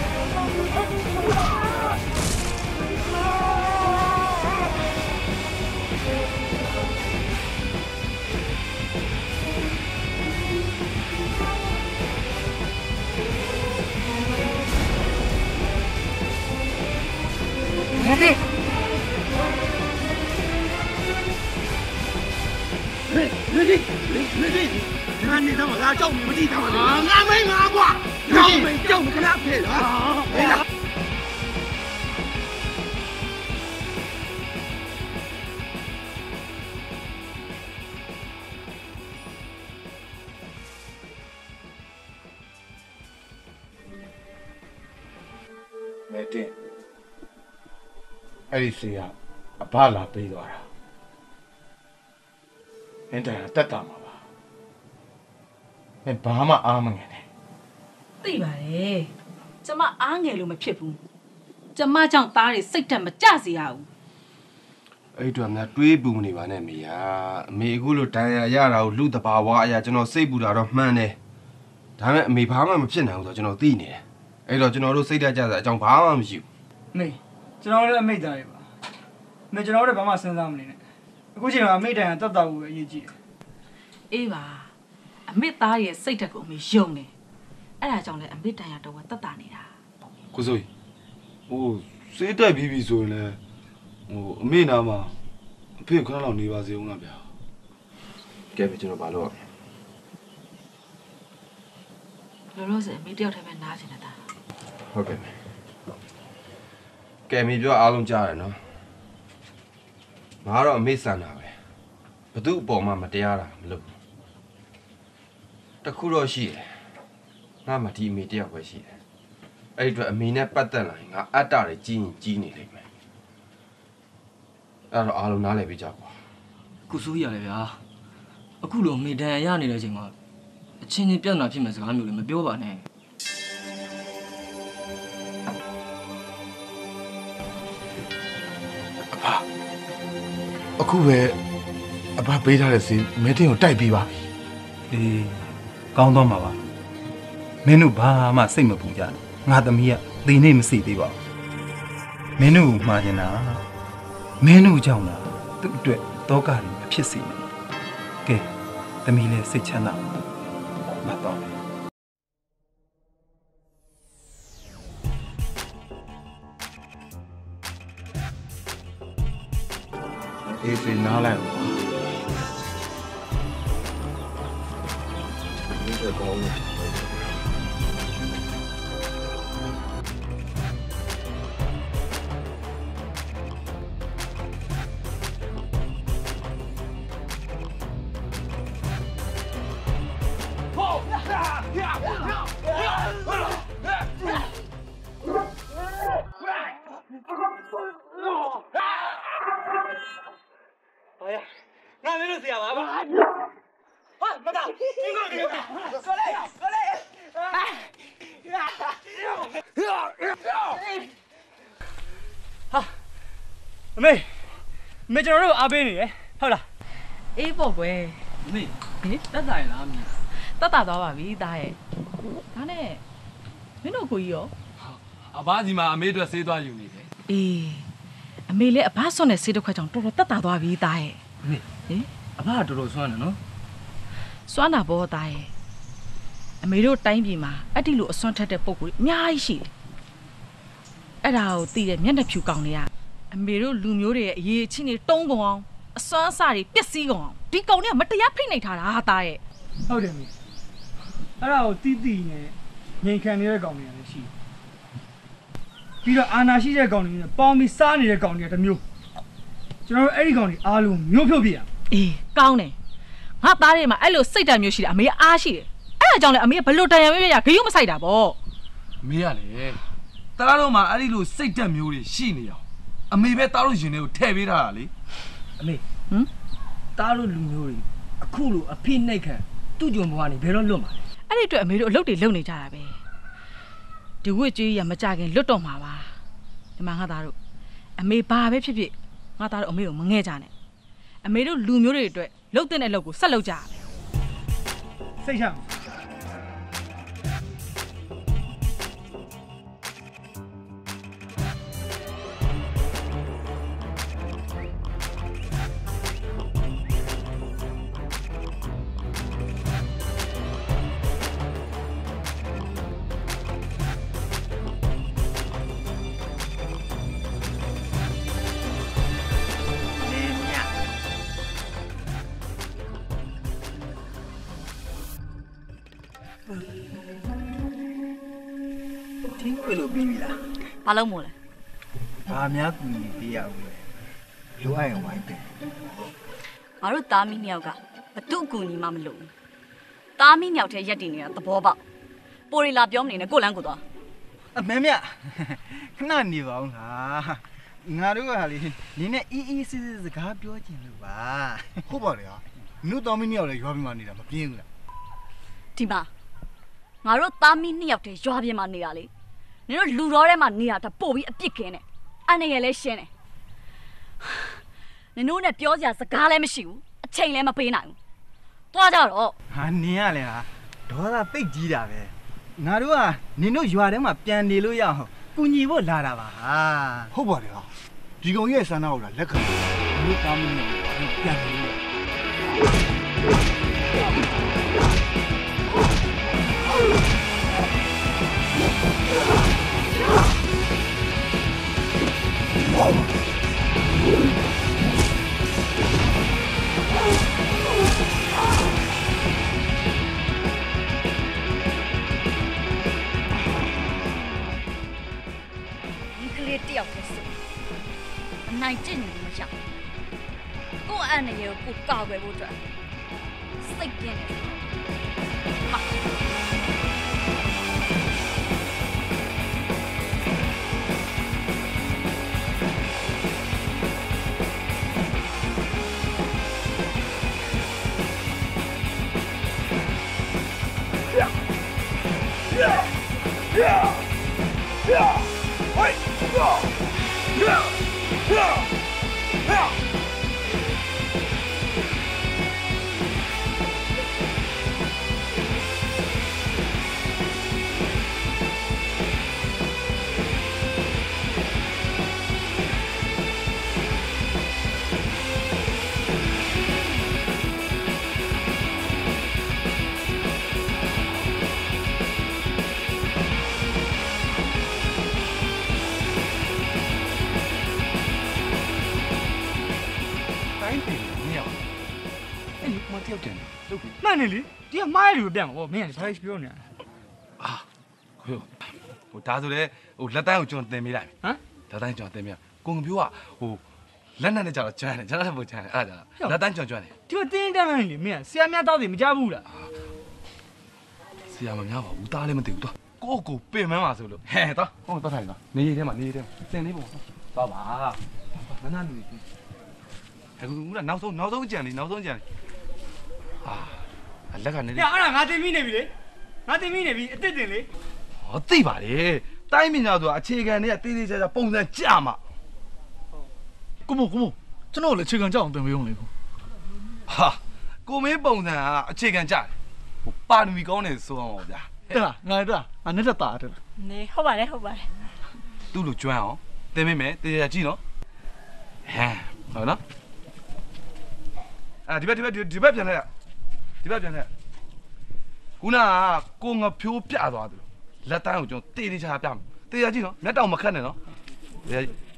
ဟဲ့你你你你你，看你他妈俺叫你们地他妈的，俺没俺过，俺没叫你跟俺配了啊！配了。 没定，အဲ့ဒီစီကအဘလာပေးသွားတာမင်းတိုင်တက်တာမှာပါမင်းဘာမှအားမငယ်နဲ့သိပါတယ်ကျမအားငယ်လို့မဖြစ်ဘူးကျမကြောင့်သားတွေစိတ်တက်မကြစေရဘူးအဲ့တော့များတွေးပူနေပါနဲ့မေယာအမေအခုလိုတန်ရာရတာကိုလူတဘာဝအရာကျွန်တော်စိတ်ပူတာတော့မှန်တယ်ဒါပေမဲ့အမေဘာမှမဖြစ်နိုင်ဘူးဆိုတော့ကျွန်တော်သိနေတယ်အဲ့တော့ကျွန်တော်တို့စိတ်တက်ကြစရာအကြောင်းဘာမှမရှိဘူးမေကျွန်တော်လည်းအမိတ်သားတွေပါမေကျွန်တော်တို့ဘာမှစဉ်းစားမနေနဲ့အခုချိန်မှာအမိတ်တန်တက်တာကိုပဲအရေးကြီးတယ်အေးပါအမိသားရဲ့စိတ်တက်ကိုအမေယုံတယ်အဲ့ဒါကြောင့်လည်းအမိတန်ရတော့တက်တာနေတာကိုစိုးဟိုစိတ်တက်ပြီးပြီဆိုရင်လည်းဟိုအမိနာမှာအဖေခဏလောက်နေပါစေဦးလားဗျာကဲပဲကျွန်တော်ဘာလို့လောလောဆယ်အမိတယောက်တည်းပဲနားချင်တာဟုတ်ကဲ့ကဲမိပြောအားလုံးကြားရနော်ငါတော့အမေဆန်တာပဲဘသူ့အပေါ်မှာမတရားတာမလုပ်ဘူးတခုတော့ရှိတယ်ငါမှဒီအမေတယောက်ပဲရှိတယ်အဲ့ဒီအတွက်အမေနဲ့ပတ်သက်လာရင်ငါအတ္တတွေကြီးရင်ကြီးနေလိမ့်မယ်အဲ့တော့အားလုံးနားလည်ပေးကြကွာကုစိုးရတယ်ဗျာအခုလိုအမေတန်ရနေတဲ့အချိန်မှာအချင်းချင်းပြဿနာဖြစ်မဲ့စကားမျိုးလည်းမပြောပါနဲ့အခုပဲအဘပေးထားတဲ့စီမဲတင်ကိုတိုက်ပြီးပါပြီအေးကောင်းတော့မှာပါမင်းတို့ဘာမှစိတ်မပူကြနဲ့ငါသမီးကသေနေမစီသေးပါဘူးမင်းတို့မှားနေတာမင်းတို့ကြောင့်လားသူ့အတွက်တောကတွေမဖြစ်စေနဲ့ကဲသမီးလည်းစိတ်ချမ်းသာမတော့အေးစေနားလိုက်ဒီတော့ကောင်းတယ်ငါမင်းတို့ဆရာပါဘာဟာမတော်ဒီကောင်ဒီကောင်ကိုလေးကိုလေးဟာအမေအမေကျွန်တော်တို့အားပေးနေရဟုတ်လားအေးပေါ့ကွယ်အမေဟင်တက်တာရလားအမေတက်တာသွားပါပြီသားရဲ့ဒါနဲ့မင်းတို့ကိုကြီးရောအဘစီမှာအမေအတွက်ဆေးသွားယူနေတယ်အေးအမေလည်းအဘဆွန့်တဲ့ဆေးတစ်ခွက်ကြောင့်တော်တော်တက်တာသွားပြီသားရဲ့အမေဟင်အဘကတော်တော်ဆွမ်းတယ်နော်စွမ်းတာပေါ့သားရဲ့အမေတို့တိုင်းပြည်မှာအဲ့ဒီလိုအစွမ်းထက်တဲ့ပုံကိုအများကြီးရှိတယ်အဲ့ဒါကိုသိတဲ့မျက်နှာဖြူကောင်တွေကအမေတို့လူမျိုးတွေရဲ့အရေးအချင်းတွေတုံးကုန်အောင်အစွမ်းအစတွေပျက်စီးကုန်အောင်ဒီကောင်တွေကမတရားဖိနှိပ်ထားတာဟာသားရဲ့ဟုတ်တယ်မေအဲ့ဒါကိုတီးတီးနဲ့ငြိမ်ခံနေတဲ့ကောင်တွေလည်းရှိတယ်ပြီးတော့အာနာရှိတဲ့ကောင်တွေနဲ့ပေါင်းပြီးစားနေတဲ့ကောင်တွေကတမျိုးကျွန်တော်တို့အဲ့ဒီကောင်တွေအားလုံးမျိုးဖြုတ်ပြရအေးကောင်းတယ်ငါသားတွေမှာအဲ့လိုစိတ်ဓာတ်မျိုးရှိတယ်အမေအားရှိတယ်အဲ့ဒါကြောင့်လည်းအမေကဘလို့တန်ရမရရဂရုမစိုက်တာပေါ့အမေကလေတားတို့မှာအဲ့ဒီလိုစိတ်ဓာတ်မျိုးတွေရှိနေအောင်အမေပဲတားတို့ရင်တွေကိုထည့်ပေးထားတာလေအမေဟမ်တားတို့လူမျိုးတွေအခုလိုအဖိနှိတ်ခံသူ့ကြုံဘဝနေဘယ်တော့လွတ်မှာလဲအဲ့ဒီအတွက်အမေတို့အလုပ်တွေလုပ်နေကြတာပဲဒီဝစ်ကြီးရမကြခင်လွတ်တော့မှာပါဒီမှာငါသားတို့အမေဘာပဲဖြစ်ဖြစ်ငါသားတို့အမေကိုမငဲ့ကြနဲ့အမေတို့လူမျိုးတွေအတွက်လှုပ်တဲ့အလုပ်ကိုဆက်လုပ်ကြရမယ်စိတ်ချ听会了比啦， ဘာလို့မို့လဲဘာများကူညီပေးရဦးလဲလိုအပ်ရင်ဝိုင်းတယ်ငါတို့သားမီးမြောက်ကဘသူ့အကူညီမှမလုပ်ဘူးသားမီးမြောက်ထဲရက်တည်နေတာသဘောပေါက်ပိုရီလာပြောမနေနဲ့ကိုလန်းကိုသွားအမေမြခဏနေပါဦးဟာငါတို့ကလေနင်းနဲ့အီးအီးစစ်စစ်စကားပြောချင်လို့ပါဟုတ်ပါလေဟာနုသားမီးနှစ်ယောက်လည်းရွာပြီးမှနေတာမပြင်းဘူးလားဒီမှာငါတို့သားမီးနှစ်ယောက်တည်းရွာပြင်မှာနေတာလေနင်တို့လူတော်ထဲမှာနေတာတပို့ပြီးအပြစ်ကင်းတယ်အနေရလဲရှင်းတယ်နင်တို့နဲ့ပြောစရာစကားလည်းမရှိဘူးအချိန်လည်းမပေးနိုင်ဘူးတွားကြတော့ဟာနင်ကလည်းဟာဒေါသပိတ်ကြီးတာပဲငါတို့ကနင်တို့ရွာထဲမှာပြန်နေလို့ရအောင်ကူညီဖို့လာတာပါဟာဟုတ်ပါလေဟာဒီကောင်ရဲ့ဆန္ဒကိုလက်ခံလို့သားမီးနှစ်ယောက်ပြန်နေလို့တယောက်တည်းဆိုအနိုင်ကျင့်နေလို့မရကိုယ့်အနေနဲ့ကိုကောက်ပဲဖို့အတွက်စိတ်ပြင်းနေတယ်မှန်နေလေဒီကမားရည်ကိုပြန်မှာဗောမင်းကဘာပြောနေတာအာဟိုဟိုဒါဆိုလေဟိုလက်တန်းကိုကျွန်တော်တင်ပေးလိုက်ဟမ်လက်တန်းကျွန်တော်တင်ပေးကိုငပြိုးကဟိုလက်နက်နဲ့ကြတော့ကျွမ်းတယ်ကျွန်တော်လည်းမကျွမ်းအဲ့ဒါလက်တန်းကျွန်တော်ကျွမ်းတယ်ဒီကိုတင်းတက်မှန်းလေမင်းကဆရာများတောက်တယ်မကြဘူးလားဆရာမများပါဘူးတားလည်းမသိဘူးတော့ကိုကိုပင်မန်းပါဆိုလို့ဟဲ့တော့ဟောတော့ထိုင်တော့နေရထဲမှာနေရထဲမှာတင်လေးပေါ့တော့ပါမနာလူကြီးအခုကနောက်ဆုံးနောက်ဆုံးကြံလေးနောက်ဆုံးကြံလေးအာလက်ကနေလေအဲ့ဒါငါတင်မိနေပြီလေငါတင်မိနေပြီအစ်စ်တင်လေဟောသိပါလေတိုင်းပညာဆိုတာအခြေခံတွေကတေးသေးချာချာပုံစံကြမှာကိုမို့ကိုမို့ကျွန်တော်လည်းအခြေခံကြအောင်တင်ပေးအောင်လေကိုဟာကိုမင်းပုံစံကအခြေခံကြတယ်ဟိုပါရမီကောင်းတယ်ဆိုအောင်ပါဗျာတဲ့လားငါတက်ငါနဲ့တက်တာတဲ့လားနေဟုတ်ပါတယ်ဟုတ်ပါတယ်သူ့လိုကျွမ်းအောင်တင်မိမယ်တေးချာကြည့်နော်ဟမ်ဟုတ်နော်အာဒီဘက်ဒီဘက်ဒီဘက်ပြန်လိုက်ဒီဘက်ပြန်လိုက်ခုနကကိုငါဖြိုးပြသွားတယ်လက်တန်းကိုကျွန်တော်တေးသေးချာပြမယ်တေးချာကြည့်နော်မျက်တောင်မခတ်နဲ့နော်တေးချာ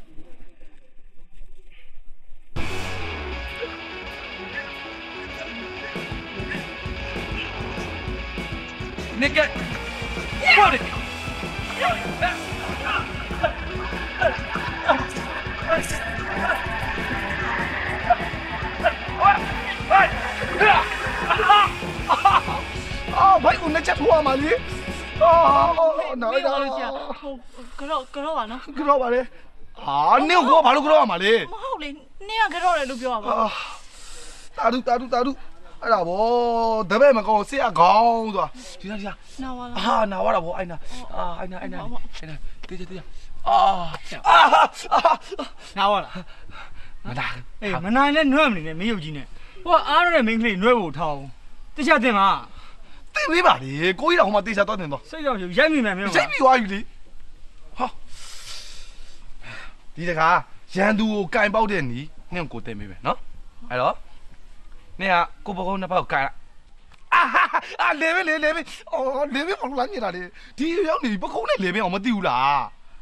နေကဘောတယ်啊，排骨那家伙嘛你，啊，哪里的？ ကတော့ကတော့ပါနော်ကတော့ပါလေဟာနင်းကိုဘာလို့ကတော့မှာလဲမဟုတ်လေနင်းကကတော့တယ်လို့ပြောပါဘာတာဒူတာဒူတာဒူအဲ့ဒါဗောတပည့်မကောင်းဆရာကောင်းဆိုတာဒီလားဒီလားနာဝါလားဟာနာဝါတာဗောအိုင်နာအာအိုင်နာအိုင်နာအိုင်နာတေးတေးတေးအာအာနာဝါလားမနာအေးမနိုင်နဲ့နွဲ့မနေနဲ့မင်းရုပ်ကြီးနဲ့ဟိုအားရတဲ့မင်းကလေးနွဲ့ဖို့ထားအောင်တခြားတင်လားတင်ပေးပါလေကိုကြီးတော်ဟိုမှာတေးချတော့တင်တော့စိတ်ကြောင့်ရိုက်မိမယ်မင်းရိုက်မိသွားပြီလေဟာဒီတခါရန်သူကိုကင်ပေါက်တဲ့နီးနင့်ကိုတင်ပေးမယ်နော်အဲ့တော့နင်ကကိုပကုန်းနှစ်ပေါက်ကင်အာအာလေပဲလေလေပဲအော်လေပဲဘာလို့လာနေတာလေဒီရောက်နေပကုန်းနဲ့လေပဲအောင်မသိဘူးလား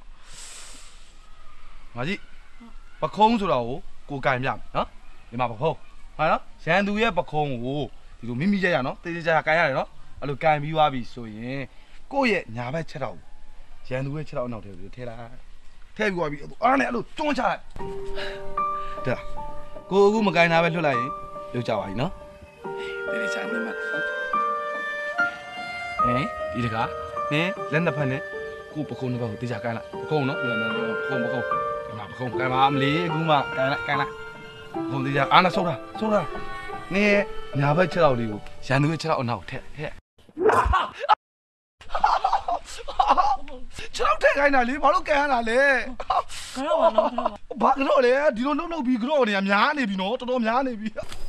ငါကြီးပကုန်းဆိုတာကိုကိုကင်ပြမယ်နော်ဒီမှာပကုန်းဟာနော်ရန်သူရဲ့ပကုန်းကိုဒီလိုမိမိရရနော်တေးသေးချာကင်ရတယ်နော်အဲ့လိုကန်ပြီးသွားပြီဆိုရင်ကိုယ့်ရဲ့ညာဘက်ချက်တော့ရန်သူရဲ့ချက်တော့နောက်ထဲပြီးထဲလိုက်ထဲပြီးသွားပြီအားနဲ့အဲ့လိုတွန်းချလိုက်ဒါကိုအခုမကိုင်းတာပဲလွတ်လိုက်ရင်လွတ်ကြပါပြီနော်တေးသေးချာနေမှာဟဲ့ဒီတကားနင်းလက်နှစ်ဖက်နဲ့ကိုပခုံးနှစ်ဖက်ကိုတေးချာကိုင်းလိုက်ပခုံးနော်ပခုံးပခုံးဒီမှာပခုံးကိုင်းပါမလေးအခုမှကိုင်းလိုက်ကိုင်းလိုက်ပခုံးတေးချာအားနဲ့ဆုပ်တာဆုပ်တာနင်းညာဘက်ချက်တော့လေးကိုရန်သူရဲ့ချက်တော့အနောက်ထက်ဟဲ့ကျွန်တော်ထည့်ခိုင်းတာလေဘာလို့ကန်ရတာလဲကတော့ပါတော့ဘာကတော့လဲဒီလိုနှုတ်နှုတ်ပြီးကတော့နေများနေပြီနော်တော်တော်များနေပြီ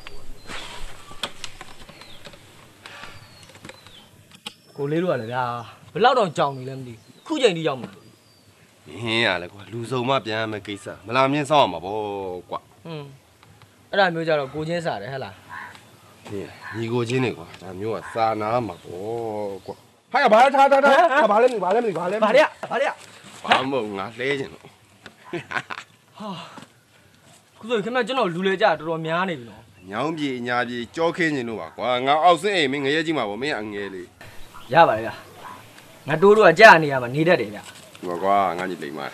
ကိုလေးတို့ကလည်းဗျာဘယ်လောက်တော့ကြောင်နေလဲမသိခုချိန်ထိရောက်မှာမင်းရလဲကွာလူစုံမပြန်ရမယ့်ကိစ္စမလာမြင်စောင့်ရမှာပေါ့ကွာဟွန်းအဲ့ဒါမျိုးကြတော့ကိုချင်းစားတယ်ဟဲ့လားဒီညီကိုချင်းနေကွာဒါမျိုးကစာနာမှာပေါ့ကွာဟာဘာထားထားထားဘာလဲမဘာလဲမဘာလဲဘာလဲဘာလဲဘာမဟုတ်ငါလဲခြင်းလို့ဟာခုဆိုခင်ဗျကျွန်တော်လူလေကြတော်တော်များနေပြီနော်ညောင်းပြေညာပြေကြောခင်းခြင်းလို့ပါကွာငါအောက်စင်းအိမ်မင်းငရဲကြီးမှာပေါ့မင်းအငယ်လေးရပါလေဗျာငါတိုးတို့ကကြာနေရမှာနေတတ်တယ်ဗျာဟောကွာငါကြီးလိမ့်ပါ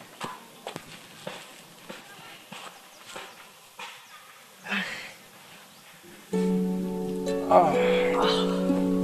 အာ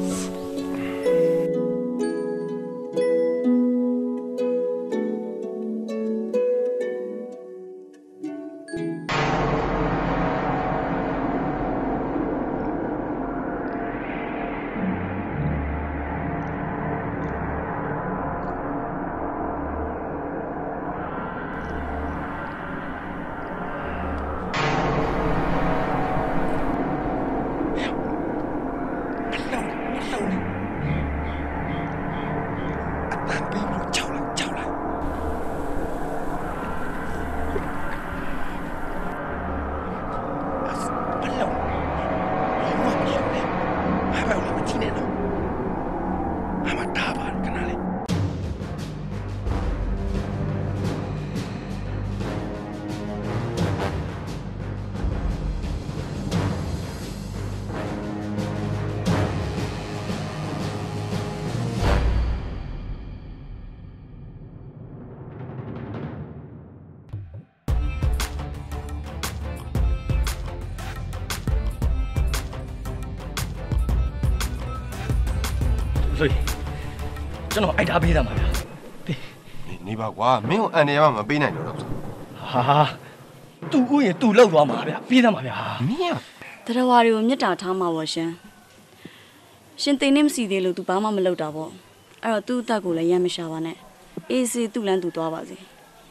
ဆိုကျွန်တော်အိုက်တာပေးတာပါဗျာနေပါကွာမင်းကိုအန်နေရမှမပေးနိုင်တော့တော့ဟာသူ့ဥယျာဉ်သူ့လောက်သွားမှာဗျာပေးတာပါဗျာမင်းတရားဝါတွေကိုမြတ်တာထားမှာပေါ့ရှင်ရှင်သိနေမစီသေးလို့ तू ဘာမှမလုပ်တာပေါ့အဲ့တော့သူ့အသက်ကိုလည်းရမ်းမရှာပါနဲ့အေးစေးသူ့လန်းသူသွားပါစေ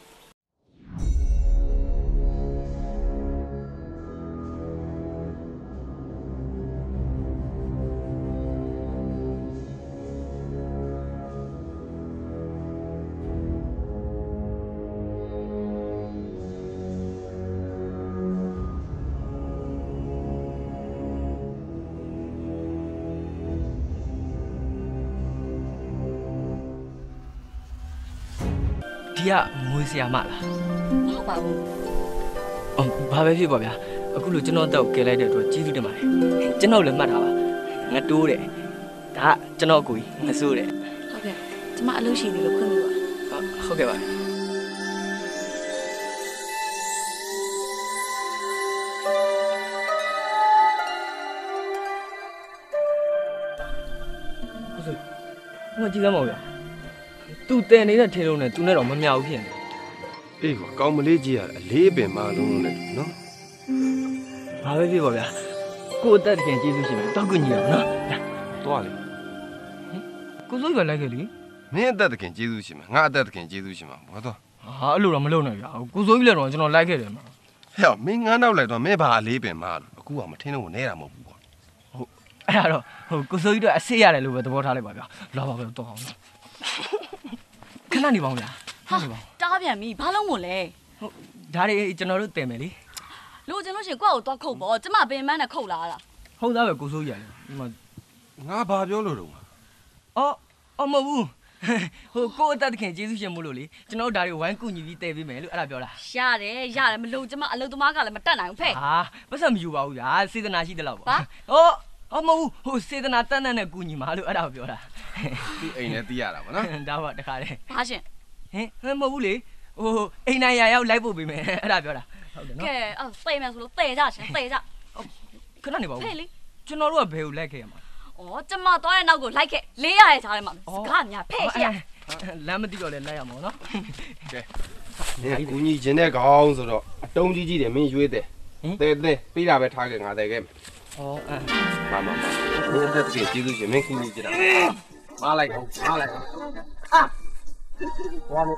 ဒီကငွေဆရာမလားမဟုတ်ပါဘူးအော်ဘာပဲဖြစ်ပါဗျာအခုလိုကျွန်တော်အတော့ကယ်လိုက်တဲ့အတွက်ကျေးဇူးတင်ပါတယ်ကျွန်တော်လည်းမှတ်ထားပါငါတိုးတယ်ဒါကကျွန်တော်အကူကြီးငါစိုးတယ်ဟုတ်ကဲ့ကျမအလုပ်ရှိသေးလို့ခွင့်ပြုပါဟုတ်ကဲ့ပါဟုတ်ဆိုဟိုကြည့်ရမအောင်ဗျာသူတဲနေတဲ့ထင်းလုံးနဲ့သူနဲ့တော့မမြောက်ဘူးဖြစ်နေအေးကွာကောင်းမလေးကြီးရအလေးပင်မလုံးလုံးနဲ့နော်ဘာပဲဖြစ်ပါဗျာကိုအသက်တခင်ကျေးဇူးရှင်မယ်တောက်ကွညီအောင်နော်သွားလေကိုစိုးကလိုက်ခဲ့လေမင်းအသက်တခင်ကျေးဇူးရှင်မယ်ငါအသက်တခင်ကျေးဇူးရှင်မှာဘာတော့ဟာအဲ့လိုတော့မလုပ်နိုင်ဗျာကိုစိုးကြီးလည်းတော့ကျွန်တော်လိုက်ခဲ့တယ်မှာဟဲ့မင်းငါနောက်လိုက်တော့မင်းဘာအလေးပင်မလို့အခုကမထင်းတော့နဲတာမဟုတ်ဘူးပေါ့ဟုတ်အဲ့ဒါတော့ဟိုကိုစိုးကြီးတော့အစ်စ်ရတယ်လို့ပဲသဘောထားလိုက်ပါဗျာလာပါပဲတော့အောင်ခဏနေပါဦးဗျာဟာတားပြန်ပြီဘာလုံးမို့လဲဟုတ်ဒါတွေကျွန်တော်တို့တင်မယ်လေလို့ကျွန်တော်ရှင်ကိုယ့်ကိုသွားခုတ်ပေါ့ကျမပင်မနဲ့ခုတ်လာတာဟုတ်သားပဲကိုစိုးကြီးရတယ်ဒီမှာငါဘာပြောလို့တော့အော်အော်မဟုတ်ဘူးဟိုကိုအသက်တခင်ကျေးဇူးရှင်မို့လို့လေကျွန်တော်တို့ဒါတွေဝိုင်းကူညီပြီးတည်ပေးမယ်လို့အဲ့ဒါပြောတာရတယ်ရတယ်မလို့ကျမအလုပ်သမားကလည်းမတက်နိုင်ဘူးဖဲ့ဟာပတ်စံမယူပါဘူးဗျာစေတနာရှိတယ်လို့ပေါ့ဟာဟိုအော်မဟုတ်ဟိုစေတနာတန်းတန်းနဲ့ကူညီမှာလို့အဲ့ဒါကိုပြောတာသူ့အိမ်နဲ့သိရတာပေါ့နော်ဒါပါတခါတည်းဘာရှင်ဟင်မဟုတ်ဘူးလေဟိုအိမ်နိုင်ရရောက်လိုက်ပို့ပေးမယ်အဲ့ဒါပြောတာဟုတ်တယ်နော်ကဲအော်သေမယ်ဆိုလို့သေကြရှင်သေကြခဏနေပါဦးကျွန်တော်တို့ကဘယ်ကိုလိုက်ခဲ့ရမှာဩကျမသွားတဲ့နောက်ကိုလိုက်ခဲ့လေးရရဲ့ခြားထဲမှာစကားများဖဲ့ရှိရလမ်းမသိတော့လဲလိုက်ရမှာနော်ကဲနေကူညီခြင်းတဲ့ခေါင်းဆိုတော့အတုံးကြီးကြီးတယ်မင်းရွေးတယ်တဲတဲပြီးတာပဲထားခဲ့ငါတဲခဲ့မယ်ဩအဲမမမဘယ်တက်ပြေကျေးဇူးရှင်မင်းကူညီကြတာမလိုက်ဟုတ်မလိုက်အာဘာလဲ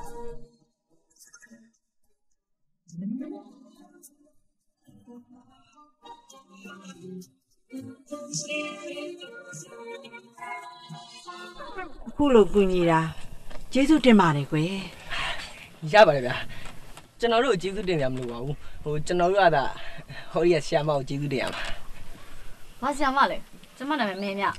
အခုလိုကူညီတာကျေးဇူးတင်ပါတယ်ကွယ်ရပါတယ်ဗျာကျွန်တော်တို့ကျေးဇူးတင်ရမလို့ပါဘူးဟိုကျွန်တော်တို့ကသာဟောရီဆရာမကိုကျေးဇူးတင်ရမှာဘာဆရာမလဲကျမနာမည်မင်းမြ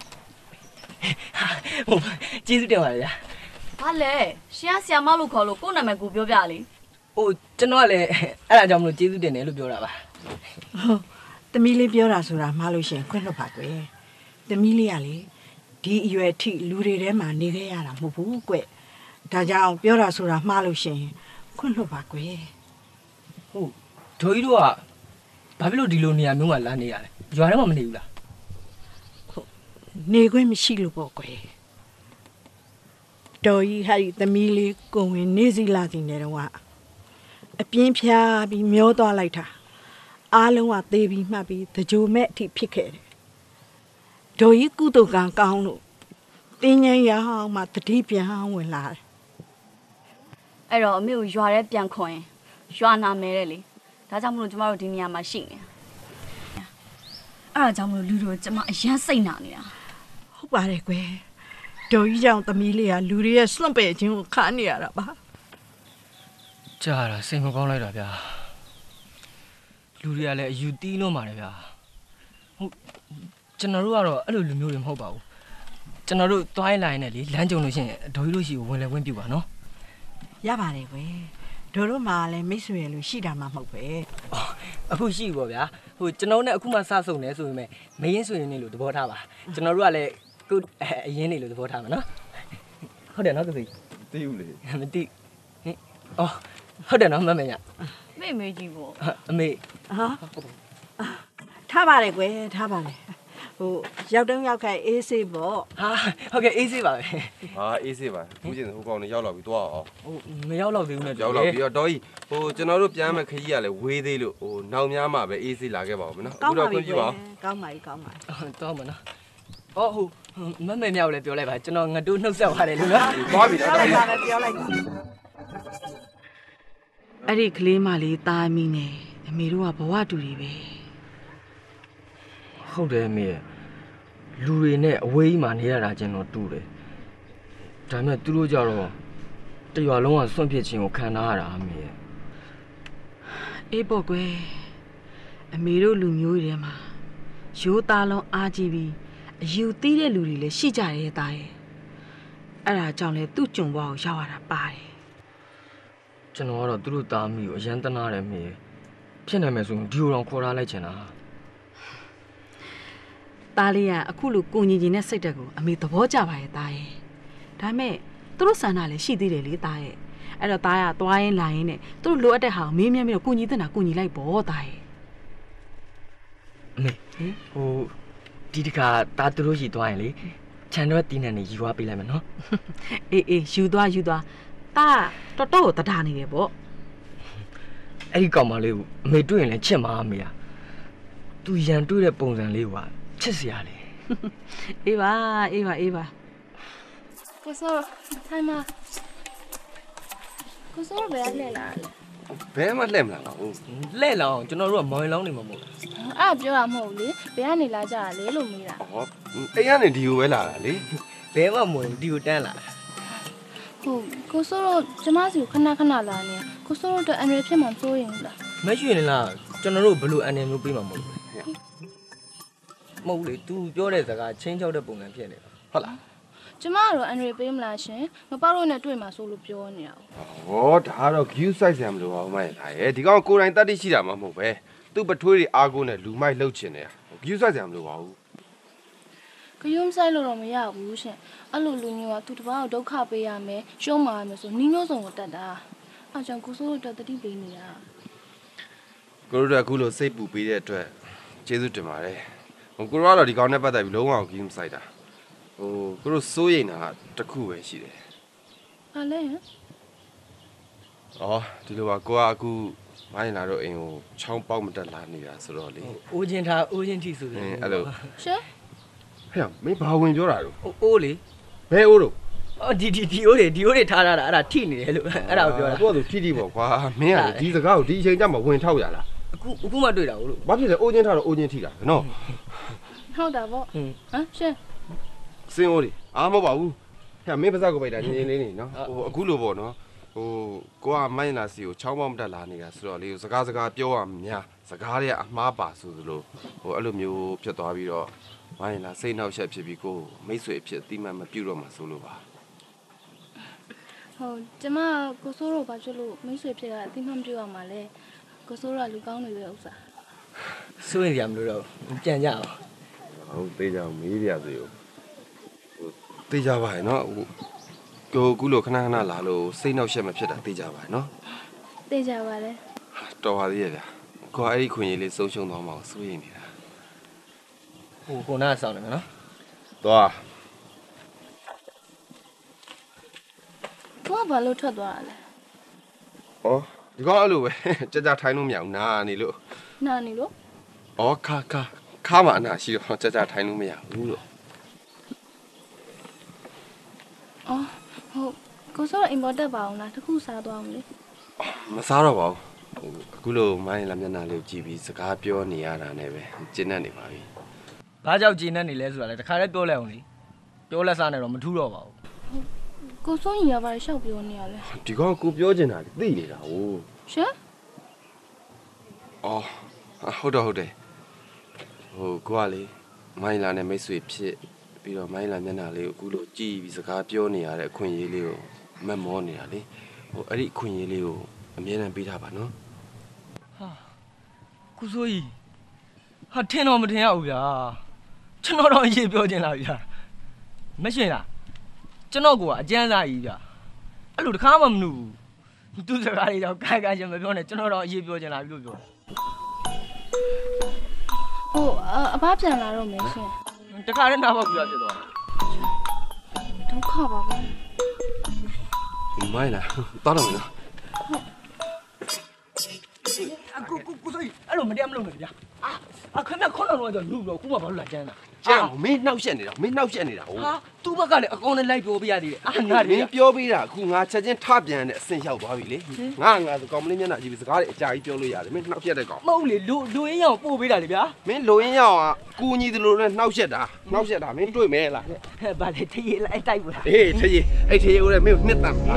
ဟိုကျေးဇူးတင်ပါတယ်ဗျာဘာလဲရှင်ဆရာမလို့ခေါ်လို့ကိုယ့်နာမည်ကိုပြောပြလေဟိုကျွန်တော်ကလည်းအဲ့ဒါကြောင့်မလို့ကျေးဇူးတင်တယ်လို့ပြောတာပါဟုတ်သမီးလေးပြောတာဆိုတာမှားလို့ရှင်ခွင့်လွှတ်ပါကွယ်သမီးလေးကလေဒီအရွယ်ထိလူတွေထဲမှာနေခဲ့ရတာမဟုတ်ဘူးကွဒါကြောင့်ပြောတာဆိုတာမှားလို့ရှင်ခွင့်လွှတ်ပါကွယ်ဟုတ်ဒိုကြီးတို့ကဘာဖြစ်လို့ဒီလိုနေရာမျိုးမှာလာနေရလဲရွာထဲမှာမနေဘူးလားဟုတ်နေခွင့်မရှိလို့ပေါ့ကွယ်တော်ကြီးဟာဒီသမီးလေးကိုဝင်နေစီလာစီနေတော့ကအပြင်းဖြားပြီးမျောသွားလိုက်တာအားလုံးကသေးပြီးမှတ်ပြီးတကြိုမဲ့အထိဖြစ်ခဲ့တယ်။ဒေါ်ကြီးကုသိုလ်ကံကောင်းလို့တင်းငန်းရအောင်မှတတိပြန်ဝင်လာတယ်။အဲ့တော့အမေကိုရွာထဲပြန်ခေါ်ရင်ရွာနာမယ်တဲ့လေ။ဒါကြောင့်မလို့ကျမတို့ဒီနေရာမှာရှိနေတာ။အဲ့ဒါကြောင့်မလို့လူတို့ကျမအရန်စိတ်နာနေတာ။ဟုတ်ပါတယ်ကွယ်။ဒေါ်ကြီးကြောင့်သမီးလေးကလူတွေရဲ့စွန့်ပယ်ခြင်းကိုခါနေရတာပါ။ကြားတာစိတ်မကောင်းလိုက်တာဗျာ။လူတွေကလည်းအယူတီးလို့ပါတယ်ဗျာဟုတ်ကျွန်တော်တို့ကတော့အဲ့လိုလူမျိုးတွေမဟုတ်ပါဘူးကျွန်တော်တို့တွိုင်းလာရင်လည်းလေလမ်းကြုံလို့ရှိရင်ဒေါ်ကြီးတို့ရှိကိုဝင်လဲဝင်ပြပါနော်ရပါတယ်ကွယ်ဒေါ်တို့မှလည်းမိတ်ဆွေလို့ရှိတာမှမဟုတ်ပဲအခုရှိပြီပေါ့ဗျာဟိုကျွန်တော်နဲ့အခုမှစဆုံနေဆိုပေမဲ့မင်းဆွေနေလို့သဘောထားပါကျွန်တော်တို့ကလည်းခုအရင်နေလို့သဘောထားမှာနော်ဟုတ်တယ်နော်ကစီသိဘူးလေမသိဟင်အော်ဟုတ်တယ်နော်မမေရမေမေကြီးပေါ့အမေဟာထားပါလေကွယ်ထားပါလေဟိုရောက်တုံးရောက်ခိုင်အေးဆေးပေါ့ဟာဟုတ်ကဲ့အေးဆေးပါပဲဟာအေးဆေးပါခုကျင်ဟိုကောင်နေရောက်လာပြီသွားအောင်ဟိုမရောက်တော့သေးဘူးနဲ့ရောက်လာပြီတော့ကြီးဟိုကျွန်တော်တို့ပြန်မဲ့ခကြီးကလည်းဝေးသေးလို့ဟိုနောက်များမှပဲအေးဆေးလာခဲ့ပါဦးမနော်အခုတော့ခွင့်ပြုပါကောင်းပါပြီကောင်းပါပြီတော့မနော်အော်ဟိုမမေမြောက်လည်းပြောလိုက်ပါကျွန်တော်ငတိုးနှုတ်ဆက်ပါတယ်လို့နော်သွားပြီတော့ပြောလိုက်ပါမယ်ပြောလိုက်အဲ့ဒီကလေးမလေးတားမိနေအမေတို့ကဘဝတူတွေပဲဟုတ်တယ်အမေလူတွေနဲ့အဝေးကြီးမှာနေရတာကျွန်တော်တူတယ်ဒါပေမဲ့သူတို့ကြတော့တရွာလုံးကစွန့်ပစ်ခြင်းကိုခံထားရတာအမေအေးပေါ့ကွယ်အမေတို့လူမျိုးတွေမှာရိုးသားလုံးအားကြီးပြီးအယူသီးတဲ့လူတွေလည်းရှိကြတယ်တားရဲ့အဲ့ဒါကြောင့်လေသူ့ကြုံဘဝကိုရောက်ရတာပါတယ်ကျွန်တော်ကတော့သူတို့သားမိကိုအရန်တနာတယ်မေဖြစ်နိုင်မယ်ဆိုရင်ဒီလိုတော့ခေါ်ထားလိုက်ချင်တာသားလေးကအခုလိုကိုညီညီနဲ့စိတ်တက်ကိုအမေသဘောကျပါရဲ့သားရဲ့ဒါပေမဲ့သူတို့ဆန္ဒလည်းရှိသေးတယ်လေသားရဲ့အဲ့တော့သားကသွားရင်လာရင်နဲ့သူတို့လိုအပ်တဲ့ဟာကိုမေးမြန်းပြီးတော့ကိုညီတဲ့နာကိုညီလိုက်ပေါ့သားရဲ့အမေဟိုဒီတခါသားသူတို့ရှိသွားရင်လေခြံတော့တီးနေနေယူသွားပေးလိုက်မယ်နော်အေးအေးယူသွားယူသွားတာတော်တော်တဒါနေတယ်ပေါ့အဲ့ဒီကောင်မလေးကိုအမေတွေ့ရင်လည်းချစ်မှာအမေอ่ะသူရန်တွေ့တဲ့ပုံစံလေးကချစ်စရာလေအေးပါအေးပါအေးပါကိုစိုးထိုင်မကိုစိုးဘယ်လဲလာဘယ်မှလှည့်မလာတော့ဘူးလှည့်လောင်ကျွန်တော်တို့ကမောင်လောင်းနေမှာမဟုတ်ဘူးအဲ့ပြောတာမဟုတ်လေဘယ်ကနေလာကြတာလဲလို့မေးတာဟောအိမ်ကနေဒီကိုပဲလာတာလေဘယ်မှမဝင်ဒီကိုတန်းလာဟုတ်ကိုစိုးတို့ကျမစီကိုခဏခဏလာနေကိုစိုးတို့အတွက်အန်ရဖြစ်မှစိုးရင်လားမရွှေနေလားကျွန်တော်တို့ဘယ်လိုအန်ရမျိုးပေးမှာမဟုတ်ဘူးမဟုတ်လေ तू ပြောတဲ့စကားချင်းချောက်တဲ့ပုံစံဖြစ်နေတာဟုတ်လားကျမကတော့အန်ရပေးမလားရှင်မပေါ့တို့နဲ့တွေ့မှာစိုးလို့ပြောနေတာဟောဒါတော့ view size ဆံမလို့ပါဦးမရဲ့ဒါရဲ့ဒီကောင်ကိုယ်တိုင်တတ်သိရှိတာမှမဟုတ်ပဲသူ့ပထွေးတွေအားကိုးနဲ့လူမိုက်လှုပ်ချင်နေတာ view size ဆံမလို့ပါဘူးဟ Kayum silo romaya bushin. Allo lunywa tutba dok kape ya me. Show ma me so nino so tada. Ajan kuso da tadi bini ya. Kuruda kulo say pupi de twa. Jesu temare. Kurala di kaune pada bilo wa kim saida. Oh, kuru soye na taku we shi de. Ale. Oh, di lo wa ko aku mai na ro in ko chong pao ma tat la ni ya so ro le. အိုးချင်းထားအိုးချင်းထိဆိုတယ်အဲအဲ့လိုရှင်ဟဲ့မင်းဘာဝင်ပြောတာတော့အိုးလေဘယ်အိုးတော့အော်ဒီဒီဒီအိုးလေဒီအိုးတွေထားထားတာအဲ့ဒါထိနေတယ်လို့အဲ့ဒါကိုပြောတာသူကသူထိထိပေါ့ကွာမင်းကလေဒီစကားကိုဒီအချိန်ကျမှဝင်ထောက်ရလားအခုအခုမှတွေ့တာဟုတ်လို့ဘာဖြစ်လဲအိုးချင်းထားတော့အိုးချင်းထိတာနော်ဟုတ်တာပေါ့ဟမ်ရှင်စင်းအိုးလေအားမဟုတ်ပါဘူးဟဲ့မင်းပါစကိုပိုက်တာနေနေနေနော်ဟိုအခုလိုပေါ့နော်ဟိုကိုကမိုင်းလာစီကိုချောင်းပေါင်းမတက်လာနေတာဆိုတော့လေစကားစကားပြောရများစကားတွေကအမှားပါဆိုသလိုဟိုအဲ့လိုမျိုးဖြစ်သွားပြီးတော့မိုင်းလာစိတ်နှောက်ရှက်ဖြစ်ပြီးကိုမိတ်ဆွေဖြစ်အတိမတ်မပြုတ်တော့မှဆိုလို့ပါဟုတ်ကျမကိုစိုးတို့ဘာဖြစ်လို့မိတ်ဆွေဖြစ်တာအသိမှမပြုတ်ရမှာလဲကိုစိုးတို့ကလူကောင်းတွေပဲဥစ္စာစိုးရင်ရမလို့တော့ပြန်ကြအောင်ဟုတ်သေးကြအောင်မေးပြစေဦးဟိုသေးကြပါရဲ့နော်ဟိုကိုကူလို့ခဏခဏလာလို့စိတ်နှောက်ရှက်မဖြစ်တာသေးကြပါရဲ့နော်သိကြပါလေတော်ပါသေးရဲ့ဗျာကိုအဲ့ဒီခွင့်ရေးလေးဆုံးရှုံးသွားမှာကိုစိုးရိမ်နေတာဟိုကိုနားဆောင်နေမယ်နော်သွားကိုကဘာလို့ထွက်သွားတာလဲဩဒီကောင်အဲ့လိုပဲကြကြထိုင်းလို့မရဘူးနာနေလို့နာနေလို့ဩခါခါခါမအနာရှိတော့ကြကြထိုင်းလို့မရဘူးလို့အော်ဟုတ်ကိုစိုးအိမ်ပေါ်တက်ပါအောင်လားတခုစားသွားအောင်လေမစားတော့ပါဘူးဟိုအခုလိုမိုင်းလာမျက်နှာလေးကိုကြည့်ပြီးစကားပြောနေရတာနဲ့ပဲကျဉ်းနေပါပြီဘာကြောင့်ဂျင်းနဲ့နေလဲဆိုတာလေတခါတည်းပြောလိုက်အောင်လေပြောလက်စားနေတော့မထူးတော့ပါဘူးကိုစိုးရင်ရပါရှောက်ပြောနေရလဲဒီကောင်ကိုပြောချင်တာသိနေတာဟိုရှင်အော်ဟုတ်တော့ဟုတ်တယ်ဟိုကိုကလေမိုင်းလာနဲ့မိတ်ဆွေဖြစ်ပြီးတော့မိုင်းလာမျက်နှာလေးကိုအခုလိုကြည့်ပြီးစကားပြောနေရတဲ့အခွင့်အရေးလေးကိုမက်မောနေတာလေဟိုအဲ့ဒီအခွင့်အရေးလေးကိုအမြဲတမ်းပေးထားပါနော်ဟာကုစိုးကြီးဟာထင်တော့မထင်ရဘူးဗျာကျွန်တော်တော့အရေးပြောချင်လားဗျာမရှင်လားကျွန်တော်ကအကျန်းစားကြီးဗျာအဲ့လိုတခါမှမနှူဘူးသူစကားတွေတော့ခိုင်ခိုင်ချင်းမပြောနဲ့ကျွန်တော်တော့အရေးပြောချင်လားလို့ပြောဟိုအဘပြန်လာတော့မယ်ရှင်တခါတည်းနားပေါက်ပြဖြစ်သွားဒုက္ခပါပဲမိုင်းလာတော်တော့နော်အခုကုကုစိုးကြီးအဲ့လိုမတရားမလုပ်နဲ့ဗျာအာအခမခေါင်းတော်တော့လူတော့ခုမှဘာလို့လာကျန်းတာကျန်မင်းနှောက်ရှက်နေတာမင်းနှောက်ရှက်နေတာဟိုဟာသူ့ဘက်ကလည်းအကောင်နဲ့လိုက်ပြောပေးရသေးတယ်အာငါမင်းပြောပေးတာအခုငါချက်ချင်းထပြန်တဲ့အဆင့်ရောက်သွားပြီလေငါငါကောင်မလေးမျက်နှာကြည့်ပြီးစကားတွေအကြာကြီးပြောလို့ရတယ်မင်းနှောက်ရှက်တဲ့ကောင်မဟုတ်လေလူလူရင်းရောက်ပို့ပေးတာလေဗျာမင်းလိုရင်းရောက်อ่ะကူညီသလိုနဲ့နှောက်ရှက်တာနှောက်ရှက်တာမင်းတွေ့မဲလားဟဲ့ဗါလေတရေလိုက်တိုက်ဘူးလားအေးထရေအဲ့ထရေကိုလည်းမင်းနှစ်တမ်းပါ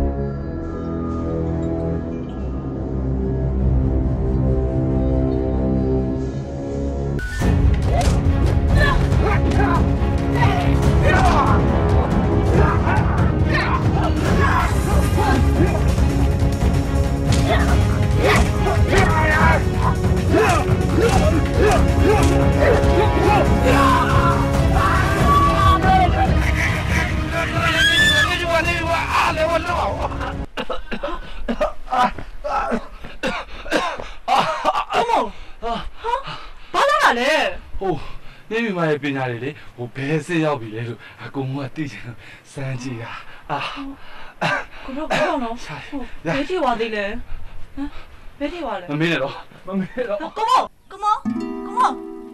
နေမိမရဲ့ပညာတွေလေဟိုဘယ်စစ်ရောက်ပြီလဲလို့အကုန်ကသိချင်စမ်းကြည့်တာအာကိုတော့ကိုတော့နော်ဘယ်ထိသွားသေးလဲဟမ်ဘယ်ထိသွားလဲမမေးနဲ့တော့မမေးနဲ့တော့ကမောကမောကမော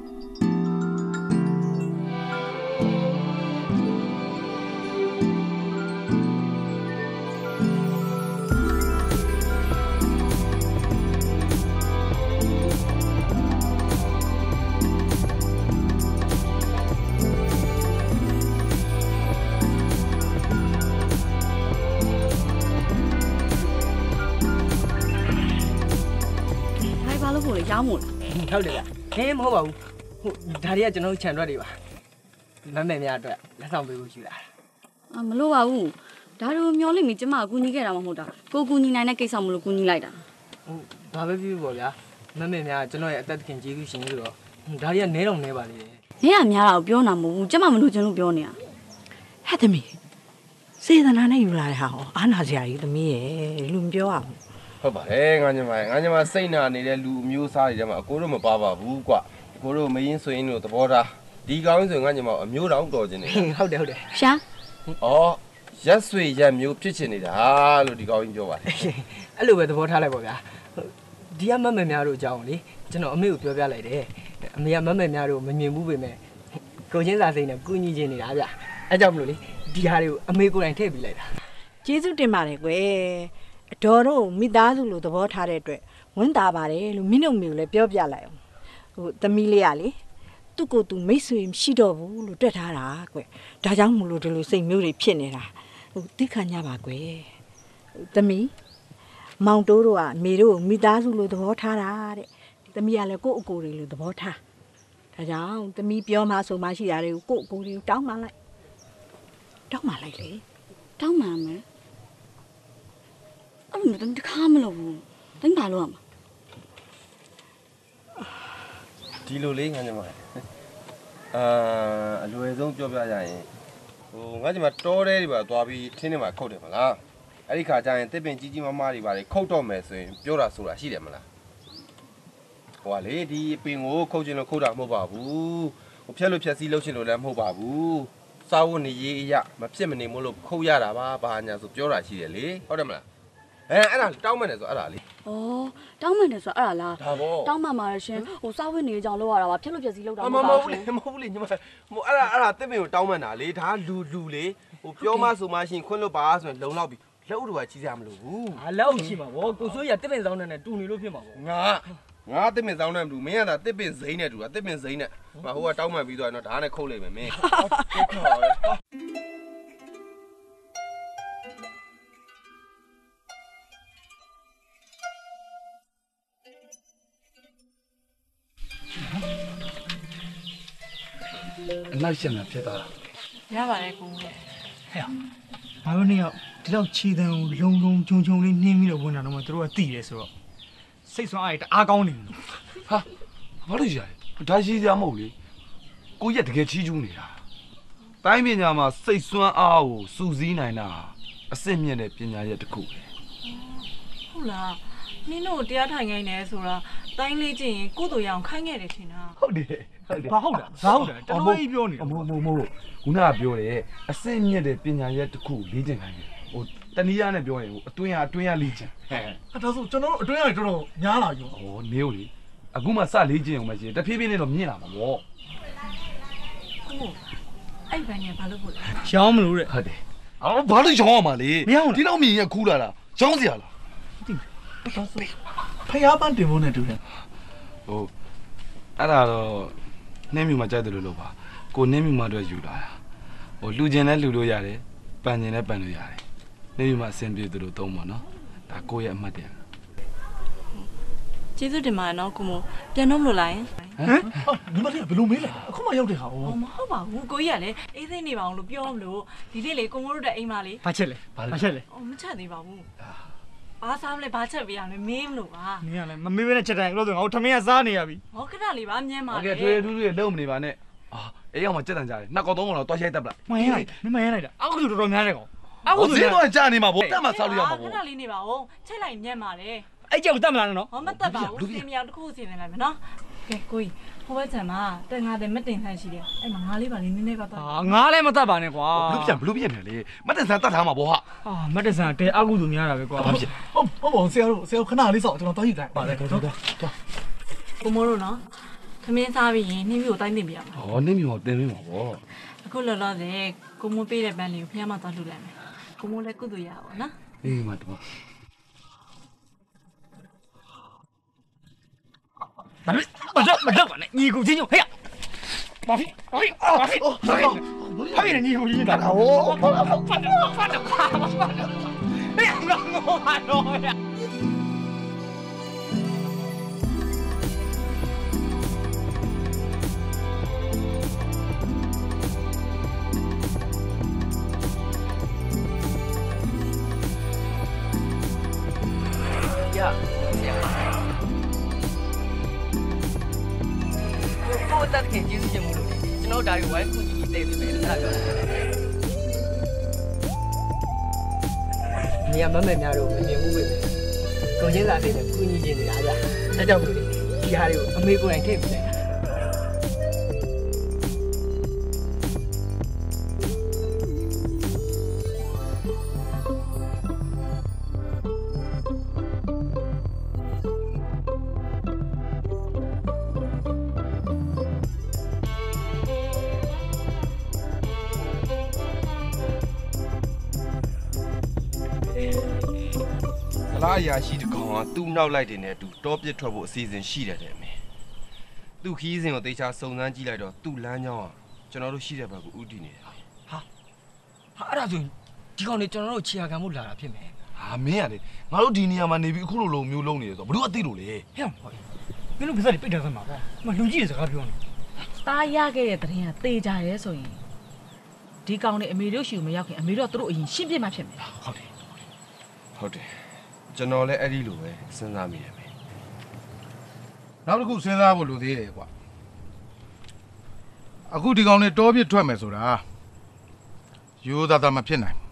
လို့လေရောင်းမို့ဟုတ်တယ်ဗျဟင်းမဟုတ်ပါဘူးဟိုဒါတွေကကျွန်တော်ခြံထွက်တွေပါမမဲများအတွက်လက်ဆောင်ပေးဖို့ရှိလာအာမလို့ပါဘူးဒါတို့မျောလိမ့်မီကျမအကူညီခဲ့တာမှမဟုတ်တာကိုကူညီနိုင်တဲ့ကိစ္စမလို့ကူညီလိုက်တာဟုတ်ဘာပဲဖြစ်ဖြစ်ပေါ့ဗျာမမဲများကျွန်တော်ရဲ့အသက်သခင်ကျေးဇူးရှင်ဆိုတော့ဒါတွေကနဲတော့နဲပါလေ你也များတာပြောနာမဟုတ်ဘူးကျမမလို့ချင်းလို့ပြောနေတာဟဲ့သမီးစေတနာနဲ့ယူလာတဲ့ဟာဟောအာနာစရာကြီးသမီးရဲ့လူမပြောရဘူးဟုတ်ပါတယ်ငါညီမငါညီမစိတ်နာနေတဲ့လူအမျိုးစားတွေထဲမှာအကိုတို့မပါပါဘူးကွအကိုတို့မရင်းဆိုရင်တို့သဘောထားဒီကောင်းဆိုငါညီမအမျိုးတော်တော်ချင်းနေဟုတ်တယ်ဟုတ်တယ်ရှာအော်ရက်ဆွေရက်မျိုးဖြစ်ချင်နေတာလို့ဒီကောင်းကြီးပြောပါတယ်အဲ့လိုပဲသဘောထားလိုက်ပါဗျာဒီကမတ်မယ်များတို့အကြောင်းလေကျွန်တော်အမေကိုပြောပြလိုက်တယ်အမေကမတ်မယ်များတို့မမြင်ဘူးပေမဲ့ကိုချင်းစာစိတ်နဲ့ကုညီချင်းနေတာဗျအဲ့ကြောင့်မလို့လေဒီဟာတွေကိုအမေကိုယ်တိုင်ထည့်ပေးလိုက်တာကျေးဇူးတင်ပါတယ်ကွယ်အတော်တို့မိသားစုလိုသဘောထားတဲ့အတွက်ဝမ်းသာပါတယ်လို့မင်းတို့မျိုးလည်းပြောပြလိုက်အောင်ဟိုသမီးလေးကလေသူ့ကိုယ်သူမိတ်ဆွေမရှိတော့ဘူးလို့တွက်ထားတာကွယ်ဒါကြောင့်မလို့ဒီလိုစိတ်မျိုးတွေဖြစ်နေတာဟိုသိခံကြပါကွယ်သမီးမောင်တိုးတို့ကအမေတို့မိသားစုလိုသဘောထားတာတဲ့သမီးကလည်းကိုယ့်အကိုတွေလိုသဘောထားဒါကြောင့်သမီးပြောမှဆိုမှရှိတာတွေကိုကိုယ့်အကိုတွေကိုတောင်းမှလိုက်တောင်းမှလိုက်လေတောင်းမှမယ်အဲ့လိုတခါမလို့ဘူးတိုင်းပါလို့ရမှာဒီလိုလေးငါညီမအာအလွယ်ဆုံးပြောပြရရင်ဟိုငါညီမတောတဲတွေပါသွားပြီးထင်းနေမှာခုတ်တယ်မလားအဲ့ဒီခါကျရင်တစ်ပင်ကြီးကြီးမားမားတွေပါလေခုတ်တော့မယ်ဆိုရင်ပြောတာဆိုတာရှိတယ်မလားဟိုကလေဒီပင်ကိုခုတ်ချင်လို့ခုတ်တာမဟုတ်ပါဘူးဟိုဖြက်လို့ဖြက်စီးလှုပ်ချင်လို့လည်းမဟုတ်ပါဘူးစာဝတ်နေရေးအရမဖြစ်မနေမို့လို့ခုတ်ရတာပါဘာညာဆိုပြောတာရှိတယ်လေဟုတ်တယ်မလားအဲအဲ့ဒါတောင်းမှန်းတယ်ဆိုအဲ့ဒါလေဩတောင်းမှန်တယ်ဆိုအဲ့ဒါလားဒါပေါ့တောင်းမှန်ပါရှင်ဟိုစားဝတ်နေကြောင်လောက်ရတာပါဖြက်လို့ပြက်စီးလောက်တာမမဟုတ်ဘူးလေမဟုတ်ဘူးလေညီမဟိုအဲ့ဒါအဲ့ဒါတစ်ပင်ကိုတောင်းမှန်းတာလေဒါလူလူလေဟိုပြောမှဆိုမှရှင်ခွန်းလို့ပါဆိုရင်လုံလောက်ပြီလက်ဥတို့ကကြီးစရာမလိုဘူးဟာလောက်ရှိမှာဗောကိုစိုးရတစ်ပင်ဆောင်နဲ့တူနေလို့ဖြစ်မှာဗောငါငါတစ်ပင်ဆောင်နဲ့မတူမင်းကသာတစ်ပင်စိမ့်နဲ့တူတာတစ်ပင်စိမ့်နဲ့ဟိုကတောင်းမှန်းပြီးသွားရင်တော့ဒါနဲ့ခုတ်လိုက်မယ်မင်းအနောက်ရှက်မှာဖြစ်သွားတာရပါတယ်ကိုရဲ့ဟဲ့ငါတို့နေ့ကဒီလောက်ခြေတန်းကိုလုံလုံချုံချုံလေးနှင်းပြီးတော့ဝင်တာတော့မှတို့ကတိတယ်ဆိုတော့စိတ်ဆွမ်းအားရတအားကောင်းနေတယ်ဟာဘာလို့ရလဲဒါရှိကြမဟုတ်လေကိုရက်တကယ်ချီးကျူးနေတာတိုင်းပညာမှာစိတ်ဆွမ်းအားကိုစူးစီးနိုင်တာအစစ်မြင့်တဲ့ပညာရဲ့တစ်ခုပဲဟုတ်လားနင်တို့တရားထိုင်ခိုင်းနေဆိုတာတိုင်းလေးကြည့်ရင်ကိုယ်တို့ရအောင်ခိုင်းခဲ့တယ်ထင်တာဟုတ်တယ်ဟုတ်တယ်ဘာဟုတ်လားဘာဟုတ်လားတော်တော်ကြီးပြောနေတာမဟုတ်မဟုတ်မဟုတ်ခုနကပြောတယ်အစစ်မြင့်တဲ့ပညာရဲ့တစ်ခုလေ့ကျင့်နိုင်တယ်ဟိုတနည်းအားနဲ့ပြောရင်ဟိုအတွင်းအားအတွင်းအားလေ့ကျင့်ဟဲ့အဲ့ဒါဆိုကျွန်တော်တို့အတွင်းအားတော်တော်ညားလာယူဩနေဦးလေအခုမှစလေ့ကျင့်အောင်မရှိရင်တဖြည်းဖြည်းနဲ့တော့မြင့်လာမှာပေါ့ကိုအဲ့ဘန်နဲ့ဘာလို့ပို့လဲရောင်းမလို့တဲ့ဟုတ်တယ်အော်ဘာလို့ရောင်းရမှာလဲဒီတော့မြင်ရခူးလာတာရောင်းစရာလားဒါဆိုဖျားပန်းတင်ဖို့နဲ့တူတယ်ဟိုအဲ့ဒါတော့နှင်းမြူမှာကြိုက်တယ်လို့လို့ပါကိုနှင်းမြူမှာတော့ယူလာတာဟိုလူကျင်လည်းလူလို့ရတယ်ပန်ကျင်လည်းပန်လို့ရတယ်နှင်းမြူမှာအဆင်ပြေတယ်လို့သုံးပါနော်ဒါကိုရဲ့အမှတ်တရကျေးဇူးတင်ပါတယ်နော်ကိုမပြန်တော့မလို့လားဟမ်ညီမလေးကဘယ်လိုမေးလဲအခုမှရောက်တဲ့ဟာ哦မဟုတ်ပါဘူးကိုကြီးကလည်းအေးစိမ့်နေပါအောင်လို့ပြောမလို့ဒီနေ့လေကိုမိုးတို့တဲ့အိမ်မလေးဘာချက်လဲဘာချက်လဲအော်မချက်သေးပါဘူးဘာစားမလဲဘာချက်ပေးရမလဲမင်းမလို့ပါနင်ကလည်းမမေးဘဲနဲ့ချက်တိုင်းလို့ဆိုငါတို့ထမင်းကစားနေရပြီဟောခဏလေးပါမြဲပါโอเคထွေထူးထူးတွေလုံးမနေပါနဲ့အာအေးအောင်မှစက်တန်ကြတယ်နှစ်ကောက်သုံးကောက်တော့တွားရိုက်တက်ပလိုက်မှန်ရလိုက်မမှန်ရလိုက်တာအောက်ကူတော်တော်များတယ်ကောင်အောက်ကူတော့ကြာနေမှာဗောတက်မှဆောက်လို့ရမှာဗောခဏလေးနေပါဦးချက်လိုက်မြဲပါလေအဲ့ကြောက်တက်မလားနော်ဟောမတက်ပါဘူးစင်မြောင်တစ်ခုစီနေလိုက်မယ်နော်ကဲကိုကြီးဟိုဘက်ခြံမှာတက်ငါတဲ့မတင်ဆန်းရှိတယ်အဲ့မှာငါလေးပါလေးနည်းနည်းပါတော့ဟာငါလည်းမတက်ပါနဲ့ကွာဘလူးပြန်ဘလူးပြန်တယ်လေမတ်တန်ဆန်တတ်ထားမှာဗောဟာဟာမတ်တဆန်တဲအောက်ကူသူများတာပဲကွာဘာဖြစ်ဟုတ်ဟုတ်ပါဆရာတို့ဆရာခဏလေးစောင့်ကျွန်တော်တောင်းယူတိုင်းပါလေတော့တော့တော့ကိုမိုးတို့နော်ခမင်းစားပြီးရင်နှင်းမျိုးတိုင်းတင်ပြရမှာဟောနှင်းမြူကိုတင်ပေးမှာဗောအခုလောလောဆယ်ကိုမိုးပေးတဲ့ပန်းလေးကိုဖះမသွားလှူလိုက်မယ်ကိုမိုးလည်းကုသိုလ်ရအောင်နော်အေးမတော်ဘာလို့ဘာလို့ဘာလို့နဲ့ညီကိုချင်းညဟဲ့ဘာဖြစ်ဘာဖြစ်ဘာဖြစ်ဘာဖြစ်ဘာဖြစ်ညီကိုချင်းတာဟောဘာလို့ဘာလို့ဘာလို့ဘာလို့ဟဲ့ငါငေါ့ဟာတော့ရရကိုတက်ခင်ကျေးဇူးတင်မှုလို့ကျွန်တော်ဒါတွေဝိုင်းကူညီနေတယ်ပဲအဲ့ဒါပြောနေရာမမဲ့များတော့မမြင်ဘူးပဲကိုချင်းစာလေးနဲ့ကူညီနေနေတာဗျအဲကြောင့်မို့ဒီဟာတွေကိုအမေကိုယ်တိုင်ထည့်ပေးလိုက်လာအရာရှိတကောင်ကသူ့နောက်လိုက်တယ်နဲ့သူတောပစ်ထွက်ဖို့အစီအစဉ်ရှိတယ်တဲ့မင်းသူ့ခီးစဉ်ကိုတေချာစုံစမ်းကြည့်လိုက်တော့သူ့လမ်းကြောင်းကကျွန်တော်တို့ရှိတဲ့ဘက်ကိုဥတည်နေတယ်ဟာဟာအဲ့ဒါဆိုဒီကောင်တွေကျွန်တော်တို့ခြေရာခံမှုလာတာဖြစ်မယ်ဟာမင်းကလေငါတို့ဒီနေရာမှာနေပြီးအခုလိုလိုမျိုးလုံးနေတယ်ဆိုဘလို့အသိလို့လေဟဲ့ဟောမင်းတို့ကစားပြီးပိတ်ထားသမှာပေါ့မလူကြီးတွေစကားပြောနေသားရခဲ့တဲ့တရင်ကတေကြရဲဆိုရင်ဒီကောင်တွေအမေတို့ရှူမရောက်ခင်အမေတို့ကသူတို့အရင်ရှင်းပြမှဖြစ်မယ်ဟုတ်တယ်ဟုတ်တယ်ကျွန်တော်လည်းအဲ့ဒီလိုပဲစဉ်းစားမိတယ်မေနောက်တစ်ခုစဉ်းစားဖို့လိုသေးတယ်ကွာအခုဒီကောင်လေးတောပြစ်ထွက်မယ်ဆိုတာရိုးသားသားမဖြစ်နိုင်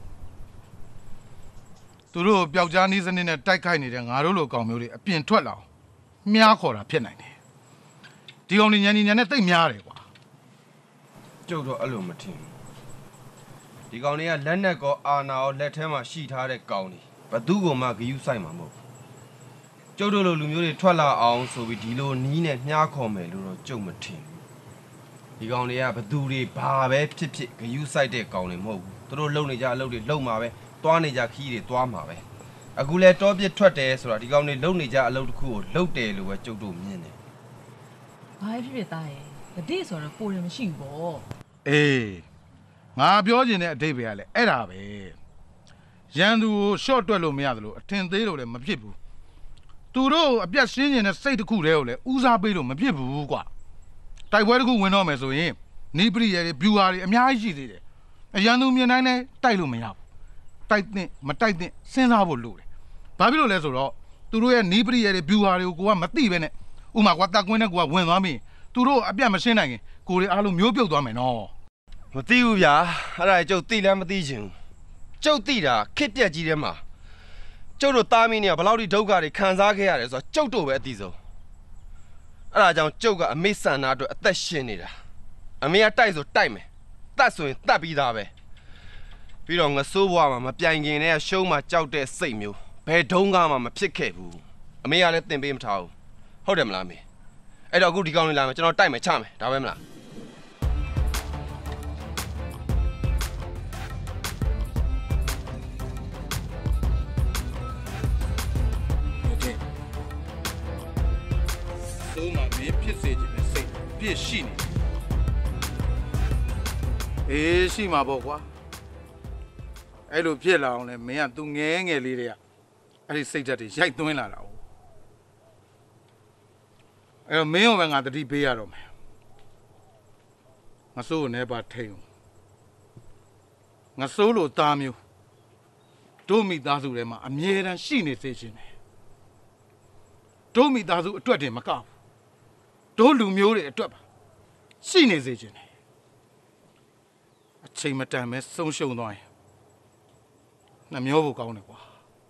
သူတို့ပျောက်ကြားနည်းစနစ်နဲ့တိုက်ခိုက်နေတဲ့ငါတို့လိုကောင်မျိုးတွေအပြင်ထွက်လာအောင်မြားခေါ်တာဖြစ်နိုင်တယ်ဒီကောင်လေးညံညံနဲ့တိတ်များတယ်ကွာကျုပ်တော့အဲ့လိုမထင်ဘူးဒီကောင်လေးကလက်နက်ကောအာနာရောလက်ထဲမှာရှိထားတဲ့ကောင်တွေဘသူ့ကိုမှဂယုဆိုင်မှာမဟုတ်ကျုပ်တို့လိုလူမျိုးတွေထွက်လာအောင်ဆိုပြီးဒီလိုနီးနဲ့မြားခေါ်မယ်လို့တော့ကျုပ်မထင်ဘူးဒီကောင်တွေကဘသူတွေဘာပဲဖြစ်ဖြစ်ဂယုဆိုင်တဲ့ကောင်တွေမဟုတ်ဘူးသူတို့လုံနေကြအလုပ်တွေလုံမှာပဲသွားနေကြခီးတွေသွားမှာပဲအခုလဲတောပြစ်ထွက်တယ်ဆိုတာဒီကောင်တွေလုံနေကြအလုပ်တစ်ခုကိုလုံတယ်လို့ပဲကျုပ်တို့မြင်တယ်ဘာဖြစ်ဖြစ်သားရဲ့တတိဆိုတော့ပိုတယ်မရှိဘူးပေါ့အေးငါပြောချင်တဲ့အဓိပ္ပာယ်ကလည်းအဲ့ဒါပဲရန်သူကိုရှော့တွက်လို့မရသလိုအထင်သေးလို့လည်းမဖြစ်ဘူးသူတို့အပြတ်ရှင်းနေတဲ့စိတ်တစ်ခုတည်းကိုလည်းဦးစားပေးလို့မဖြစ်ဘူးကွာတိုက်ပွဲတစ်ခုဝင်တော့မယ်ဆိုရင်နီးပရိရဲတွေဘျူဟာတွေအများကြီးရှိသေးတယ်အရန်သူမြင်တိုင်းလည်းတိုက်လို့မရဘူးတိုက်တဲ့မတိုက်တဲ့စဉ်းစားဖို့လိုတယ်ဘာဖြစ်လို့လဲဆိုတော့သူတို့ရဲ့နီးပရိရဲတွေဘျူဟာတွေကိုကိုကမသိပဲနဲ့ဥမာကွာတက်ကွင်းနဲ့ကိုကဝင်သွားပြီသူတို့အပြတ်မရှင်းနိုင်ရင်ကိုတွေအားလုံးမျိုးပြုတ်သွားမယ်နော်မသိဘူးဗျာအဲ့ဒါကျုပ်သိလည်းမသိချင်ဘူးကျုပ်သိတာခစ်ပြက်ကြီးထဲမှာကျုပ်တို့သားမင်းတွေကဘလောက်ထိဒုက္ခတွေခံစားခဲ့ရတယ်ဆိုတော့ကျုပ်တို့ပဲအသိဆုံးအဲ့ဒါကြောင့်ကျုပ်ကအမေဆန္ဒအတွက်အသက်ရှင်နေတာအမေကတိုက်ဆိုတိုက်မယ်တတ်ဆိုရင်တတ်ပြီးသားပဲပြီးတော့ငစိုးဘွားမှာမပြိုင်ခင်နဲ့ရှုံးမှာကြောက်တဲ့စိတ်မျိုးဘယ်တုန်းကမှမဖြစ်ခဲ့ဘူးအမေကလည်းသင်ပေးမထားဘူးဟုတ်တယ်မလားမေအဲ့တော့အခုဒီကောင်းလေးလာမယ်ကျွန်တော်တိုက်မယ်ချမယ်ဒါပဲမလားဆိုမှမင်းဖြစ်စေခြင်းနဲ့စိတ်ပြည့်ရှိနေအေးရှိမှာပေါ့ကွာအဲ့လိုဖြစ်လာအောင်လဲမင်းကသူငဲငယ်လေးတွေကအဲ့ဒီစိတ်ဓာတ်တွေရိုက်သွင်းလာတာ哦အဲ့တော့မင်းရောပဲငါတတိပေးရတော့မယ်ငါစိုးကိုလည်းပါထိန်ငါစိုးလို့သားမျိုးတို့မိသားစုထဲမှာအမြဲတမ်းရှိနေစေခြင်းတယ်တို့မိသားစုအတွက်တင်မကောက်တို့လူမျိုးတွေအတွက်ပါရှိနေစေခြင်းတယ်အချိန်မတန်ပဲဆုံးရှုံးသွားရင်နှမျောဖို့ကောင်းတယ်ကွာ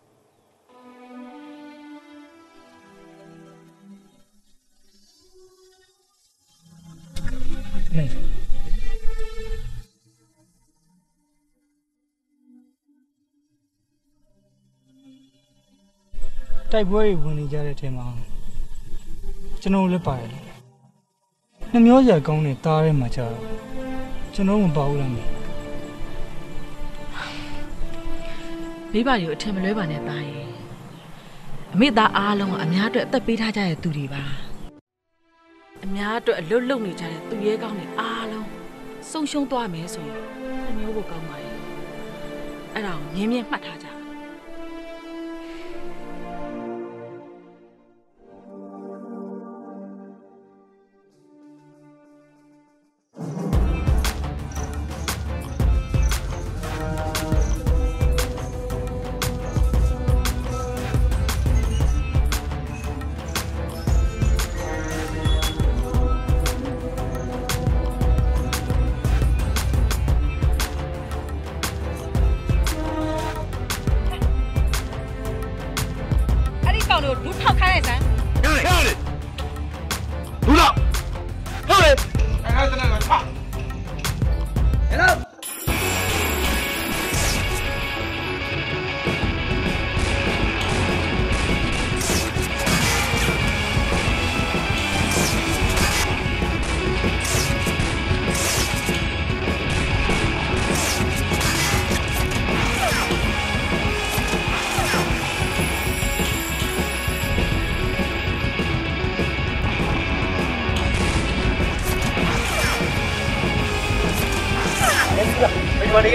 တိုက်ပွဲတွေဝင်နေကြတဲ့အချိန်မှာကျွန်တော်လည်းပါတယ်နှမျောစရာကောင်းတဲ့တားထဲမှာကြာကျွန်တော်မပါဘူးလားမေမိဘတွေကိုအထင်မလွဲပါနဲ့သားရဲ့အမေသားအားလုံးကအများအတွက်အသက်ပေးထားကြတဲ့သူတွေပါအများအတွက်အလွတ်လုံနေကြတဲ့သူရဲကောင်းတွေအားလုံးဆုံးရှုံးသွားမယ်ဆိုရင်နှမျောဖို့ကောင်းပါရဲ့အဲ့ဒါကိုမြင်းမြင်းမှတ်ထားကြ Let's go. Everybody.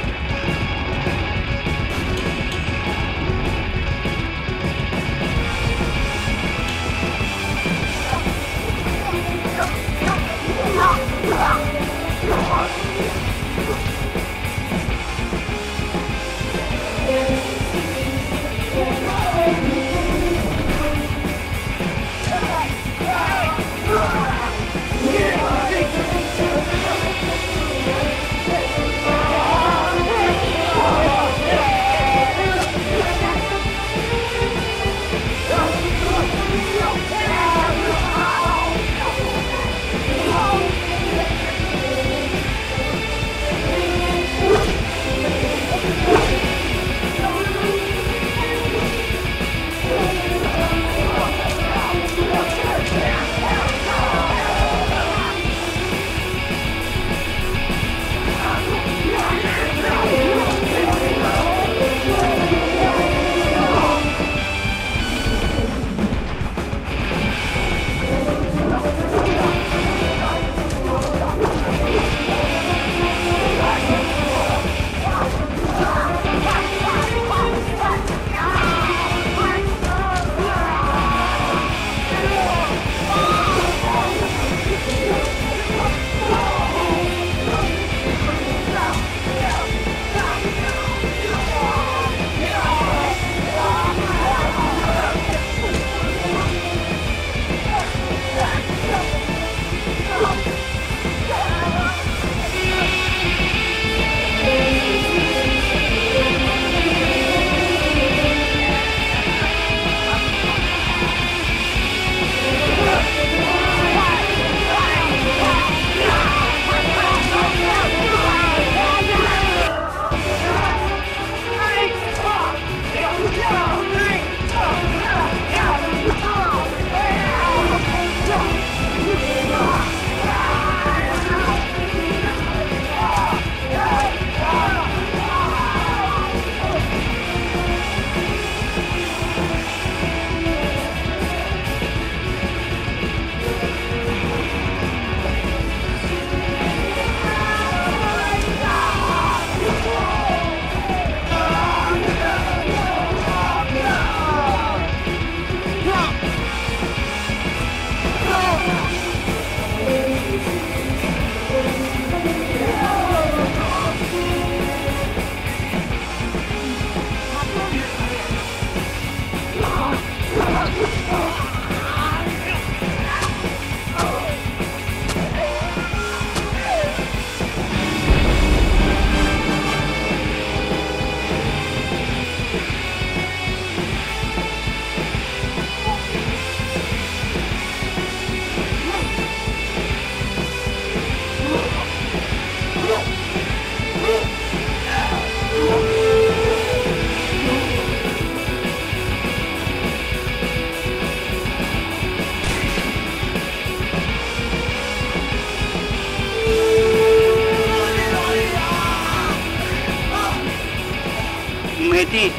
Meti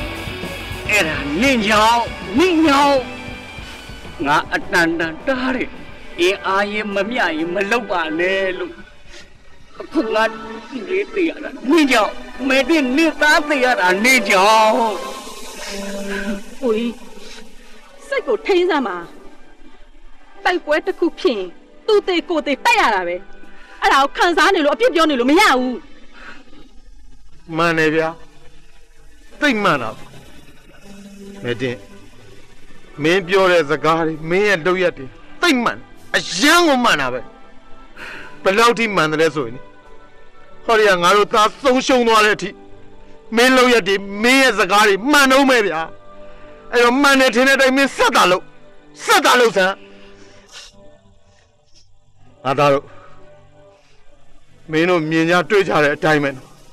era ninjao ninjao nga atanda tare e aye mamya ye malau ba ne lu khu nga ni ti ya ninjao meti ni ta ti ya da ninjao oi စိတ်ကိုထိန်းစမ်းပါတိုက်ပွဲတစ်ခုဖြစ်ရင်သူ့သေးကိုယ်သေးတိုက်ရတာပဲအဲ့ဒါကိုခံစားနေလို့အပြစ်ပြောနေလို့မရဘူးမှန်တယ်ဗျာသိမှန်တာမဲတင်မင်းပြောတဲ့စကားတွေမင်းရဲ့လုပ်ရက်တွေသိမှန်အယံကိုမှန်တာပဲဘယ်လောက်ထိမှန်တယ်လဲဆိုရင်ဟောဒီကငါတို့သားဆုံးရှုံးသွားတဲ့အထိမင်းလုပ်ရက်တွေမင်းရဲ့စကားတွေမှန်တော့မဲ့ဗျာအဲ့တော့မှန်တယ်ထင်တဲ့အတိုင်းမင်းဆက်တာလို့ဆက်တာလို့ဆန်းငါသားတို့မင်းတို့မြင်ကြတွေ့ကြတဲ့အတိုင်းပဲ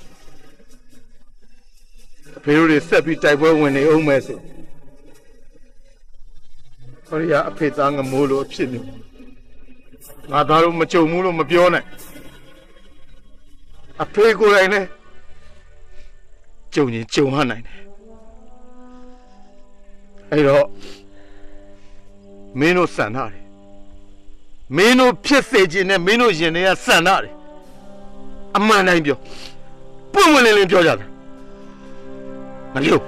အဖေတို့တွေဆက်ပြီးတိုက်ပွဲဝင်နေအောင်မယ်ဆိုဟောဒီကအဖေသားငမိုးလို့အဖြစ်မျိုးငါသားတို့မကြုံဘူးလို့မပြောနဲ့အဖေကိုယ်တိုင်နဲ့ကြုံရင်ကြုံရနိုင်တယ်အဲ့တော့မင်းတို့စံထားတယ်မင်းတို့ဖြစ်စေခြင်းနဲ့မင်းတို့ရင်တွေကစံထားတယ်အမှန်တိုင်းပြောပွင့်ပွင့်လင်းလင်းပြောကြတာမလို့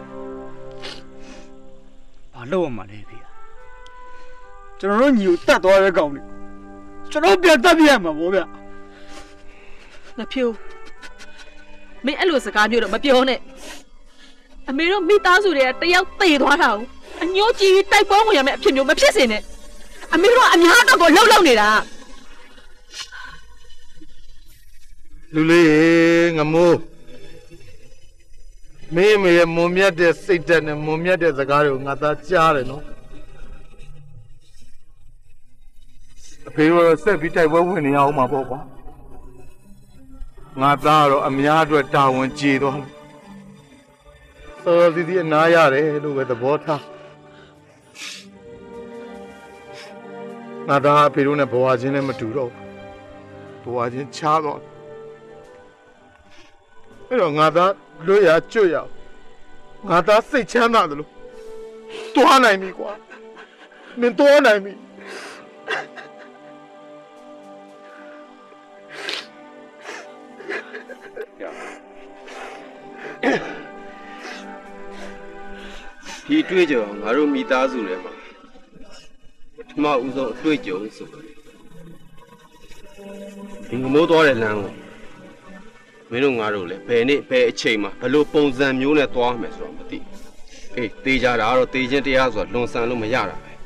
ဘာလို့မှလဲဖေကျွန်တော်တို့ညီကိုတတ်သွားတဲ့ကောင်လေးကျွန်တော်ပြန်တတ်ပြရမှာဗောဗျာငါဖြိုးမင်းအဲ့လိုစကားမျိုးတော့မပြောနဲ့အမေတို့မိသားစုတွေကတယောက်သေသွားတာကိုအညိုးကြီးတိုက်ပွဲဝင်ရမယ့်အဖြစ်မျိုးမဖြစ်စေနဲ့အမေတို့အများတော့ကိုလှုပ်လှုပ်နေတာလူလေးငမိုးမင်းမေရဲ့မုံမြတ်တဲ့စိတ်ဓာတ်နဲ့မုံမြတ်တဲ့စကားတွေကိုငါသားကြားတယ်နော်အဖေတို့ဆက်ပြီးတိုက်ပွဲဝင်နေရအောင်မှာပေါ့ကွာငါသားကတော့အများအတွက်တာဝန်ကျေသွားတယ်စောစီစီအနားရတယ်လို့ပဲသဘောထားငါသားအဖေတို့နဲ့ဘဝချင်းလည်းမတူတော့ဘူးဘဝချင်းခြားတော့အဲ့တော့ငါသားလွတ်ရကျွတ်ရငါသားစိတ်ချမ်းသာတယ်လို့တွားနိုင်ပြီကွာမင်းတွားနိုင်ပြီဒီတွေ့ကြငါတို့မိသားစုထဲမှာပထမဦးဆုံးအတွေ့အကြုံဆိုဒီငမိုးသွားတဲ့လမ်းကိုမင်းတို့ငါတို့လည်းဘယ်နေ့ဘယ်အချိန်မှာဘလို့ပုံစံမျိုးနဲ့သွားမယ်ဆိုတာမသိအေးတေးကြတာကတော့တေးချင်းတရားဆိုတာလွန်ဆန်လို့မရတာပဲ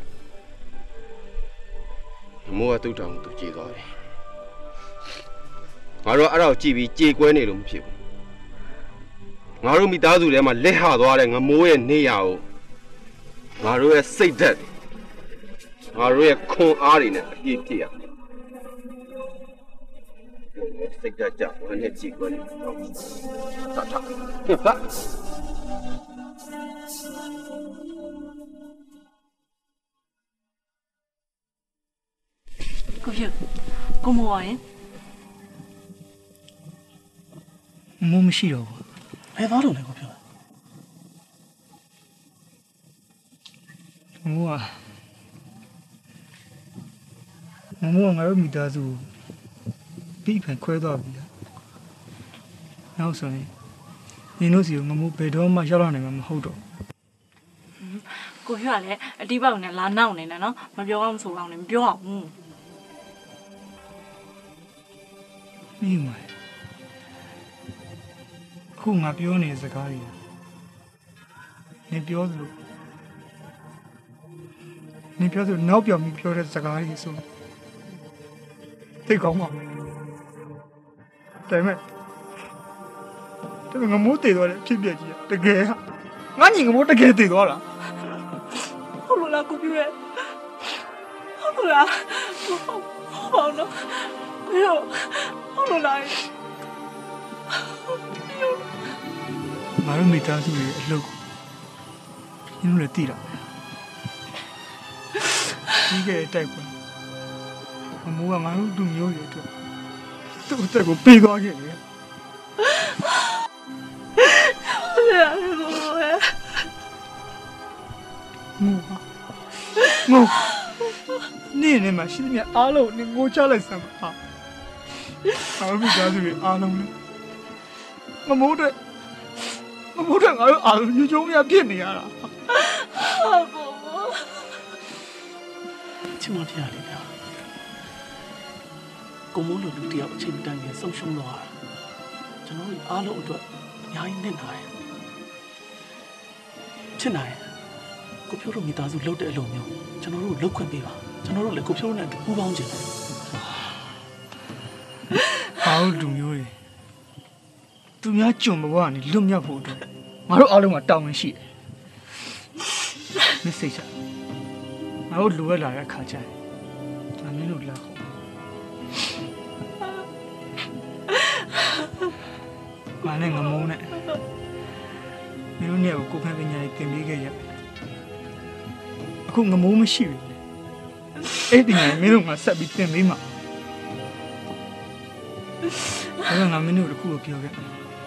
ငမိုးကသူ့တောင်သူကြည်သွားတယ်ငါတို့အဲ့ဒါကိုကြည့်ပြီးကြေကွဲနေလို့မဖြစ်ဘူးငါတို့မိသားစုထဲမှာလက်ဟသွားတဲ့ငမိုးရဲ့နေရာကိုငါတို့ရဲ့စိတ်ဓာတ်ငါတို့ရဲ့ခွန်အားတွေနဲ့အပြည့်ပြည့်ရစိတ်ဓာတ်ကြောင့်လည်းကြည့်ကွယ်နေတော့တာတာဟဲ့ပါကိုဖြူကိုမောရင်မိုးမရှိတော့ဘူးဘယ်သွားလို့လဲကိုဖြူမိုးอ่ะမိုးငါတို့မိသားစုပြီးဖန်ခွဲသွားပြီ။နောက်ဆိုရင်နင်တို့စီကိုငမိုးဘယ်တော့မှရောက်လာနိုင်မှာမဟုတ်တော့။ကိုဖြူကလည်းအတိပေါက်နဲ့လာနောက်နေတယ်နော်မပြောအောင်ဆိုအောင်လည်းမပြောအောင်ဘူး။မိမခုငါပြောနေတဲ့စကားတွေနင်ပြောသလိုနင်ပြောသလိုနောက်ပြောင်ပြီးပြောတဲ့စကားတွေဆိုသိကောင်းပါမယ်ဒါပေမဲ့ဒါပေမဲ့ငမိုးတည်သွားတဲ့ဖြစ်ပြကြီးတကယ်ငါညီငမိုးတကယ်တည်သွားတာဟုတ်လို့လားကိုပြည့်ဟုတ်လို့လားဟုတ်တော့ဘယ်ဟုတ်လို့လားငါတို့မိသားစုရဲ့အလုပ်နင်တို့လည်းတည်တာဒီကဲတိုက်ပွဲငမိုးကငါတို့သူမျိုးရဲ့အတွက်သူ့အသက်ကိုပေးသွားခဲ့တယ်ငိုငိုနေနေမှာရှိနေအားလုံးနေငိုချလိုက်စမ်းပါအားလုံးကြားစုတွေအားလုံးလေငမိုးတဲ့ငမိုးတဲ့ငါတို့အားလုံးညချုံရဖြစ်နေရတာချစ်မပြရလေဗျာကိုမိုးလိုလူတယောက်အချိန်တန်ငယ်ဆုံးရှုံးသွားတာကျွန်တော်တို့အားလုံးအတွက်အများကြီးနစ်နာတယ်ချစ်နိုင်ကိုဖြိုးတို့မိသားစုလှုပ်တဲ့အလုပ်မျိုးကျွန်တော်တို့လှုပ်ခွင့်ပေးပါကျွန်တော်တို့လည်းကိုဖြိုးတို့နဲ့ပူးပေါင်းကြတယ်အားလုံးလူမျိုးတွေသူများကြုံဘဝကနေလွတ်မြောက်ဖို့အတွက်ငါတို့အားလုံးကတောင်းဝင်ရှိတယ်မစိတ်ချငါတို့လိုရလာတဲ့အခါကျရင်ဒါမင်းတို့လက်ခေါ်ငါနဲ့ငမိုးနဲ့မင်းတို့နဲ့ကိုခံပညာရေးသင်ပေးခဲ့ရအခုငမိုးမရှိဘူးအဲ့ဒီငါမင်းတို့ကဆက်ပြီးသင်ပေးမှာအဲ့ဒါငါမင်းတို့တခုကိုပြောခဲ့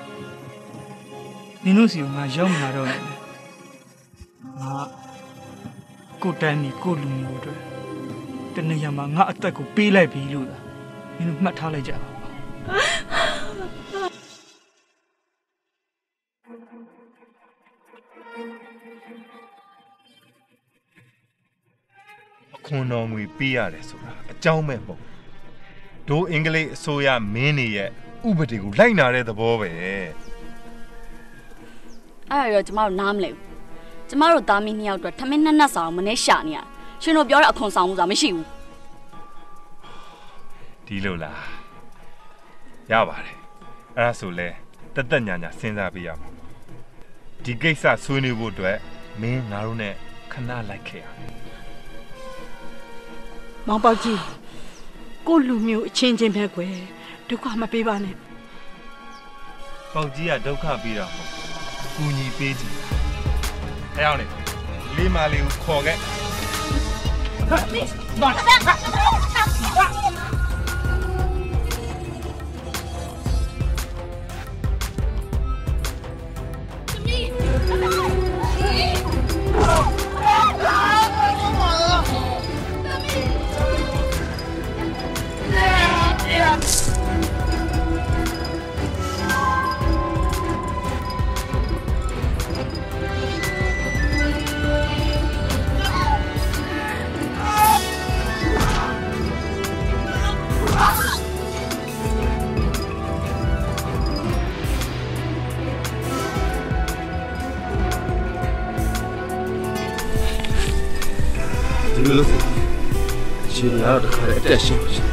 နင်တို့စီကငါရောက်လာတော့တယ်ငါကိုတန်းနီကိုလူမျိုးတို့တနေ့ရမှာငါအသက်ကိုပေးလိုက်ပြီလို့သာမင်းတို့မှတ်ထားလိုက်ကြပါခွန်တော်ငွေပေးရတယ်ဆိုတာအကြောင်းမဲ့ပေါ့ဒိုးအင်္ဂလိပ်အစိုးရမင်းတွေရဲ့ဥပဒေကိုလိုက်နာတဲ့သဘောပဲအဲ့ဒါရောကျမတို့နားမလဲဘူးကျမတို့သားမီးနှစ်ယောက်အတွက်ထမင်းနှစ်နက်ဆောင်မနေ့ရှာနေရရှင်တို့ပြောတဲ့အခွန်ဆောင်မှုဆိုတာမရှိဘူးဒီလိုလားရပါတယ်အဲ့ဒါဆိုလဲတက်တက်ညာညာစဉ်းစားပေးရမှာဒီကိစ္စဆွေးနွေးဖို့အတွက်မင်းငါတို့နဲ့ခဏလိုက်ခဲ့ရမောင်ပေါက်ကြီးကိုလူမျိုးအချင်းချင်းပဲကွယ်ဒုက္ခမပေးပါနဲ့ပေါက်ကြီးကဒုက္ခပေးတာမဟုတ်ကူညီပေးကြည့်အဲ့အောင်လေလေးမလေးကိုခေါ်ခဲ့ဒီလိုဆိုရှင်ရတော့တခါတည်းအတက်ရှင်းရှင်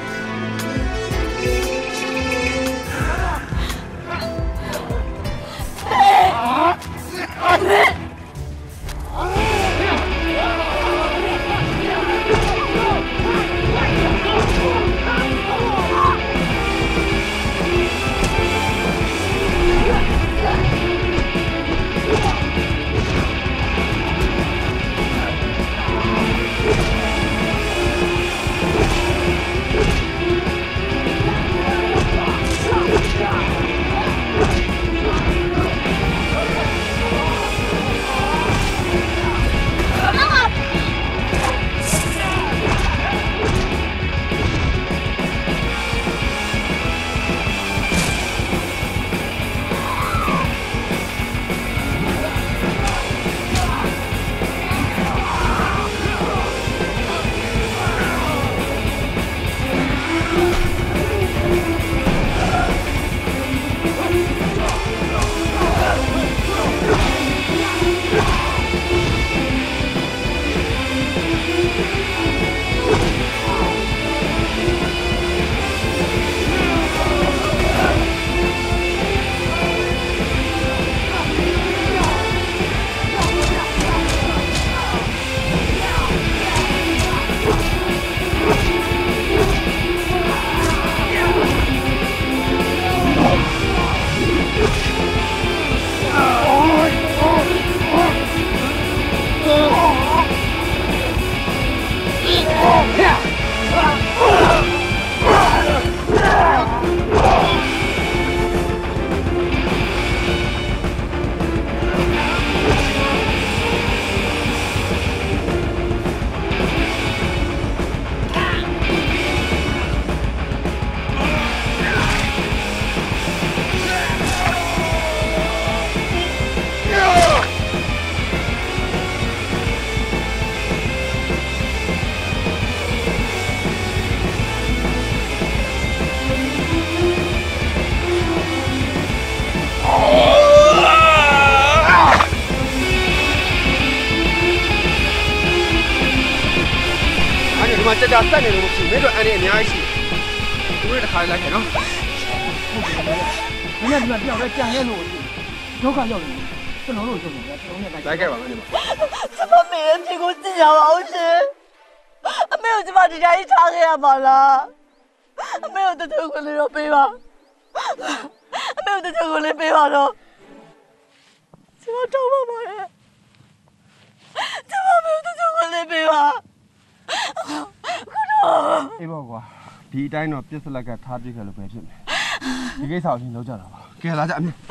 ကြာကြာဆက်နေလို့မရှိဘူးမင်းတို့အန်နေအများကြီးရှိတယ်သူတို့တစ်ခါလိုက်ခဲ့နော်မင်းကဒီမှာပြောင်းလဲကြံရဲလို့ဒုက္ခရောက်နေကျွန်တော်တို့ရုံနေတာကျွန်တော်နဲ့လိုက်ခဲ့ပါမယ်ဒီမှာကျမမေရဲ့ပြေကိုကြည့်ရအောင်ရှင်အမေကိုကျမဒီတိုင်းထားခဲ့ရပါလားအမေကိုတချို့ကလေးတော့ပေးပါအမေကိုတချို့ကလေးပေးပါတော့ကျမတောင်းပါပါရဲ့ကျမမေကိုတချို့ကလေးပေးပါအေးပေါ့ကွာဒီအတိုင်းတော့ပြစ်စလက်ကထားပြစ်ခဲ့လို့ပဲဖြစ်မယ်ဒီကိစ္စကိုရှင်လောက်ကြတာပါကဲလာကြအမေ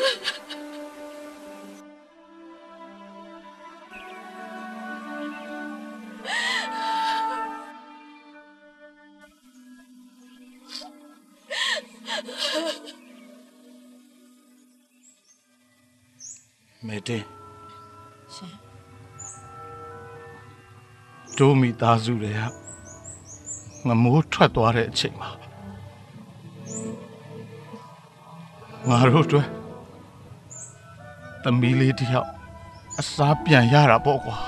မေတင်ရှင်တို့မိသားစုတွေကငမိုးထွက်သွားတဲ့အချိန်မှာငါတို့တို့သမီးလေးတယောက်အစားပြန်ရတာပေါ့ကွာ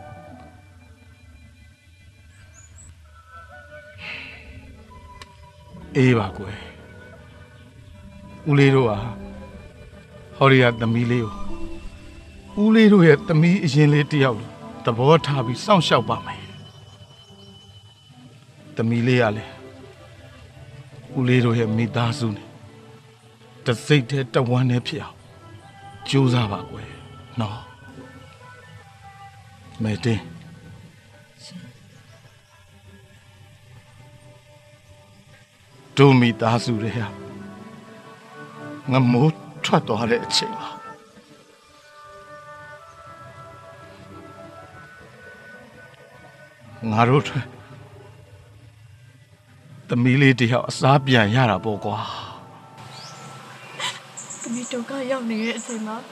အေးပါကွယ်ဦးလေးတို့ဟာဟော်ရီယာသမီးလေးကိုဦးလေးတို့ရဲ့သမီးအရင်လေးတယောက်သဘောထားပြီးစောင့်ရှောက်ပါမယ်သမီးလေးကလည်းဦးလေးတို့ရဲ့မိသားစုနဲ့တစိတ်တဲ့တဝမ်းနဲ့ဖြစ်အောင်ကြိုးစားပါကွယ်နော်မေတင်တို့မိသားစုတွေကငမိုးထွက်သွားတဲ့အချိန်မှာငါတို့ထွက်သမီးလေးတယောက်အစားပြန်ရတာပေါ့ကွာသမီးတို့ကရောက်နေတဲ့အချိန်မှာ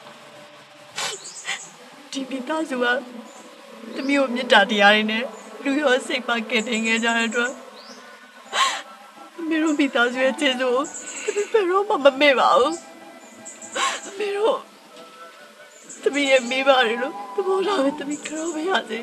ဒီမိသားစုကသမီးကိုမေတ္တာတရားတွေနဲ့လူရောစိတ်ပါကဲတင်ခဲ့ကြတဲ့အတွက်အမေတို့မိသားစုရဲ့ကျေးဇူးကိုသမီးဘယ်တော့မှမမေ့ပါဘူးအမေတို့သမီးရဲ့မိဘတွေလို့သဘောထားပဲသမီးကြောက်ပါရစေ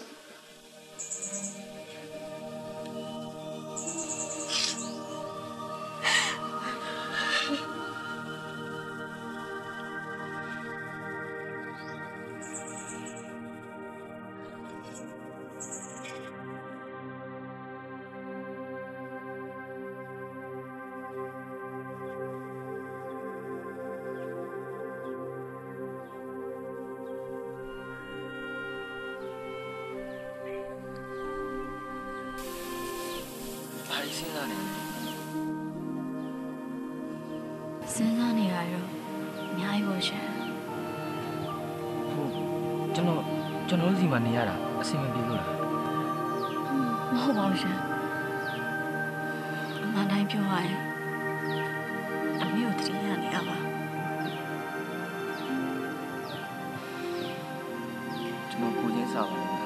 စဉ်းစားနေတာရောအများကြီးပေါ့ရှင်ဟုတ်ကျွန်တော်ကျွန်တော်စီမှာနေရတာအဆင်မပြေလို့လားမဟုတ်ပါဘူးရှင်အမှန်တိုင်းပြောရရင်အမေကိုတတိယနေရပါကျွန်တော်ကိုချင်းစားပါလား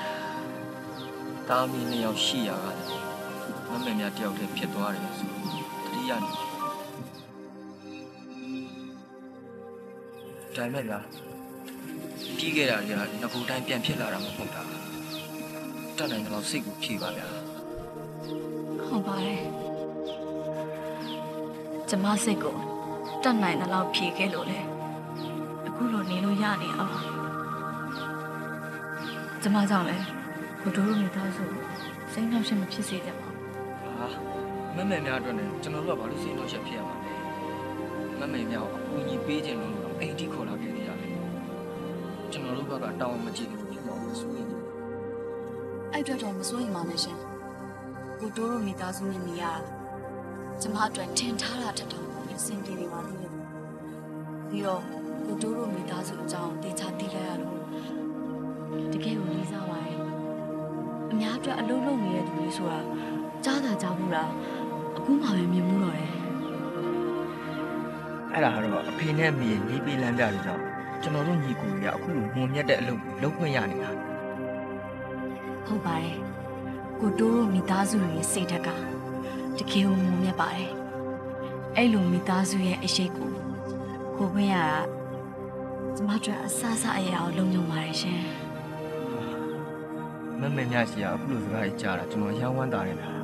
တာမီနှစ်ယောက်ရှိရတာမမေများတယောက်တည်းဖြစ်သွားတယ်ဆိုတတိယနေဒါမဲ့လားပြီးခဲ့တာတွေကငကူတိုင်းပြန်ဖြစ်လာတာမဟုတ်တာတတ်နိုင်တော့စိတ်ကိုဖြေပါဗျာဟုတ်ပါတယ်ကျမစိတ်ကိုတတ်နိုင်တဲ့လောက်ဖြေခဲ့လို့လေအခုလိုနေလို့ရနေအောင်ကျမကြောင့်လေကိုတို့မိသားစုစိတ်နှောက်ယှက်မဖြစ်စေတဲ့ပါဟာမမေများအတွက်လည်းကျွန်တော်တို့ကဘာလို့စိတ်နှောက်ယှက်ဖြစ်ရမှာလဲမမေများကိုအကူအညီပေးခြင်းလို့အိမ်ထိခေါ်လာခဲ့ရတယ်ကျွန်တော်တို့ဘက်ကတောင်းမကြည့်ဘူးဖြစ်တော့စိုးရိမ်နေအဲ့အတွက်တော့မစိုးရိမ်ပါနဲ့ရှင်ကိုတို့တို့မိသားစုနဲ့နေရကျမအတွက်ထင်ထားတာတက်တော့အဆင်ပြေနေပါလို့ပြီးတော့ကိုတို့တို့မိသားစုအကြောင်းတေချာသိလိုက်ရလို့တကယ်ကိုလေးစားပါရဲ့အများအတွက်အလုံးလုံးနေတဲ့သူလေးဆိုတာကြားတာကြားဘူးလားအခုမှပဲမြင်မှုတော့တယ်အဲ့ဒါကတော့အဖေနဲ့အမေညီပေးလမ်းပြလို့ကြောင့်ကျွန်တော်တို့ညီကိုရအခုလိုငုံမြတ်တဲ့အလုပ်လုပ်ခွင့်ရနေတာဟုတ်ပါတယ်ကိုတိုးတို့မိသားစုရဲ့စိတ်ဓာတ်ကတကယ်ကိုငုံမြတ်ပါတယ်အဲ့လိုမိသားစုရဲ့အရှိတ်ကိုကိုခွင့်ရတာကျမတို့အဆအဆအရာကိုလုံခြုံပါတယ်ရှင်မမေမြစီကအခုလိုစကားကြီးကြားတာကျွန်တော်ရောင်းဝမ်းတာတယ်လား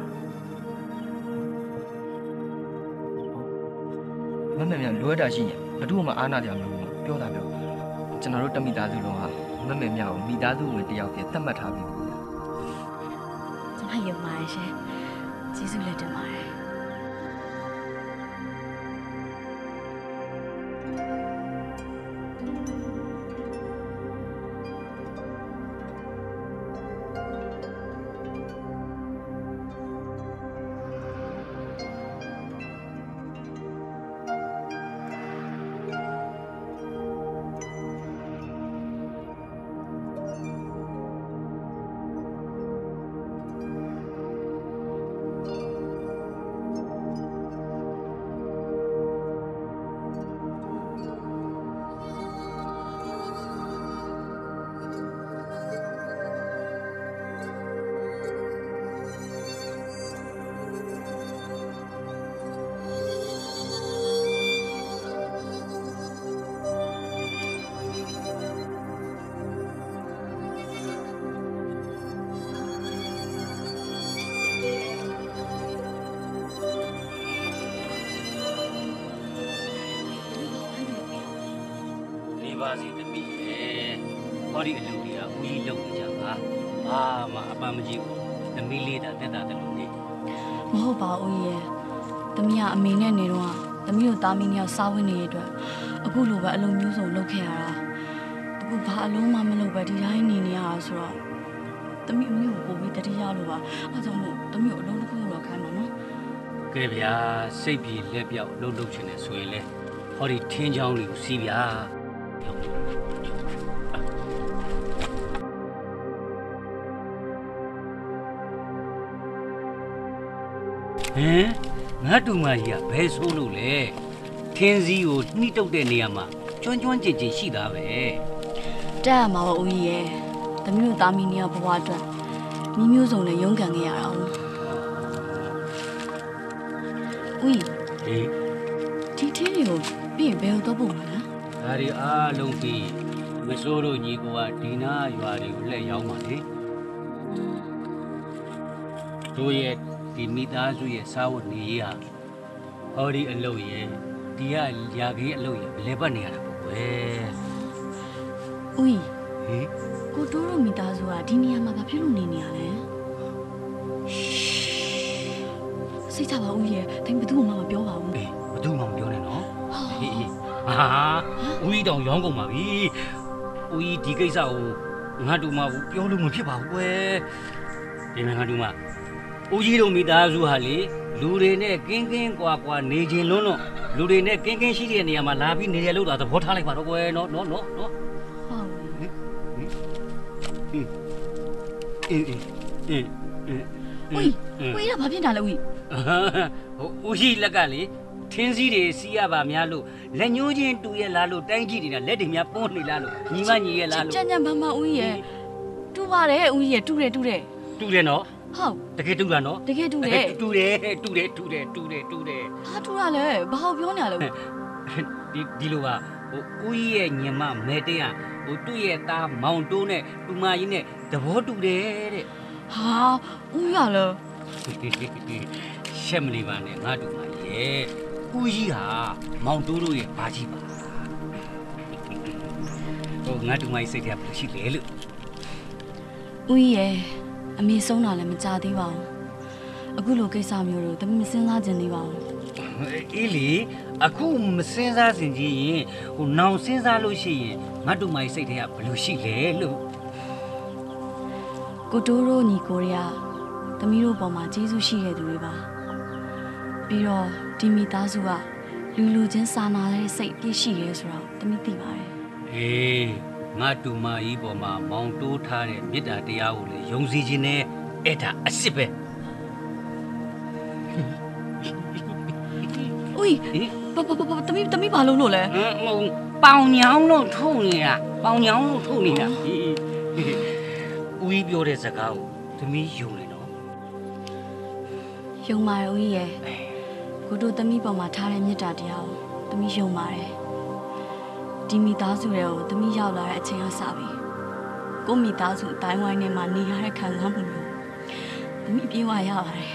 မမေမြလွဲတာရှိရင်ဘယ်သူမှအားနာကြမလို့ပြောတာပြောကျွန်တော်တို့တမိသားစုလုံးဟာမမေမြကိုမိသားစုဝင်တယောက်ပြသတ်မှတ်ထားပြီကျမယုံပါတယ်ရှင်ကျေးဇူးလက်တင်ပါတယ်မပါစေသမီးရဲ့ဟောဒီအလုပ်တွေကဦးကြီးလုပ်နေကြပါဘာမှအပန်းမကြည့်ဘူးသမီးလေးတာတက်တာတယ်လို့နေမဟုတ်ပါဘူးရဲ့သမီးကအမေနဲ့နေတော့သမီးတို့သားမီးနှစ်ယောက်စားဝင်နေတဲ့အတွက်အခုလိုပဲအလုံးမျိုးစုံလုပ်ခဲ့ရတာအခုဘာအလုံးမှမလုပ်ပဲဒီတိုင်းနေနေရတာဆိုတော့သမီးအမေကိုပို့ပြီးတတိယလို့ပါအဲကြောင့်မို့သမီးကိုအလုံးတစ်ခုတော့ခိုင်းပါနော်ကဲဗျာစိတ်ပြေလက်ပြောက်လှုပ်လှုပ်ချင်တယ်ဆိုရင်လေဟောဒီထင်းချောင်းလေးကိုစီးဗျာဟမ်ငါတူမကြီးကဘယ်ဆိုးလို့လဲထင်းစည်းကိုနှိတုတ်တဲ့နေရာမှာကျွန်းကျွန်းကြင်ကြင်ရှိတာပဲတက်ရမှာပါဦးကြီးရဲ့သမီးတို့သားမီးနှစ်ယောက်ဘဝအတွက်မိမျိုးစုံနဲ့ရုန်းကန်ခဲ့ရတာဦးဦးဟေးဒီထင်းတွေကိုပြီးရင်ဘယ်လိုတော့ပို့မှာလဲဒါရီအားလုံးပြီးမစိုးတို့ညီကိုကဒီနာရွာတွေကိုလက်ရောက်ပါလေတို့ရဲ့ဒီမိသားစုရဲ့စားဝတ်နေရေးဟာဟောဒီအလုပ်ရဲ့ဒီကရာကြီးအလုပ်ရဲ့လဲပတ်နေရတာပေါ့ကွယ်ဦးဟေးကိုတိုးတို့မိသားစုကဒီနေရာမှာဘာဖြစ်လို့နေနေရလဲစိတ်ချပါဦးရဲ့တိုင်းဘယ်သူမှမပြောပါဘူးအေးဘယ်သူမှမပြောနဲ့နော်ဟေးဟာဦးကြီးတောင်ရောင်းကုန်ပါပြီဦးကြီးဒီကိစ္စကိုငါတူမဘူးပြောလို့မဖြစ်ပါဘူးကွယ်ဒီမှာငါတူမဦးကြီးတို့မိသားစုဟာလေလူတွေနဲ့ကင်းကင်းကွာကွာနေခြင်းလုံးလုံးလူတွေနဲ့ကင်းကင်းရှိတဲ့နေရာမှာလာပြီးနေရလို့တာသဘောထားလိုက်ပါတော့ကွယ်နော်နော်နော်နော်ဟုတ်ဟင်အေးအေးအေးအေးဦးဦးရဘာဖြစ်တာလဲဦးဟိုဦးကြီးလက်ကလေထင်းစည်းတွေစီးရပါများလို့လက်ညှိုးချင်းတူရလားလို့တိုင်းကြည့်နေတာလက်တွေများပွန်းနေလားလို့ညီမညီရဲ့လားလို့ကြံ့ကြံ့မမဦးရဲ့တူပါတယ်ဦးရဲ့တူတယ်တူတယ်တူတယ်နော်ဟုတ်တကယ်တူတာနော်တကယ်တူတယ်တူတယ်တူတယ်တူတယ်တူတယ်တူတယ်ဘာတူရလဲဘာဟုတ်ပြောနေရလဲဒီဒီလိုပါဟိုဦးကြီးရဲ့ညီမမဲတဲ့ကဟိုသူ့ရဲ့သားမောင်တိုးနဲ့တူမကြီးနဲ့သဘောတူတယ်တဲ့ဟာဦးရလဲရှက်မနေပါနဲ့ငါတူမရဲ့ဦးကြီးဟာမောင်တိုးတို့ရဲ့ဘာကြီးပါဟိုငါတူမကြီးစိတ်ထဲဘယ်လိုရှိလဲလို့ဦးရဲ့အမေဆုံးတာလည်းမကြသေးပါဘူးအခုလိုကိစ္စမျိုးတို့တမီးမစဉ်းစားကြနေပါဘူးအေးလေအခုမစဉ်းစားစင်ကြီးရင်ဟိုနောင်စဉ်းစားလို့ရှိရင်ငါတူမကြီးစိတ်ထဲကဘယ်လိုရှိလဲလို့ကိုတိုးတို့ညီကိုရီးယားတမီးတို့ပေါ်မှာကျေးဇူးရှိတဲ့သူတွေပါပြီးတော့ဒီမိသားစုကလူလူချင်းစာနာတဲ့စိတ်ပြည့်ရှိရဲဆိုတော့တမီးသိပါတယ်အေးငါတူမကြီးပေါ်မှာမောင်တိုးထားတဲ့မေတ္တာတရားကိုလေယုံကြည်ခြင်းနဲ့အဲ့ဒါအစ်စ်ပဲဦးဘာဘာဘာတမီးတမီးဘာလုပ်လို့လဲဟိုပေါင်ညောင်းလို့ထုံနေတာပေါင်ညောင်းလို့ထုံနေတာဦးကြီးပြောတဲ့စကားကိုတမီးယုံနေတော့ယုံပါတယ်ဦးရဲ့ကိုတို့တမီးပေါ်မှာထားတဲ့မေတ္တာတရားကိုတမီးယုံပါတယ်ဒီမိသားစုတွေကိုတမီးရောက်လာတဲ့အချိန်ကစပြီကိုမိသားစုအတိုင်းဝိုင်းထဲမှာနေရတဲ့ခံစားမှုမျိုးတမီးပြေးဝရပါတယ်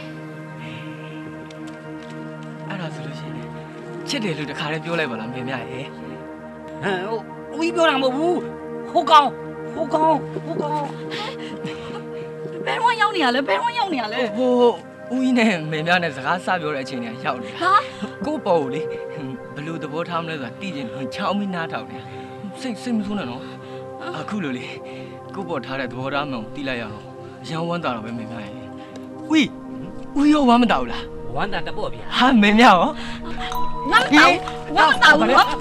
အဲ့ဒါဆိုလို့ရှိရင်ချစ်တယ်လို့တခါတည်းပြောလိုက်ပါလားမင်းများရဲ့ဟမ်ဟိုဦးကြီးပြောတာမဟုတ်ဘူးဟိုကောင်ဟိုကောင်ဟိုကောင်ဘယ်တော့ရောက်နေရလဲဘယ်တော့ရောက်နေရလဲဟိုဦးကြီးနဲ့မင်းများနဲ့စကားစပြောတဲ့အချိန်ကရောက်နေတာဟာကို့ပေါ်ကိုလေဘယ်လိုသဘောထားမလဲဆိုတာသိချင်လို့ချောင်းမီးနားထောင်နေစိတ်စိတ်မဆိုးနဲ့နော်အခုလိုလေကို့ပေါ်ထားတဲ့သဘောထားမှန်ကိုသိလိုက်ရအောင်ရန်ဝမ်းတာတော့ပဲမင်းများရဲ့ဦးဦးရောဝမ်းမတာဘူးလားဝမ်းတာတပေါ့ဗျာဟာမင်းများရောငါမတာဝမ်းမတာဘူးနော်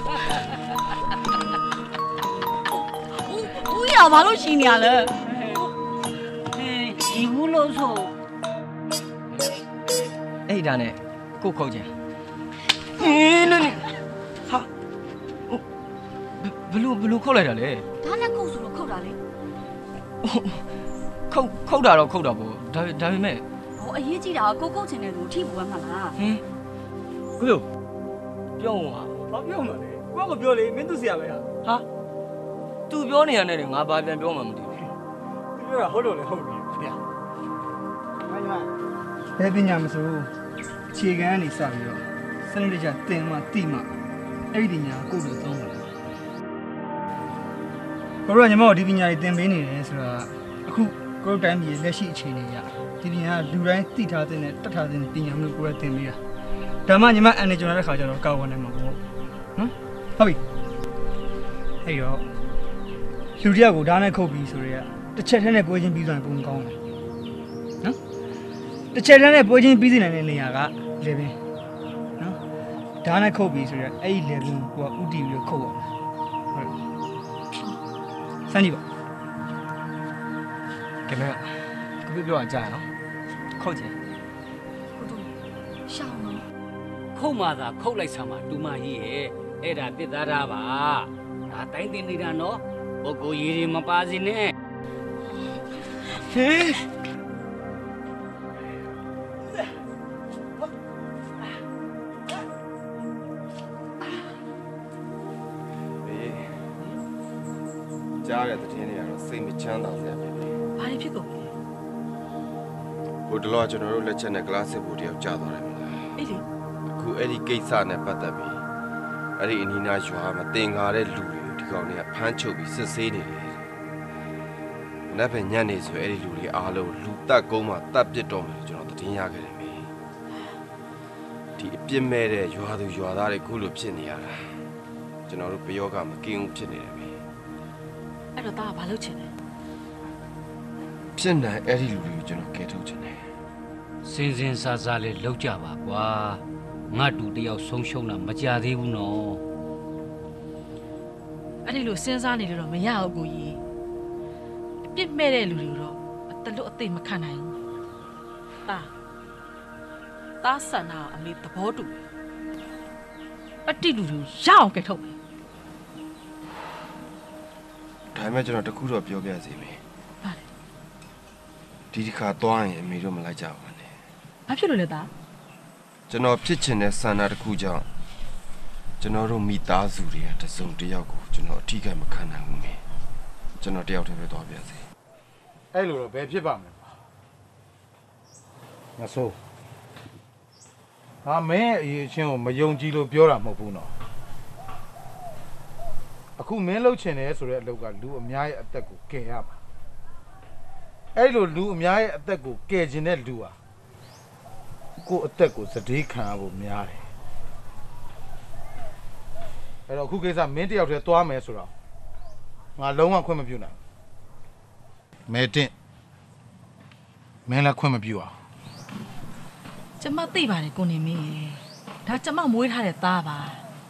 ဦးရဘာလို့ရှိနေရလဲဒီဘူးလို့ဆိုအဲ့ဒါနဲ့ကိုခုတ်ချင်ဟင်းလို့ဟာဘလူဘလူခုတ်လိုက်တာလေဒါနဲ့ခုတ်ဆိုတော့ခုတ်တာလေခုတ်ခုတ်တာတော့ခုတ်တာပေါ့ဒါဒါပေမဲ့ဟိုအရေးကြီးတာကကိုခုတ်ချင်တဲ့သူထိဘူးပဲမလားဟင်းကိုလိုပြောင်းပါဘာပြောမှာလဲကိုကပြောလေမင်းသူဆရာပဲဟာဟာ तू ပြောနေရတယ်ငါဘာပြန်ပြောမှမသိဘူးပြောတာဟုတ်လို့လေဟုတ်ပြီဗျာမိုင်းမဘယ်ပညာမဆိုခြေခံကနေစပြီးတော့စနစ်တကျတင်မှတိမှအဲ့ဒီညာကိုယ်လိုသုံးတယ်ကိုတို့ကညီမတို့ဒီပညာတွေသင်ပေးနေတယ်ဆိုတော့အခုကိုတို့တိုင်းပြည်လက်ရှိအခြေအနေအရဒီပညာကလူတိုင်းသိထားတဲ့နဲ့တတ်ထားတဲ့ပညာမျိုးကိုယ်ကသင်ပေးတာဒါမှညီမအန်နေကျွန်တော်တဲ့ခါကျတော့ကောက်ဝင်နိုင်မှာပေါ့နော်ဟုတ်ပြီအဲ့တော့လူတယောက်ကိုဓာတ်နဲ့ခုတ်ပြီးဆိုတော့တစ်ချက်တည်းနဲ့ပွဲချင်းပြီးသွားရင်ပုံကောင်းတယ်နော်တစ်ချက်တည်းနဲ့ပွဲချင်းပြီးစီနိုင်တဲ့နေရာကလေပင်နော်ဓာတ်နဲ့ခုတ်ပြီးဆိုတော့အဲ့ဒီလေပင်ကိုကဥတီပြီးခုတ်အောင်ဟုတ်စမ်းကြည့်ပါကဲမကိုပြောအောင်ကြားရနော်ခုတ်ချင်ရှောင်းတော့ခုတ်မှသာခုတ်လိုက်ဆံမှာတူမကြီးရဲ့အဲ့ဒါတစ်သားသားပါဒါတိုင်းတင်နေတာနော်ပုဂ္ဂိုလ်ရည်တွေမပါစေနဲ့ဟေးကြားရတဲ့တင်းတွေကတော့စိတ်မချမ်းသာစရာဖြစ်တယ်ဘာတွေဖြစ်ကုန်လဲဟိုတလောကျွန်တော်တို့လက်ချက်နဲ့ glass ဘူတယောက်ကြာသွားတယ်မလားအေးလေအခုအဲ့ဒီကိစ္စနဲ့ပတ်သက်ပြီးအဲ့ဒီအနီးနားရွာမှာတင်ကားတဲ့လူတွေဒီကောင်တွေကဖမ်းချုပ်ပြီးစစ်ဆေးနေတယ်။နောက်ပဲညနေဆိုအဲ့ဒီလူတွေအားလုံးလူတက်ကုန်းမှာတပ်ပစ်တော့မယ်ကျွန်တော်သတင်းရခဲ့တယ်မေ။ဒီအပြစ်မဲ့တဲ့ရွာသူရွာသားတွေခုလိုဖြစ်နေရတာကျွန်တော်တို့ပယောကမကင်းဘူးဖြစ်နေတယ်မေ။အဲ့တော့ဒါကဘာလုပ်ချင်လဲ။ဖြစ်နိုင်အဲ့ဒီလူတွေကိုကျွန်တော်ကယ်ထုတ်ချင်တယ်။စင်စင်စားစားလေးလောက်ကြပါကွာ။ငါတူတယောက်ဆုံးရှုံးတာမကြသေးဘူးနော်အဲ့ဒီလိုစဉ်းစားနေလို့တော့မရဘူးကိုကြီးအပြစ်မဲ့တဲ့လူတွေတော့အတလွတ်အသိမခံနိုင်ဘူးတာတာဆန္ဒအမေသဘောတူအတိလူတွေရအောင်ကဲထုတ်မယ်ဒါပေမဲ့ကျွန်တော်တခုတော့ပြောပြစီမယ်ဟာဒီဒီခါသွားရင်အမေတို့မလိုက်ကြဘူးနဲ့ဘာဖြစ်လို့လဲတာကျွန်တော်ဖြစ်ချင်တဲ့ဆန္ဒတစ်ခုကြောင့်ကျွန်တော်တို့မိသားစုတွေကတစုံတစ်ယောက်ကိုကျွန်တော်အထီးကမခံနိုင်ဘူးမင်းကျွန်တော်တယောက်တည်းပဲသွားပြစေအဲ့လိုတော့ဘယ်ဖြစ်ပါမလဲငါဆိုဟာမင်းအရေးချင်းကိုမယုံကြည်လို့ပြောတာမဟုတ်ဘူးနော်အခုမင်းလှုပ်ချင်တယ်ဆိုတဲ့အလုပ်ကလူအများရဲ့အသက်ကိုကယ်ရမှာအဲ့လိုလူအများရဲ့အသက်ကိုကယ်ခြင်းတဲ့လူဟာကိုအသက်ကိုစတေးခံရဖို့များတယ်အဲ့တော့အခုကိစ္စမင်းတယောက်တည်းသွားမယ်ဆိုတော့ငါလုံးဝခွင့်မပြုနိုင်မဲတင်မင်းလည်းခွင့်မပြုအောင်ကျမသိပါတယ်ကိုနေမင်းရေဒါကျမမွေးထားတဲ့သားပါ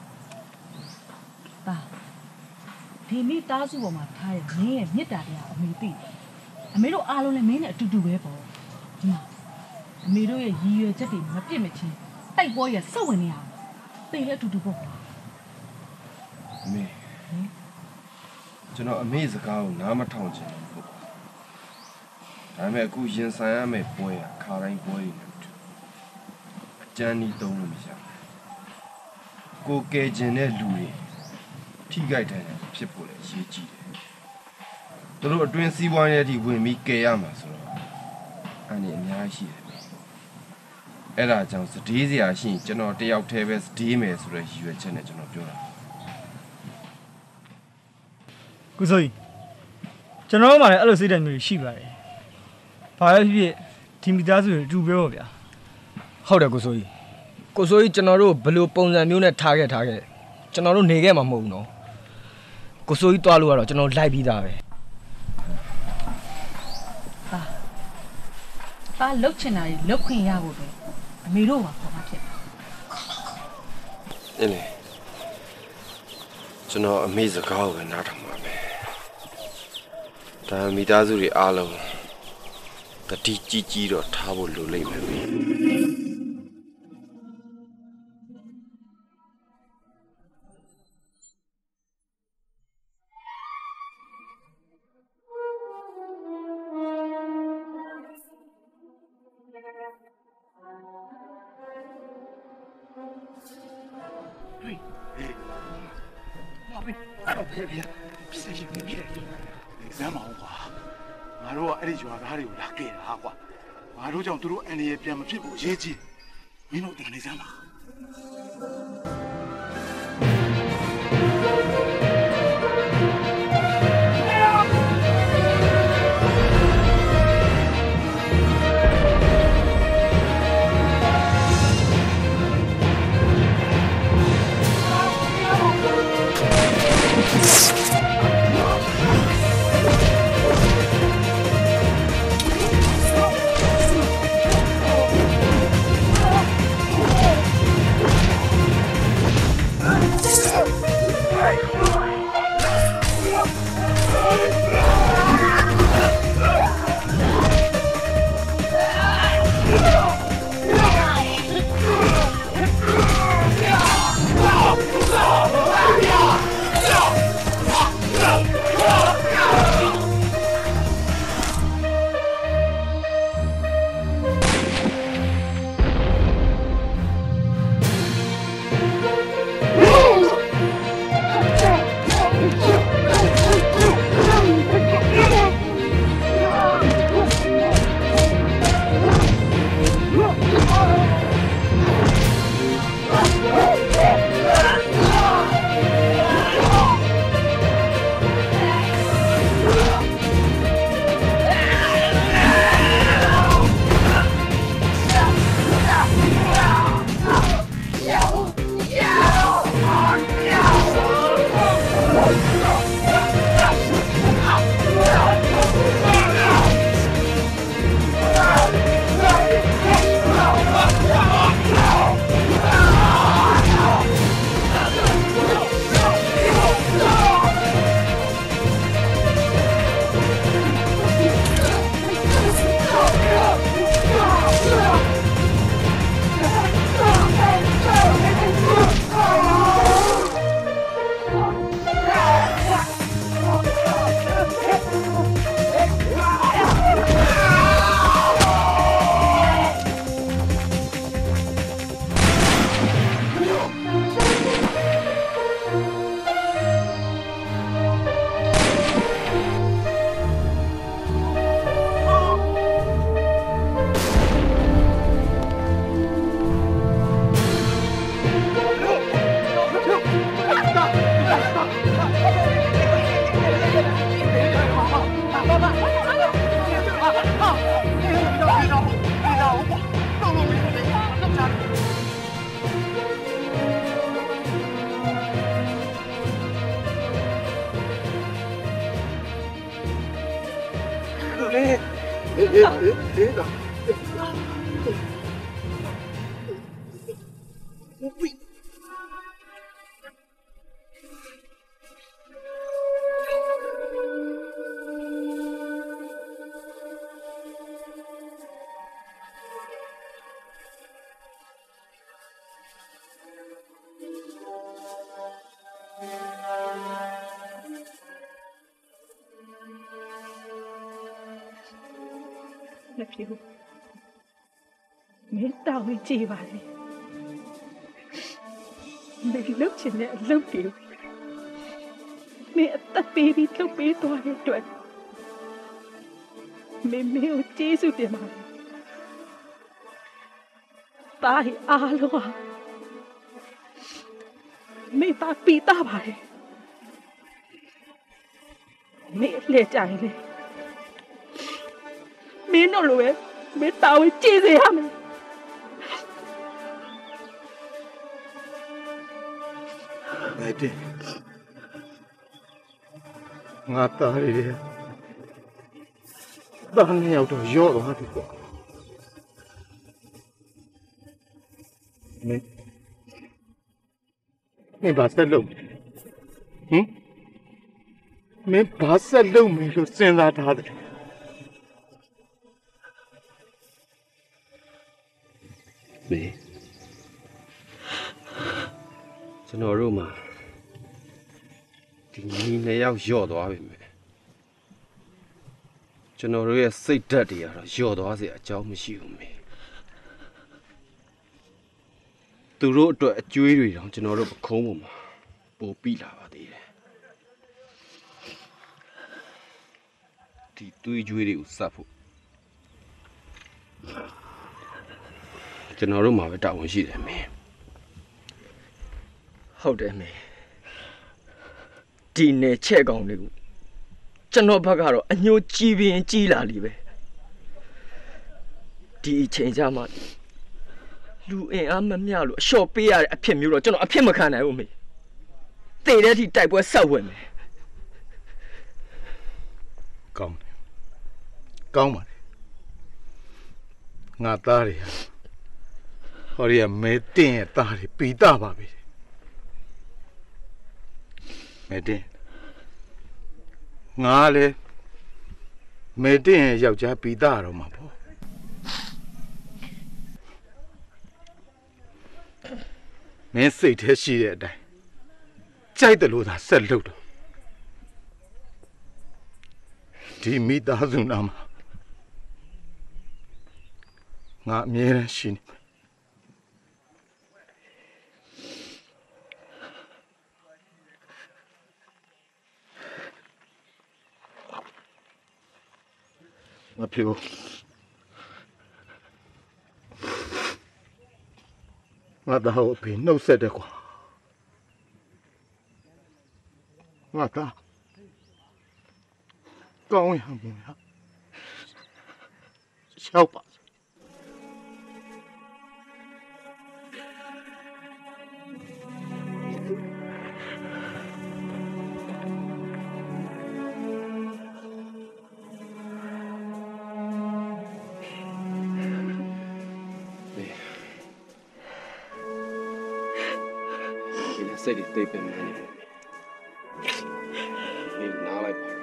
သားဒီမိသားစုပေါ်မှာထားတဲ့မင်းရဲ့မြစ်တာတရားအမေသိအမေတို့အားလုံးလည်းမင်းနဲ့အတူတူပဲပေါ့ဒီမှာအမေတို့ရဲ့ရည်ရွယ်ချက်တွေမပြည့်မချင်းတိုက်ပွဲရစောက်ဝင်နေအောင်သိလည်းအတူတူပေါ့အမေကျွန်တော်အမေစကားကိုနားမထောင်ချင်ဘူးဒါပေမဲ့အခုရင်ဆိုင်ရမယ့်ပွဲကခါတိုင်းပွဲတွေနဲ့တူအကျန်းကြီးသုံးလို့မရဘူးကိုကဲကျင်တဲ့လူတွေထိကြိုက်တယ်ဖြစ်ဖို့လည်းအရေးကြီးတယ်သူတို့အတွင်းစည်းဝိုင်းရဲ့အထိဝင်ပြီးကဲရမှာဆိုတော့အဲ့ဒီအများကြီးရှိတယ်အဲ့ဒါကြောင့်စတေးစရာရှိရင်ကျွန်တော်တယောက်တည်းပဲစတေးမယ်ဆိုတဲ့ရည်ရွယ်ချက်နဲ့ကျွန်တော်ပြောတာကုစိုးကြီးကျွန်တော်တို့မှလည်းအဲ့လိုစိတ်ဓာတ်မျိုးရှိပါတယ်ဘာပဲဖြစ်ဖြစ်ဒီမိသားစုတွေအတူပဲပေါ့ဗျာဟုတ်တယ်ကုစိုးကြီးကုစိုးကြီးကျွန်တော်တို့ဘယ်လိုပုံစံမျိုးနဲ့ထားခဲ့ထားခဲ့ကျွန်တော်တို့နေခဲ့မှာမဟုတ်ဘူးနော်ကုစိုးကြီးတွားလို့ကတော့ကျွန်တော်လိုက်ပြီးသားပဲဟာပါလှုပ်ချင်တာကြီးလှုပ်ခွင့်ရဖို့ပဲအမေတို့ပါခေါ်မှဖြစ်တယ်လေကျွန်တော်အမေစကားကိုပဲနားထောင်ပါမယ်ဒါမိသားစုတွေအားလုံးတတိကြီးကြီးတော့ထားဖို့လိုလိမ့်မယ်မေဇမ်းမအောင်ကွာငါတို့ကအဲ့ဒီရွာသားတွေကိုလာခဲ့တာကွာငါတို့ကြောင့်သူတို့အန်ရပြန်မဖြစ်ဘူးအရေးကြီးမင်းတို့တကနေဇမ်းပါဟမဖြစ်ဘူးမင်းတောင်းဝင်ကြည့်ပါလေမင်းလုတ်ချင်တဲ့အလုပ်တွေမင်းအသက်ပေးပြီးလုပ်ပေးသွားတဲ့အတွက်မင်းမင်းကိုကျေးဇူးတင်ပါတယ်တားအားလုံးဟာမင်းပါပြီးသားပါတယ်မင်းလက်ကြိုင်လေမင်းတို့လိုပဲမင်းတောင်းဝင်ကြည့်စေရမယ်အဲ့ဒီငါသားရည်တာနှစ်ယောက်တော့ရော့သွားပြီကွာမင်းမင်းဘာဆက်လုပ်ဟင်မင်းဘာဆက်လုပ်မလို့စဉ်းစားထားတယ်မေကျွန်တော်တို့မှာဒီညီနှစ်ယောက်ရော့သွားပြီမယ်ကျွန်တော်တို့ရဲ့စိတ်ဓာတ်တွေကတော့ရော့သွားစရာအကြောင်းမရှိဘူးမေသူတို့အတွက်အကျွေးတွေတောင်ကျွန်တော်တို့ပခုံးပေါ်မှာပို့ပြီးလာပါသေးတယ်ဒီသွေးကြွေးတွေကိုစပ်ဖို့ကျွန်တော်တို့မှာပဲတာဝန်ရှိတယ်မေဟုတ်တယ်မေဒီနယ်ချဲ့ကောင်တွေကိုကျွန်တော်ဘက်ကတော့အညိုကြီးပင်ကြီးလာလीပဲဒီအချိန်ကြမှာလူအင်အားမမျှလို့အလျှော့ပေးရတဲ့အဖြစ်မျိုးတော့ကျွန်တော်အဖြစ်မခံနိုင်ဘူးမေသိသေတဲ့အထိတိုက်ပွဲဆက်ဝင်မယ်ကောင်းတယ်ကောင်းပါလေငါသားတွေဟောရီကမဲတင်ရဲ့သားတွေပီတာပါပြီမဲတင်ငါလေမဲတင်ရဲ့ယောက်ျားပီတာတော့မှာပေါ့မင်းစိတ်ထဲရှိတဲ့အတိုင်းကြိုက်တယ်လို့သာဆက်လုပ်တော့ဒီမိသားစုနာမှာငါအမြဲတမ်းရှိနေမဖြစ်ဘူးငါတော့ဘယ်နှုတ်ဆက်တယ်ကွာငါတော့ကောင်းရမှာရှောက်ပါစိတ်တွေတိတ်ပင်နေတယ်မင်းနားလိုက်ပါ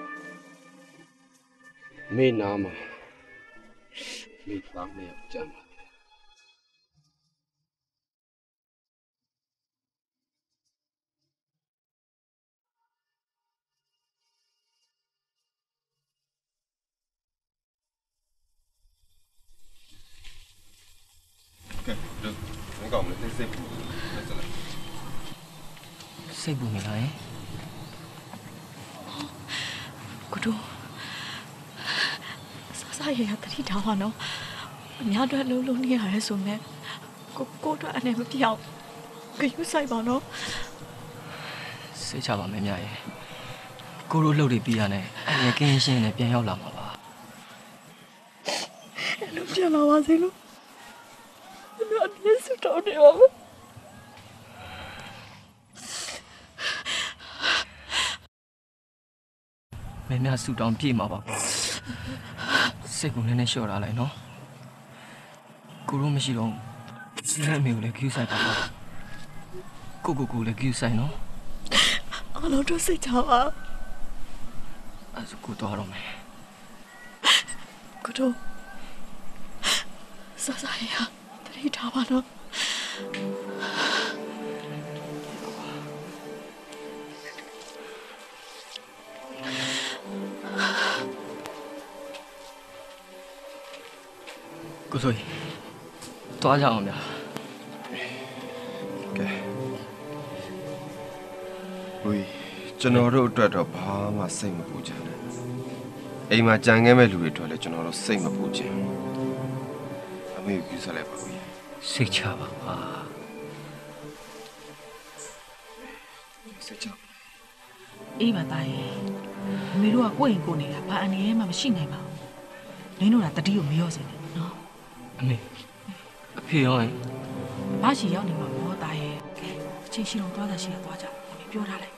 မင်းနားမှာမင်းသားမင်းကြမ်းပါကဲတို့ငါကောင်းမလေးစိတ်ပူလက်စလိုက်စိတ်ပူနေလားကိုတို့ဆာရရတတိထားပါနော်အများအတွက်လုံးလုံးနေရတယ်ဆိုမဲ့ကိုကိုတို့အနေမပြောင်းဂရုစိုက်ပါနော်စိတ်ချပါမယ်မြရဲ့ကိုတို့လှုပ်တွေပြီးရတယ်အငယ်ကင်းရှင်းနဲ့ပြန်ရောက်လာမှာပါအဲ့လိုပြန်လာပါစေလို့တို့အပြည့်စုံတော့နေပါဘူးမင်းများဆူတောင်းပြေးမှာပါကွာစိတ်ကိုနည်းနည်းလျှော့ထားလိုက်နော်ကိုတို့မရှိတော့လက်မေကိုလည်း queue ဆိုင်ပါပါကိုကိုကိုလည်း queue ဆိုင်နော်အားလုံးတို့စိတ်ချပါအဲ့ဒါကိုတော့ရမယ်ကိုတို့ဆာဆာရတတိထားပါနော်ကိုစိုးတွားကြအောင်ဗျာကဲဝေးကျွန်တော်တို့အတွက်တော့ဘာမှစိတ်မပူကြနဲ့အိမ်မှာကြံခဲ့မဲ့လူတွေအတွက်လည်းကျွန်တော်တို့စိတ်မပူချင်အမေကိုဆက်လိုက်ပါဦးစိတ်ချပါပါစိတ်ချအေးပါသားရဲ့အမေတို့ကကိုယ့်ရင်ကိုယ်နေတာဘာအနေနဲ့မှမရှိနိုင်ပါဘူးနင်းတို့ကတတိကိုမရောစေနဲ့နော်အမေအဖေရောရင်ဘာရှိရောက်နေမှာဘောသားရဲ့ကဲအချင်းရှိတော့သွားတာရှိရသွားကြအမေပြောထားလိုက်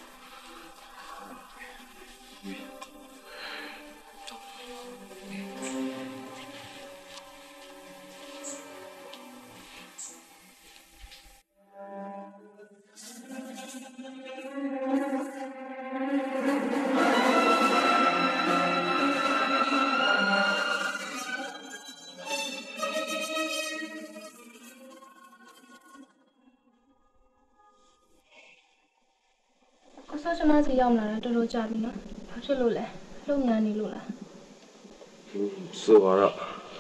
ဆောချမစီရောက်လာတာတော်တော်ကြာပြီနော်ဘာဖြစ်လို့လဲလုံငန်းနေလို့လားဆိုတော့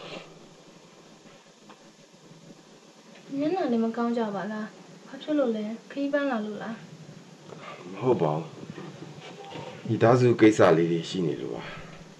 ညနေလည်းမကောင်းကြပါလားဘာဖြစ်လို့လဲခီးပန်းလာလို့လားမဟုတ်ပါဘူးဒီသားစုကိစ္စလေးတွေရှိနေလို့ပါ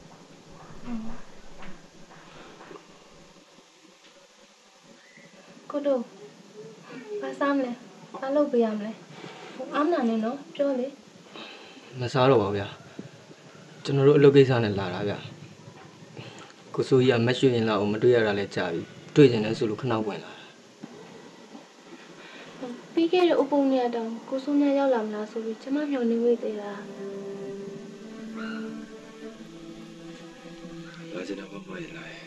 ကိုတို့ဘာစားမလဲဘာလုပ်ပေးရမလဲအားမနာနဲ့နော်ပြောလေမစားတော့ပါဗျာကျွန်တော်တို့အလုပ်ကိစ္စနဲ့လာတာဗျာကိုစိုးကြီးကမက်ရွှေရင်လာအောင်မတွေ့ရတာလဲကြာပြီတွေ့ကျင်တယ်ဆိုလို့ခဏဝင်လာတာပြပြီးခဲ့တဲ့အုပ်ပုံနဲ့တောင်ကိုစိုးမြရောက်လာမလားဆိုပြီးကျမမျှော်နေမိသေးလားလာချင်တာမမရင်လာ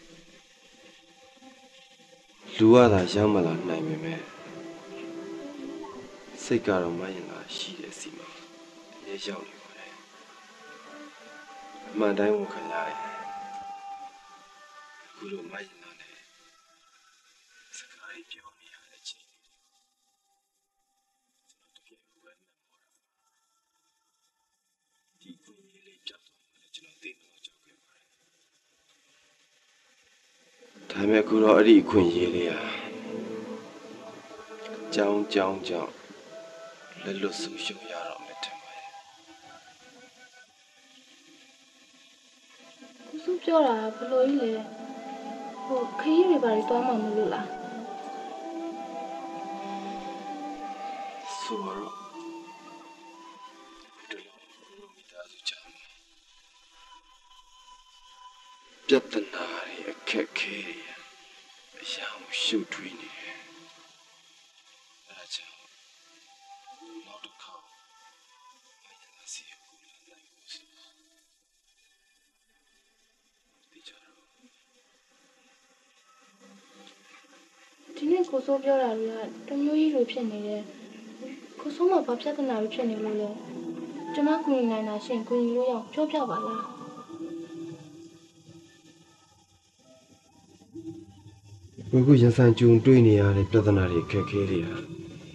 လူရတာရောက်မလာနိုင်ပေမဲ့စိတ်ကတော့မရင်လာရှိတဲ့စီမှာအရေးရောက်နေပါတယ်အမှန်တိုင်းဝန်ခံရတယ်အခုလိုမရင်လာနဲ့စကားကြီးပြောနေရတဲ့ချိန်ကျွန်တော်တကယ်ကိုပဲမမောတာဒီကိုကြီးလေးပြတ်သွားတယ်ကျွန်တော်သိတော့ကြောက်ခဲ့ပါတယ်ဒါပေမဲ့အခုတော့အဲ့ဒီအခွင့်အရေးလေးဟာကြောင်းကြောင်းကြောင်းလက်လွတ်ဆုံးရှုံးရတော့မယ်ထင်ပါတယ်ကိုစိုးပြောတာဘယ်လိုကြီးလဲဟိုခရီးတွေပါတွေသွားမှမလို့လားဆိုတော့ဒီလိုမိသားစုချမ်းပြတ်တနာတွေအခက်ခဲတွေအရာရှုပ်ထွေးနေတယ်အဲဒါကြောင့်နောက်တစ်ခါမရလာစီကိုလာနိုင်ဘူးဆိုဒီကြတော့ဒီနေ့ကိုစိုးပြောတာတွေကတမျိုးကြီးလိုဖြစ်နေတယ်ကိုစိုးမှာဘာပြဿနာတွေဖြစ်နေလို့လဲကျမကူညီနိုင်တာရှင်ကူညီလို့ရအောင်ပြောပြပါလားအခုရန်ဆန်ကြုံတွေ့နေရတဲ့ပြဿနာတွေခက်ခဲတွေဟာ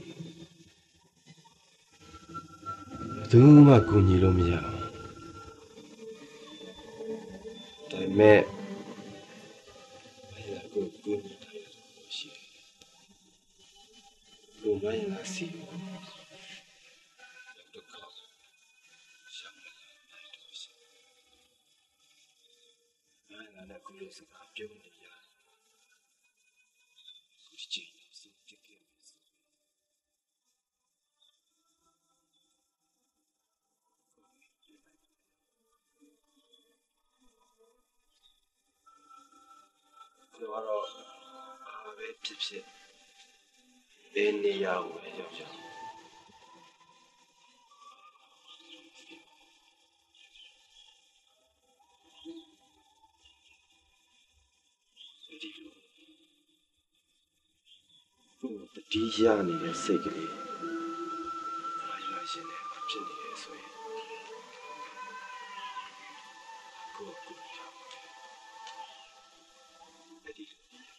ဘယ်သူမှကူညီလို့မရဘူးဒါပေမဲ့အဲ့ဒါကိုကူညီတယ်ရှိတယ်ဘုရားရင်လာစီတော့ကောင်းရှမ်းမလာတော့ရှိအဲ့ဒါလည်းကိုလိုစကားပြောနေရတော့အားပဲဖြစ်ဖြစ်ဘယ်နေရာကိုပဲရောက်ရောက်ဒီလိုဘုံတတိယနေတဲ့စိတ်ကလေးအားရရှင်နဲ့ဖြစ်နေရဆိုရင်ကိုယ်ကိုယ်ကြောင့်အဲ့ဒီ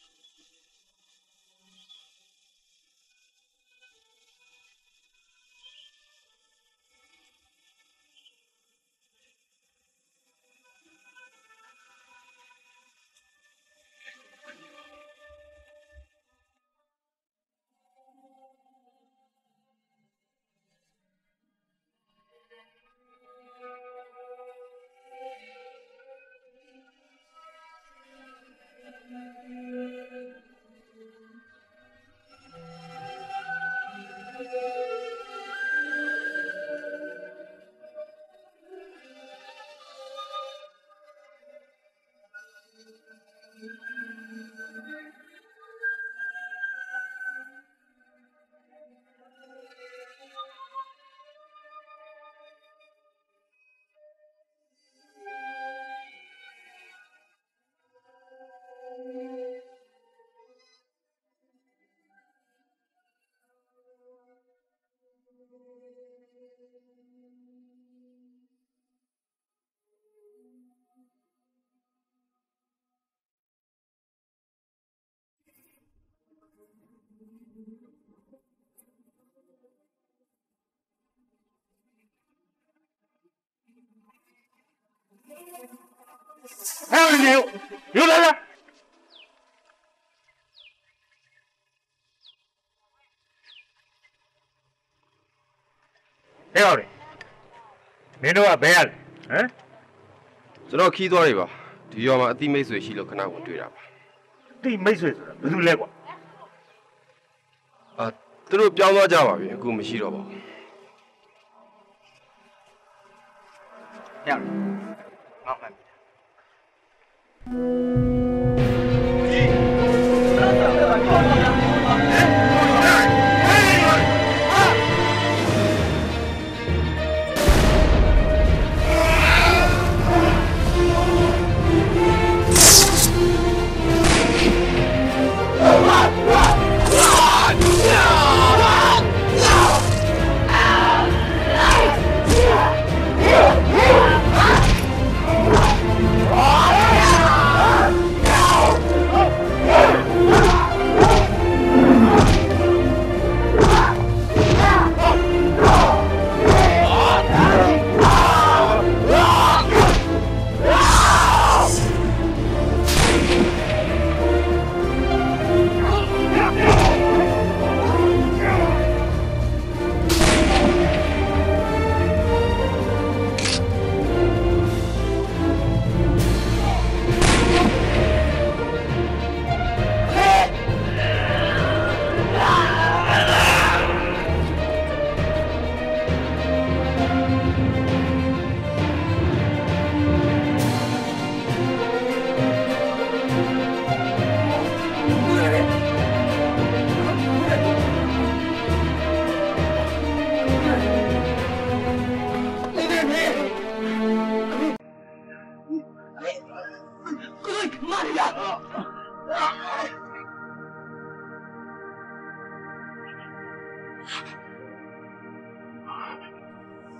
哎，你又来了。ဟဲ့အောင်လေမင်းတို့ကဘယ်ရလဲဟမ်ကျွန်တော်ခီးသွားပြီပါဒီရွာမှာအတိမိတ်ဆွေရှိလို့ခဏဝင်တွေ့တာပါအတိမိတ်ဆွေဆိုတာဘယ်သူလဲကွာအာသူတို့ပြောင်းသွားကြပါပြီအခုမရှိတော့ပါဘူးဟဲ့အောင်ငေါ့မှန်ပြီ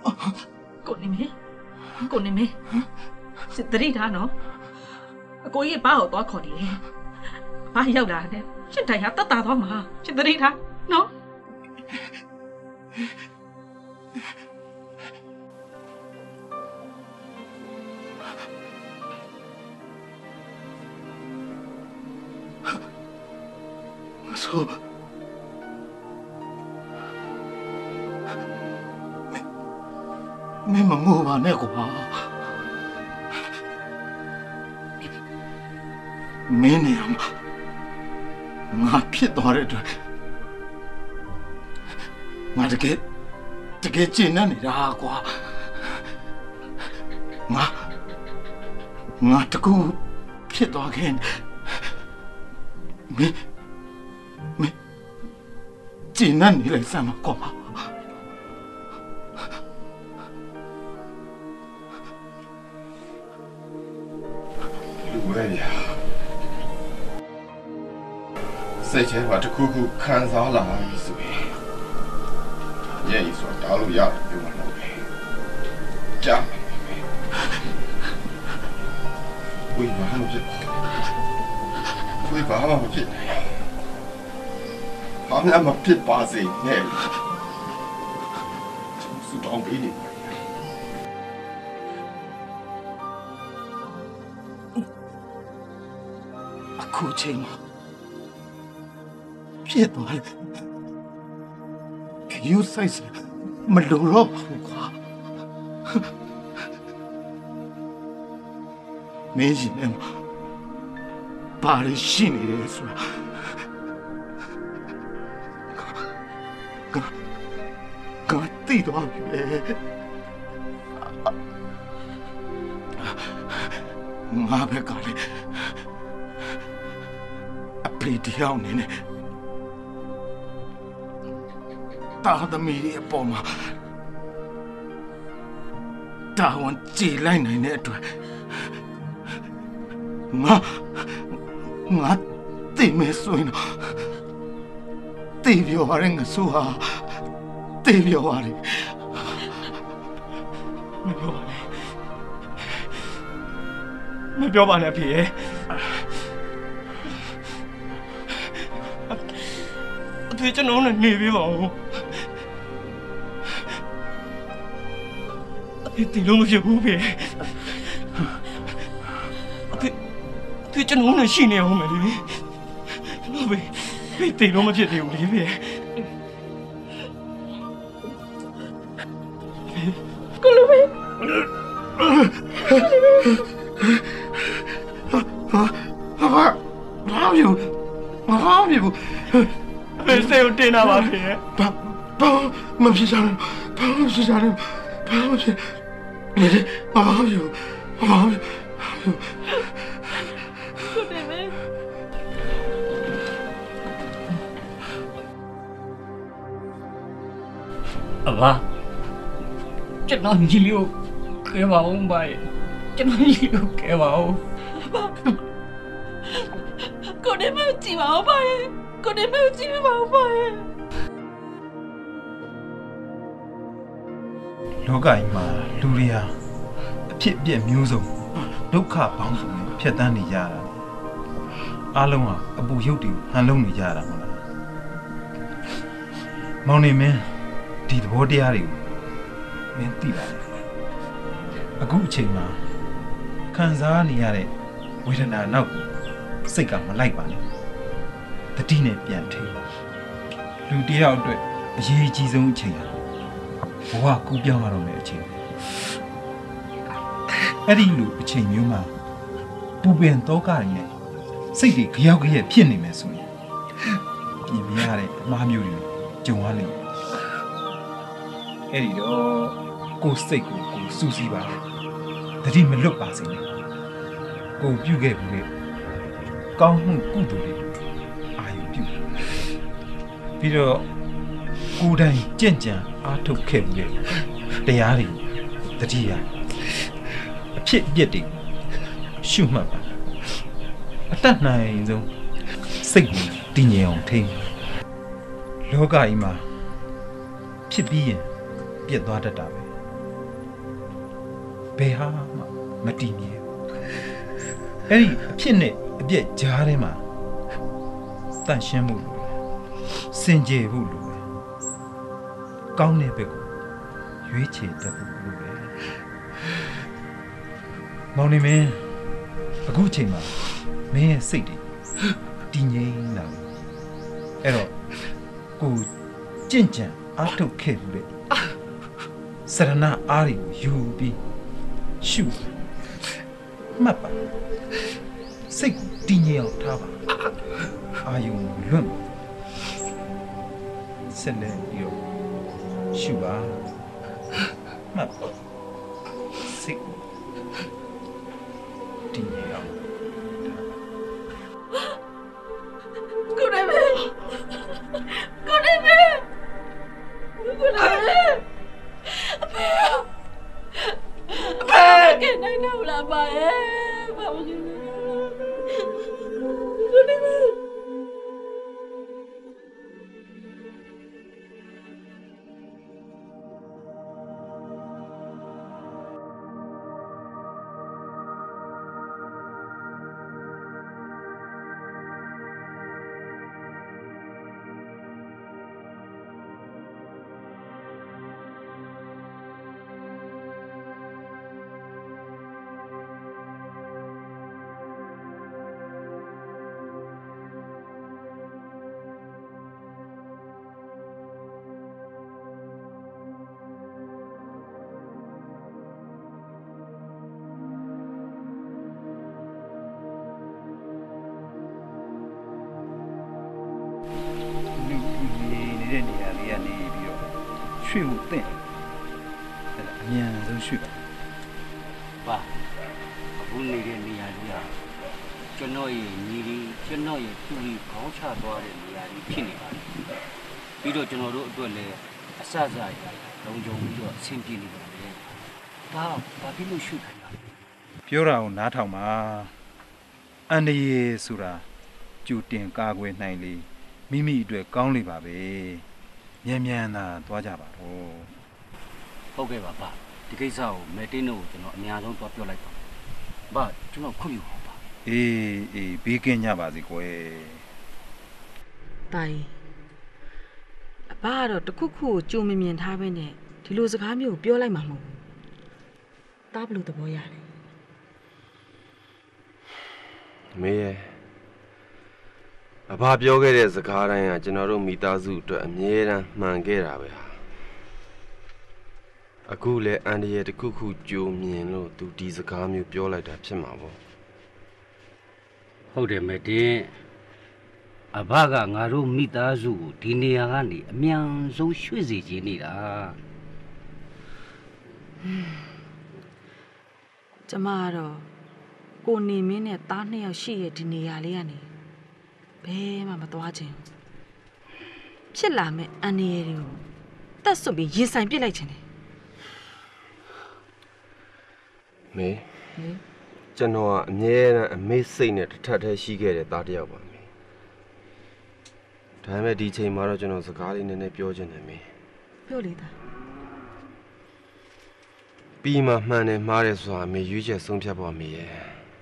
ကိုနေမင်းကိုနေမင်းစစ်တရိထားနော်အကိုကြီးဘာကိုသွားခေါ်နေလဲဘာရောက်လာတဲ့ရှစ်တိုင်ဟာတတ်တာသွားမှာစစ်တရိထားနော်ဆိုမင်းမငိုပါနဲ့ကွာမင်းနေမှာငါဖြစ်သွားတဲ့အတွက်ငါတကယ်တကယ်ကျဉ်းနေတာကွာငါငါတကူဖြစ်သွားခဲ့မင်းမင်းကျဉ်းနေလိုက်စမ်းကွာလူရဲရစိတ်ထဲမှာတခုခုခံစားလာပြီဆိုရင်ညံ့ရီဆိုတာတောင်းလို့ရတယ်ပြောမှာလို့ပဲကြားမှာပဲဝိဘာမှမဖြစ်ဝိဘာမှမဖြစ်ဘာမှမဖြစ်ပါစေနဲ့စူတောင်းပေးနေပါအခုချိန်မှာဖြစ်သွားတယ်ယူဆိုင်စမလိုတော့ဘူးကွာမင်းကြီးနဲ့ဘာလို့ရှိနေလဲဆိုတာကကတိတော့ပြီလေငါပဲကလည်းအဖေတယောက်နေနဲ့တာသမီးရဲ့အပေါ်မှာတာဝန်ကြေလိုက်နိုင်တဲ့အတွက်ငါငါတိတ်မဲဆိုရင်တေးပြောရငါဆိုဟာတေးပြောရတယ်မပြောပါနဲ့မပြောပါနဲ့အဖေရဲ့အဖေကျွန်တော်နဲ့နေပေးပါဦးအဖေတီလုံးမဖြစ်ဘူးဖေအဖေအဖေကျွန်တော်နဲ့ရှိနေအောင်မယ်လေအဖေအဖေတီလုံးမဖြစ်သေးဘူးလေဖေကိုလိုဖေဟာဟာဘာလို့ဘာလို့ဖေစေဦးတင်လာပါဖေဘာဘာမဖြစ်ကြဘူးဘာမဖြစ်ကြဘူးဘာမဖြစ်နေတယ်ဘာလို့ဘာလို့ကိုတယ်မေအဘကျွန်တော်ညီလေးကိုကဲပါအောင်ပါရဲ့ကျွန်တော်ညီလေးကိုကဲပါအောင်ကိုတယ်မေကြည့်ပါဦးပါရဲ့ကိုတယ်မေကြည့်ပါဦးပါရဲ့လောကကြီးမှာလူတွေဟာအဖြစ်အပျက်မျိုးစုံဒုက္ခပေါင်းစုံနဲ့ဖြတ်တန်းနေကြတာအားလုံးဟာအပူရုပ်တွေဟန်လုံးနေကြတာမဟုတ်လားမောင်နေမင်းဒီသဘောတရားတွေကိုမင်းသိပါလားအခုအချိန်မှာခံစားနေရတဲ့ဝေဒနာနောက်စိတ်ကမလိုက်ပါနဲ့တတိနဲ့ပြန်ထိလူတယောက်အတွက်အရေးကြီးဆုံးအချိန်ဟာဘဝကူးပြောင်းရတော့မယ့်အချိန်အဲ့ဒီလိုအချိန်မျိုးမှာပူပင်တော့ကရင်းနဲ့စိတ်တွေကြောက်ကြရဲ့ဖြစ်နေမယ်ဆိုရင်ပြင်ပြရတဲ့အမှားမျိုးတွေကြုံရလိမ့်မယ်အဲ့ဒီတော့ကိုယ်စိတ်ကိုကိုယ်စူးစီးပါတတိမလွတ်ပါစေနဲ့ကိုပြုခဲ့ဘူးလေကောင်းမှုကုသိုလ်တွေအာရုံပြုပြီးတော့ကိုယ်တိုင်ကြင့်ကြံအားထုတ်ခဲ့ဘူးလေတရားတွေတတိယအဖြစ်အပျက်တွေရှုမှတ်ပါအတတ်နိုင်ဆုံးစိတ်ကိုတည်ငြိမ်အောင်ထိန်းလောကကြီးမှာဖြစ်ပြီးရင်ပြတ်သွားတတ်တာပဲဘယ်ဟာမှမတည်မြဲအဲ့ဒီအဖြစ်နဲ့အပြည့်ကြားထဲမှာတန့်ရှင်းမှုလိုစင်ကြယ်မှုလိုကောင်းတဲ့ဘက်ကိုရွေးချယ်တတ်ဖို့လိုတယ်မောင်နေမင်းအခုချိန်မှာမင်းရဲ့စိတ်တွေတည်ငြိမ်လာပြီအဲ့တော့ကိုကြင့်ကြံအားထုတ်ခဲ့ဘူးလေစရဏအားတွေကိုယူပြီးရှုမှတ်ပါစိတ်ကိုတည်ငြိမ်အောင်ထားပါအာယုံလွတ်ဆက်လက်ပြီးတော့ရှုပါမှတ်ပါစိတ်ကိုတည်ငြိမ်အောင်ကိုနေမေကိုနေမေကိုနေမေအဖေအဖေကဲနိုင်တော့လာပါရဲ့ဘာမကိနေကိုနေမေရွှေ့မှုတင့်အဲ့ဒါအမြန်ဆုံးရွှေ့ပါပါအခုနေတဲ့နေရာကြီးကကျွန်တော်ရဲ့ညီလေးကျွန်တော်ရဲ့သူ့ကြီးခေါင်းချသွားတဲ့နေရာကြီးဖြစ်နေပါတယ်ပြီးတော့ကျွန်တော်တို့အတွက်လည်းအဆအဆရလုံခြုံပြီးတော့အဆင်ပြေနေပါတယ်ဒါဘာဖြစ်လို့ရွှေ့ခိုင်းတာလဲပြောတာကိုနားထောင်ပါအန္တရာယ်ဆိုတာကြိုတင်ကာကွယ်နိုင်လေမိမိအတွက်ကောင်းလေပါပဲမြန်မြန်သာသွားကြပါတော့ဟုတ်ကဲ့ပါပါဒီကိစ္စကိုမဲတင်းတို့ကိုကျွန်တော်အများဆုံးသွားပြောလိုက်ပါပါကျွန်တော်ခွင့်ပြုပါပါအေးအေးဘေးကင်းကြပါစေကွယ်တိုင်အဘကတော့တခုခုကိုကြုံမမြင်ထားပဲနဲ့ဒီလိုစကားမျိုးကိုပြောလိုက်မှာမဟုတ်ဘူးတားဘလို့သဘောရတယ်မေရဲ့အဘပြောခဲ့တဲ့စကားတိုင်းကကျွန်တော်တို့မိသားစုအတွက်အမြဲတမ်းမှန်ခဲ့တာပဲဟာအခုလည်းအန်ဒီရဲ့တခုခုကြိုမြင်လို့သူဒီစကားမျိုးပြောလိုက်တာဖြစ်မှာပေါ့ဟုတ်တယ်မတင်းအဘကငါတို့မိသားစုကိုဒီနေရာကနေအမြန်ဆုံးရွှေ့စေချင်နေတာကျမကတော့ကိုနေမင်းနဲ့သားနှစ်ယောက်ရှိရဲ့ဒီနေရာလေးကနေဘယ်မှမသွားချင်ဖြစ်လာမဲ့အန်ဒီရဲ့တွေကိုတက်ဆွပြီးရင်ဆိုင်ပစ်လိုက်ချင်တယ်မေကျွန်တော်ကအမြဲတမ်းအမေ့စိတ်နဲ့တစ်ထပ်တည်းရှိခဲ့တဲ့သားတစ်ယောက်ပါမေဒါပေမဲ့ဒီချိန်မှာတော့ကျွန်တော်စကားလေးနည်းနည်းပြောချင်တယ်မေပြောလေသားပြီးမှမှန်တယ်မှားတယ်ဆိုတာမေရွေးချက်ဆုံးဖြတ်ပါမေရဲ့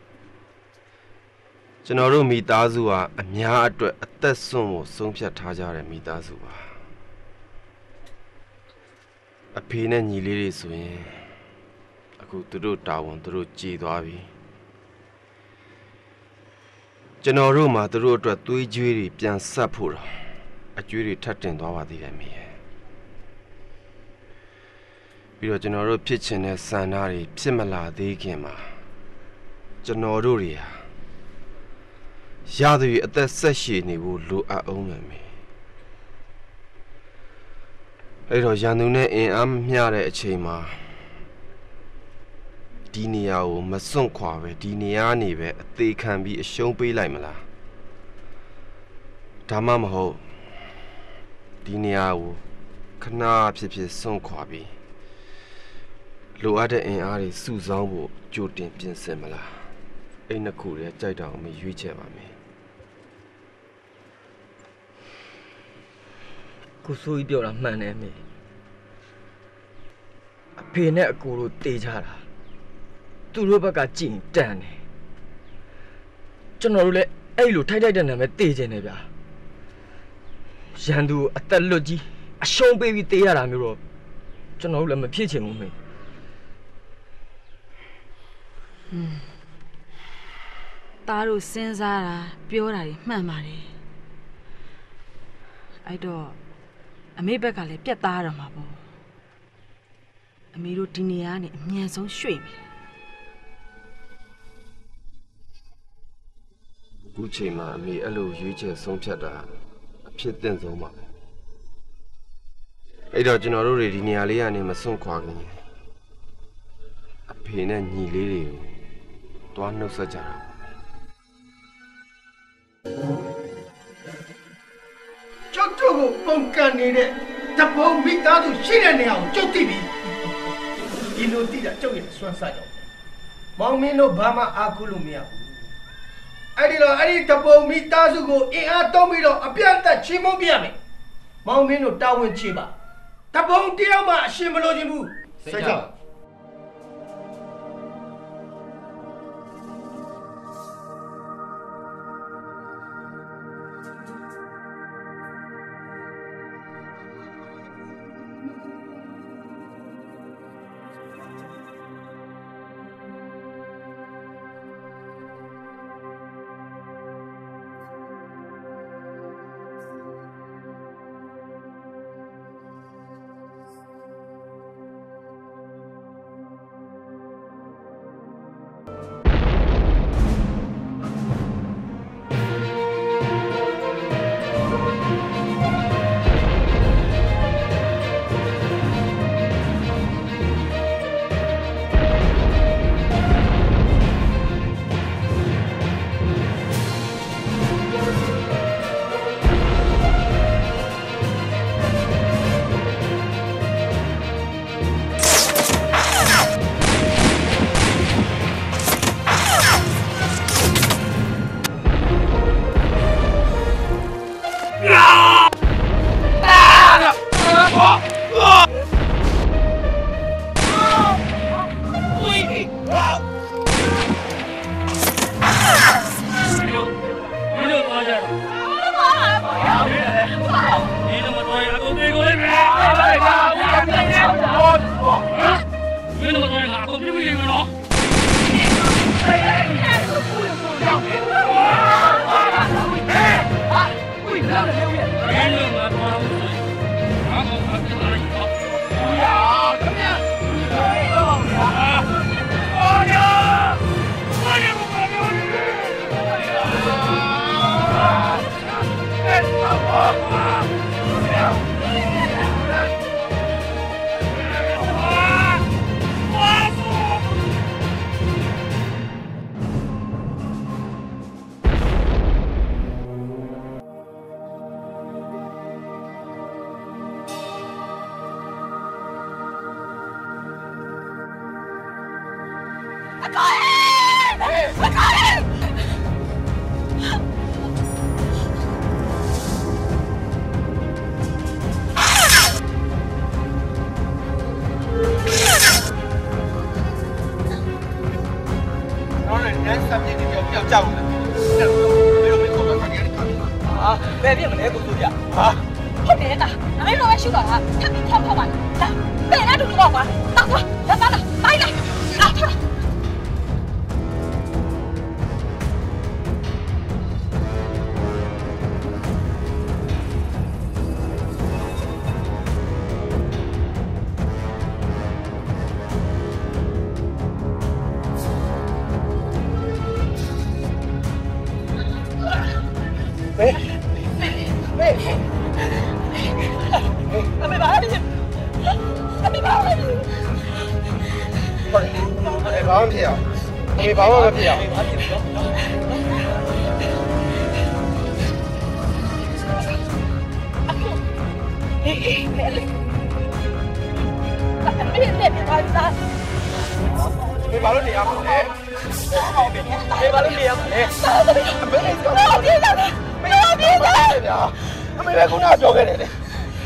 ကျွန်တော်တို့မိသားစုဟာအများအတွက်အသက်ဆုံးဖို့ဆုံးဖြတ်ထားကြတဲ့မိသားစုပါအဖေနဲ့ညီလေးတွေဆိုရင်အခုသူတို့တာဝန်သူတို့ကြည်သွားပြီကျွန်တော်တို့မှာသူတို့အတွက်သွေးကြွေးတွေပြန်ဆက်ဖို့တော့အကြွေးတွေထပ်တင်သွားပါသေးတယ်မေရဲ့ပြီးတော့ကျွန်တော်တို့ဖြစ်ချင်တဲ့ဆန္ဒတွေဖြစ်မလာသေးခင်မှာကျွန်တော်တို့တွေဟာရသူအသက်ဆက်ရှည်နေဖို့လိုအပ်အောင်မယ်မေအဲ့တော့ရန်သူနဲ့အင်အားမျှတဲ့အချိန်မှာဒီနေရာကိုမစွန့်ခွာပဲဒီနေရာနေပဲအသေးခံပြီးအရှုံးပေးလိုက်မလားဒါမှမဟုတ်ဒီနေရာကိုခဏဖြစ်ဖြစ်စွန့်ခွာပြီးလိုအပ်တဲ့အင်အားတွေစုဆောင်းဖို့ကြိုတင်ပြင်ဆင်မလားအဲ့နှစ်ခုတည်းကြိုက်တော့မရွေးချယ်ပါမယ်ကိုစိုးကြီးပြောတာမှန်တယ်မေအဖေနဲ့အကိုတို့တေးကြတာသူတို့ဘက်ကကြင်တန်တယ်ကျွန်တော်တို့လည်းအဲ့လိုထိုက်ထိုက်တန်တန်ပဲတေးကျင်နေဗျာရန်သူအသက်လွတ်ကြီးအရှုံးပေးပြီးတေးရတာမျိုးတော့ကျွန်တော်တို့လည်းမဖြစ်ချင်ဘူးမေဟွန်းသားတို့စဉ်းစားတာပြောတာတွေမှန်ပါတယ်အဲ့တော့အမေဘက်ကလည်းပြတ်သားရမှာပေါ့အမေတို့ဒီနေရာကနေအမြန်ဆုံးရွှေ့မယ်အခုချိန်မှာအမေအဲ့လိုရွေးချယ်ဆုံးဖြတ်တာအဖြစ်သင့်ဆုံးပါပဲအဲ့တော့ကျွန်တော်တို့တွေဒီနေရာလေးကနေမစွန့်ခွာခင်အဖေနဲ့ညီလေးတွေကိုတွားနှုတ်ဆက်ကြတာကျောက်တို့ကိုပုံကန်နေတဲ့တပုံမိသားစုရှိတဲ့နေရာကိုကျုပ်သိပြီဒီလိုသိတာကျုပ်ရဲ့စွမ်းစားကြောင့်မောင်မင်းတို့ဘာမှအားကိုးလို့မရဘူးအဲ့ဒီတော့အဲ့ဒီတပုံမိသားစုကိုအင်အားသုံးပြီးတော့အပြတ်သက်ချေမှုန်းပြရမယ်မောင်မင်းတို့တာဝန်ချေပါတပုံတယောက်မှအရှင်မလို့ခြင်းဘူးစိတ်ချ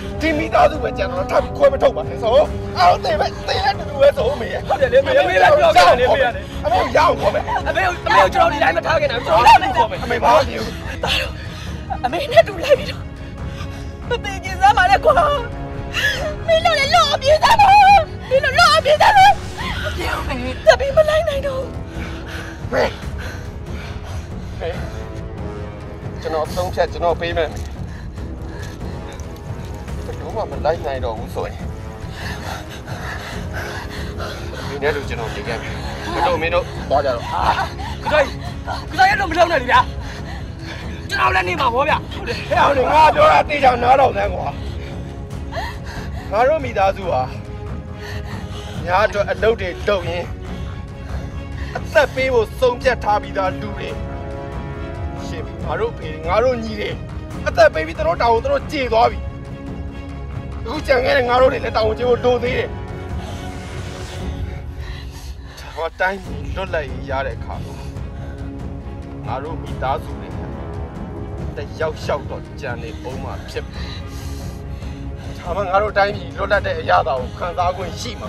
ဒီမိသားစုပဲကြံတော့ထပ်ခွဲမထုတ်ပါနဲ့ဆိုအော်တေးပဲတေးလည်းတူတူပဲဆိုမေးဟုတ်တယ်လေမေးမေးလည်းပြောကြတယ်မေးရတယ်အမေရအောင်ခေါ်မယ်အမေအမေကျွန်တော်ဒီတိုင်းမထားခဲ့တာကျွန်တော်လည်းခေါ်မယ်အမေဘာလို့ဒီအမေနဲ့တူလိုက်ပြီးတော့မသိကြစမ်းပါနဲ့ကွာမင်းတို့လည်းလော့အပြေးသားပါမင်းတို့လော့အပြေးသားလို့ပြောမယ်တပီးမလိုက်နိုင်တော့မေးမေးကျွန်တော်သုံးဖြတ်ကျွန်တော်ပေးမယ်ဘယ်တော့မှမလိုက်နိုင်တော့ဘူးဆိုရင်မင်းတို့ကျွန်တော်နေခဲ့ပြီမတို့မင်းတို့သွားကြတော့ကတိုင်းကတိုင်းရတော့မလောက်နဲ့လေဗျာကျွန်တော်လည်းနေမှာဗောဗျဟုတ်တယ်ဟဲ့အောင်ငါပြောတာတေးချောင်းနားတော့သန်းကွာငါတို့မိသားစုဟာညာအတွက်အလုပ်တွေလုပ်ရင်အသက်ပေးဖို့စုံပြတ်ထားပြီးသားလူတွေရှင်ငါတို့ဖေငါတို့ညီတွေအသက်ပေးပြီးတို့တောင်းတို့ကြေသွားပြီအခုကြံခဲ့တဲ့ငါတို့တွေလည်းတောင်းကြေဖို့လိုသေးတယ်ဟောတိုင်းလွတ်လိုက်ရတဲ့အခါမှာငါတို့မိသားစုတွေတယောက်လျှောက်တော့ကြံနေအောင်မှဖြစ်ဒါမှငါတို့တိုင်းပြည်လွတ်လပ်တဲ့အရာတော်ကိုခံစားခွင့်ရှိမှာ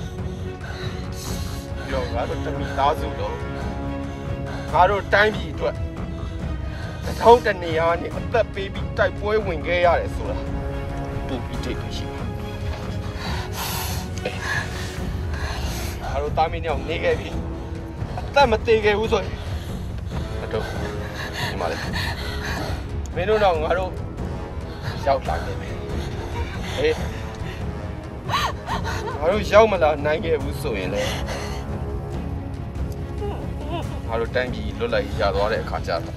ပြောငါတို့တမိသားစုတော့ငါတို့တိုင်းပြည်အတွက်တထောင်တနေရာနဲ့အသက်ပေးပြီးတိုက်ပွဲဝင်ခဲ့ရတယ်ဆိုတာတူပြီးတိတ်ပဲရှိမှာငါတို့တာမင်းရောက်နေခဲ့ပြီအသက်မသေးခဲ့ဘူးဆိုရင်မတော့ဒီမှာလေမင်းတို့တော့ငါတို့ရောက်လာခဲ့ပြီဟေးငါတို့ရောက်မလာနိုင်ခဲ့ဘူးဆိုရင်လေငါတို့တိုင်းပြည်လွတ်လိုက်ရသွားတဲ့အခါကျတော့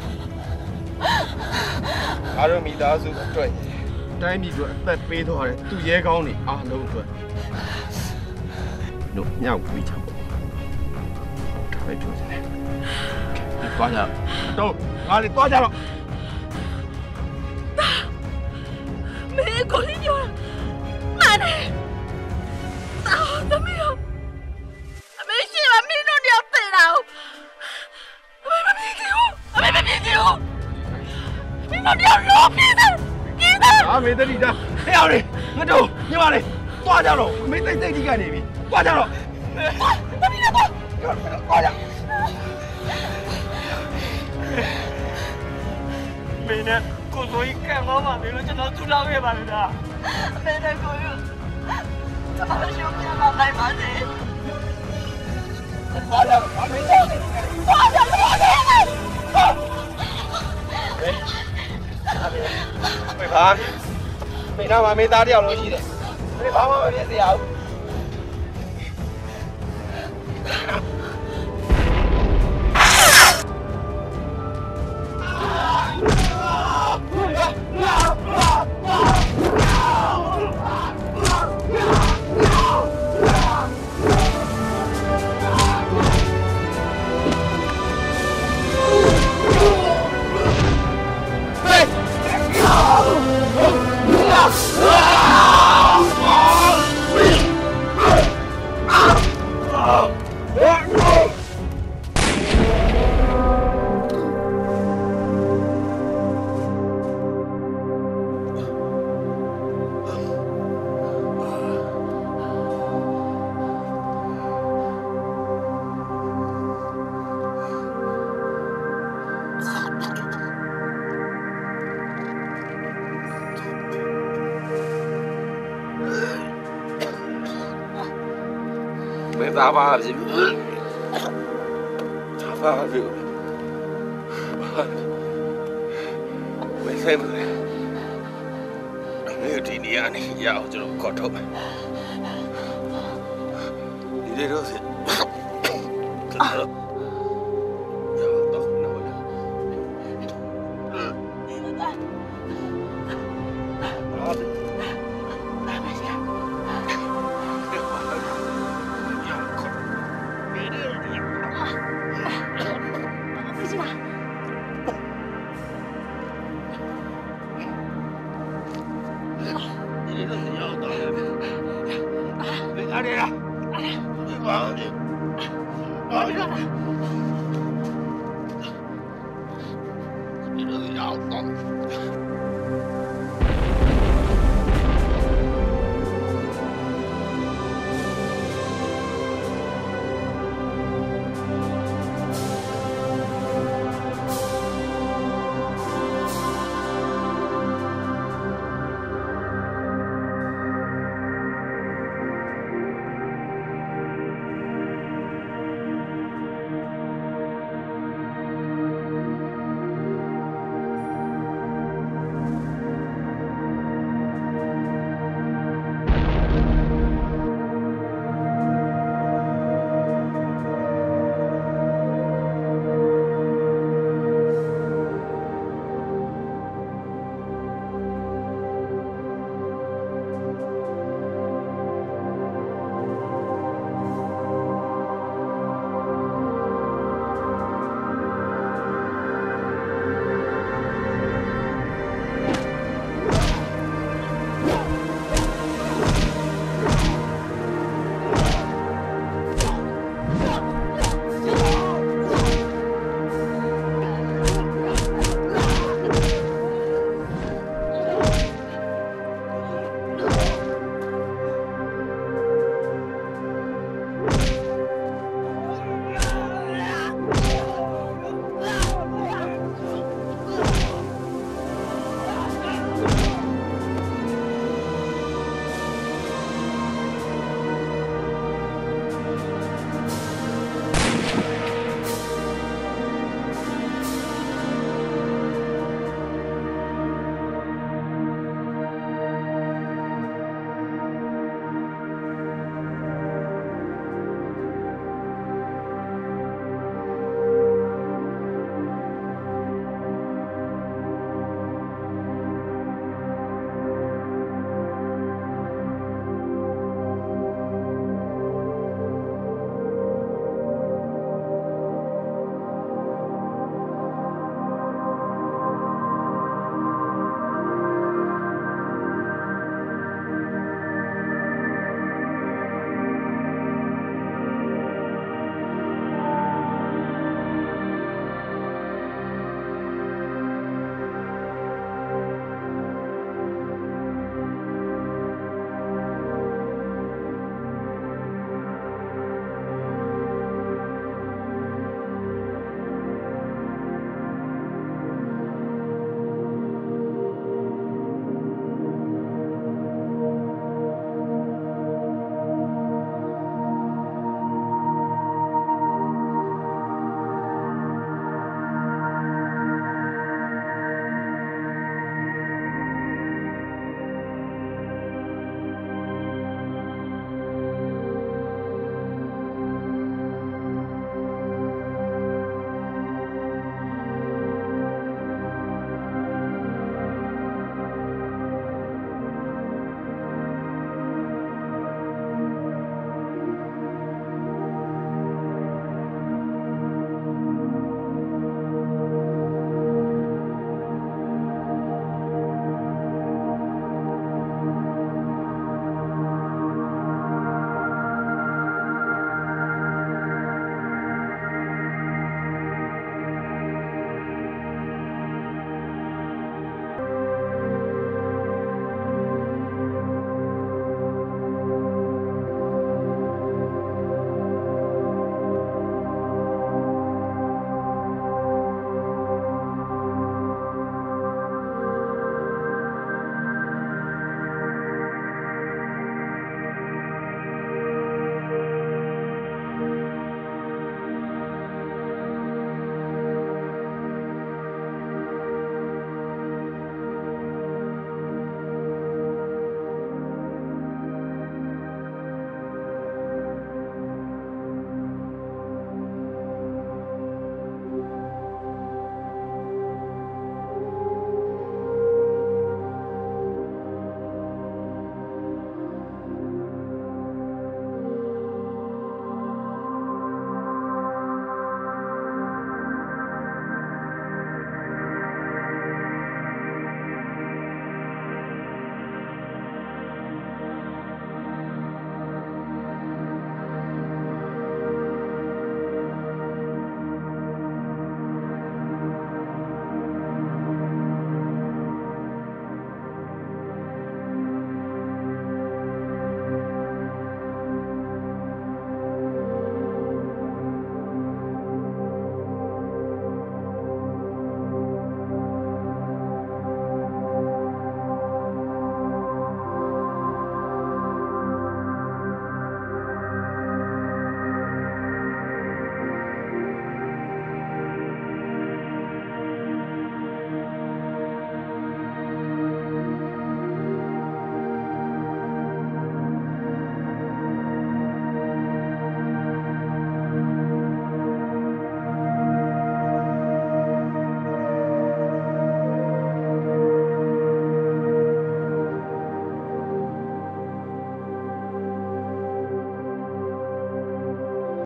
ငါတို့မိသားစုအတွက်တိုင်းပြည်အတွက်အသက်ပေးသွားတဲ့သူရဲကောင်းတွေအားလုံးအတွက်တို့ညောက်ပြီးချဖို့ဒါပဲပြောနေတယ်သွားကြတော့ငါလည်းသွားကြတော့မင်းကိုလေးပြောတာမှန်တယ်အာသမီးအမေရှိမမင်းတို့တယောက်တည်တာအမေမမြင်ဘူးအမေမမြင်ဘူးမင်းတို့တယောက်လောပြေးတယ်ပြေးတယ်အာမေတတိတာဟဲ့အောင်လေငါတို့ညီမလေးသွားကြတော့အမေတိတ်တိတ်ကြီးကနေပြီသွားကြတော့သမီးလည်းသွားသွားကြမင်းနဲ့ကိုစိုးကြီးကံကောင်းပါပြီလို့ကျွန်တော်ထူထောင်ခဲ့ပါလို့လားအမေနဲ့ကိုယူကျွန်တော်ရှုံးပြလာနိုင်ပါစေသွားကြအမေနဲ့သွားကြသွားကြဟေးဝေးပါမင်းနာမမေးသားတယောက်လုံးရှိတယ်မင်းဘာမှမဖြစ်စေရဘူးသားပါပြီသားပါပြီဘယ်ဆိုင်မလဲမင်းဒီနေရာနေရအောင်ကျွန်တော်ခေါ်ထုတ်မယ်ဒီလိုတော့ကျွန်တော်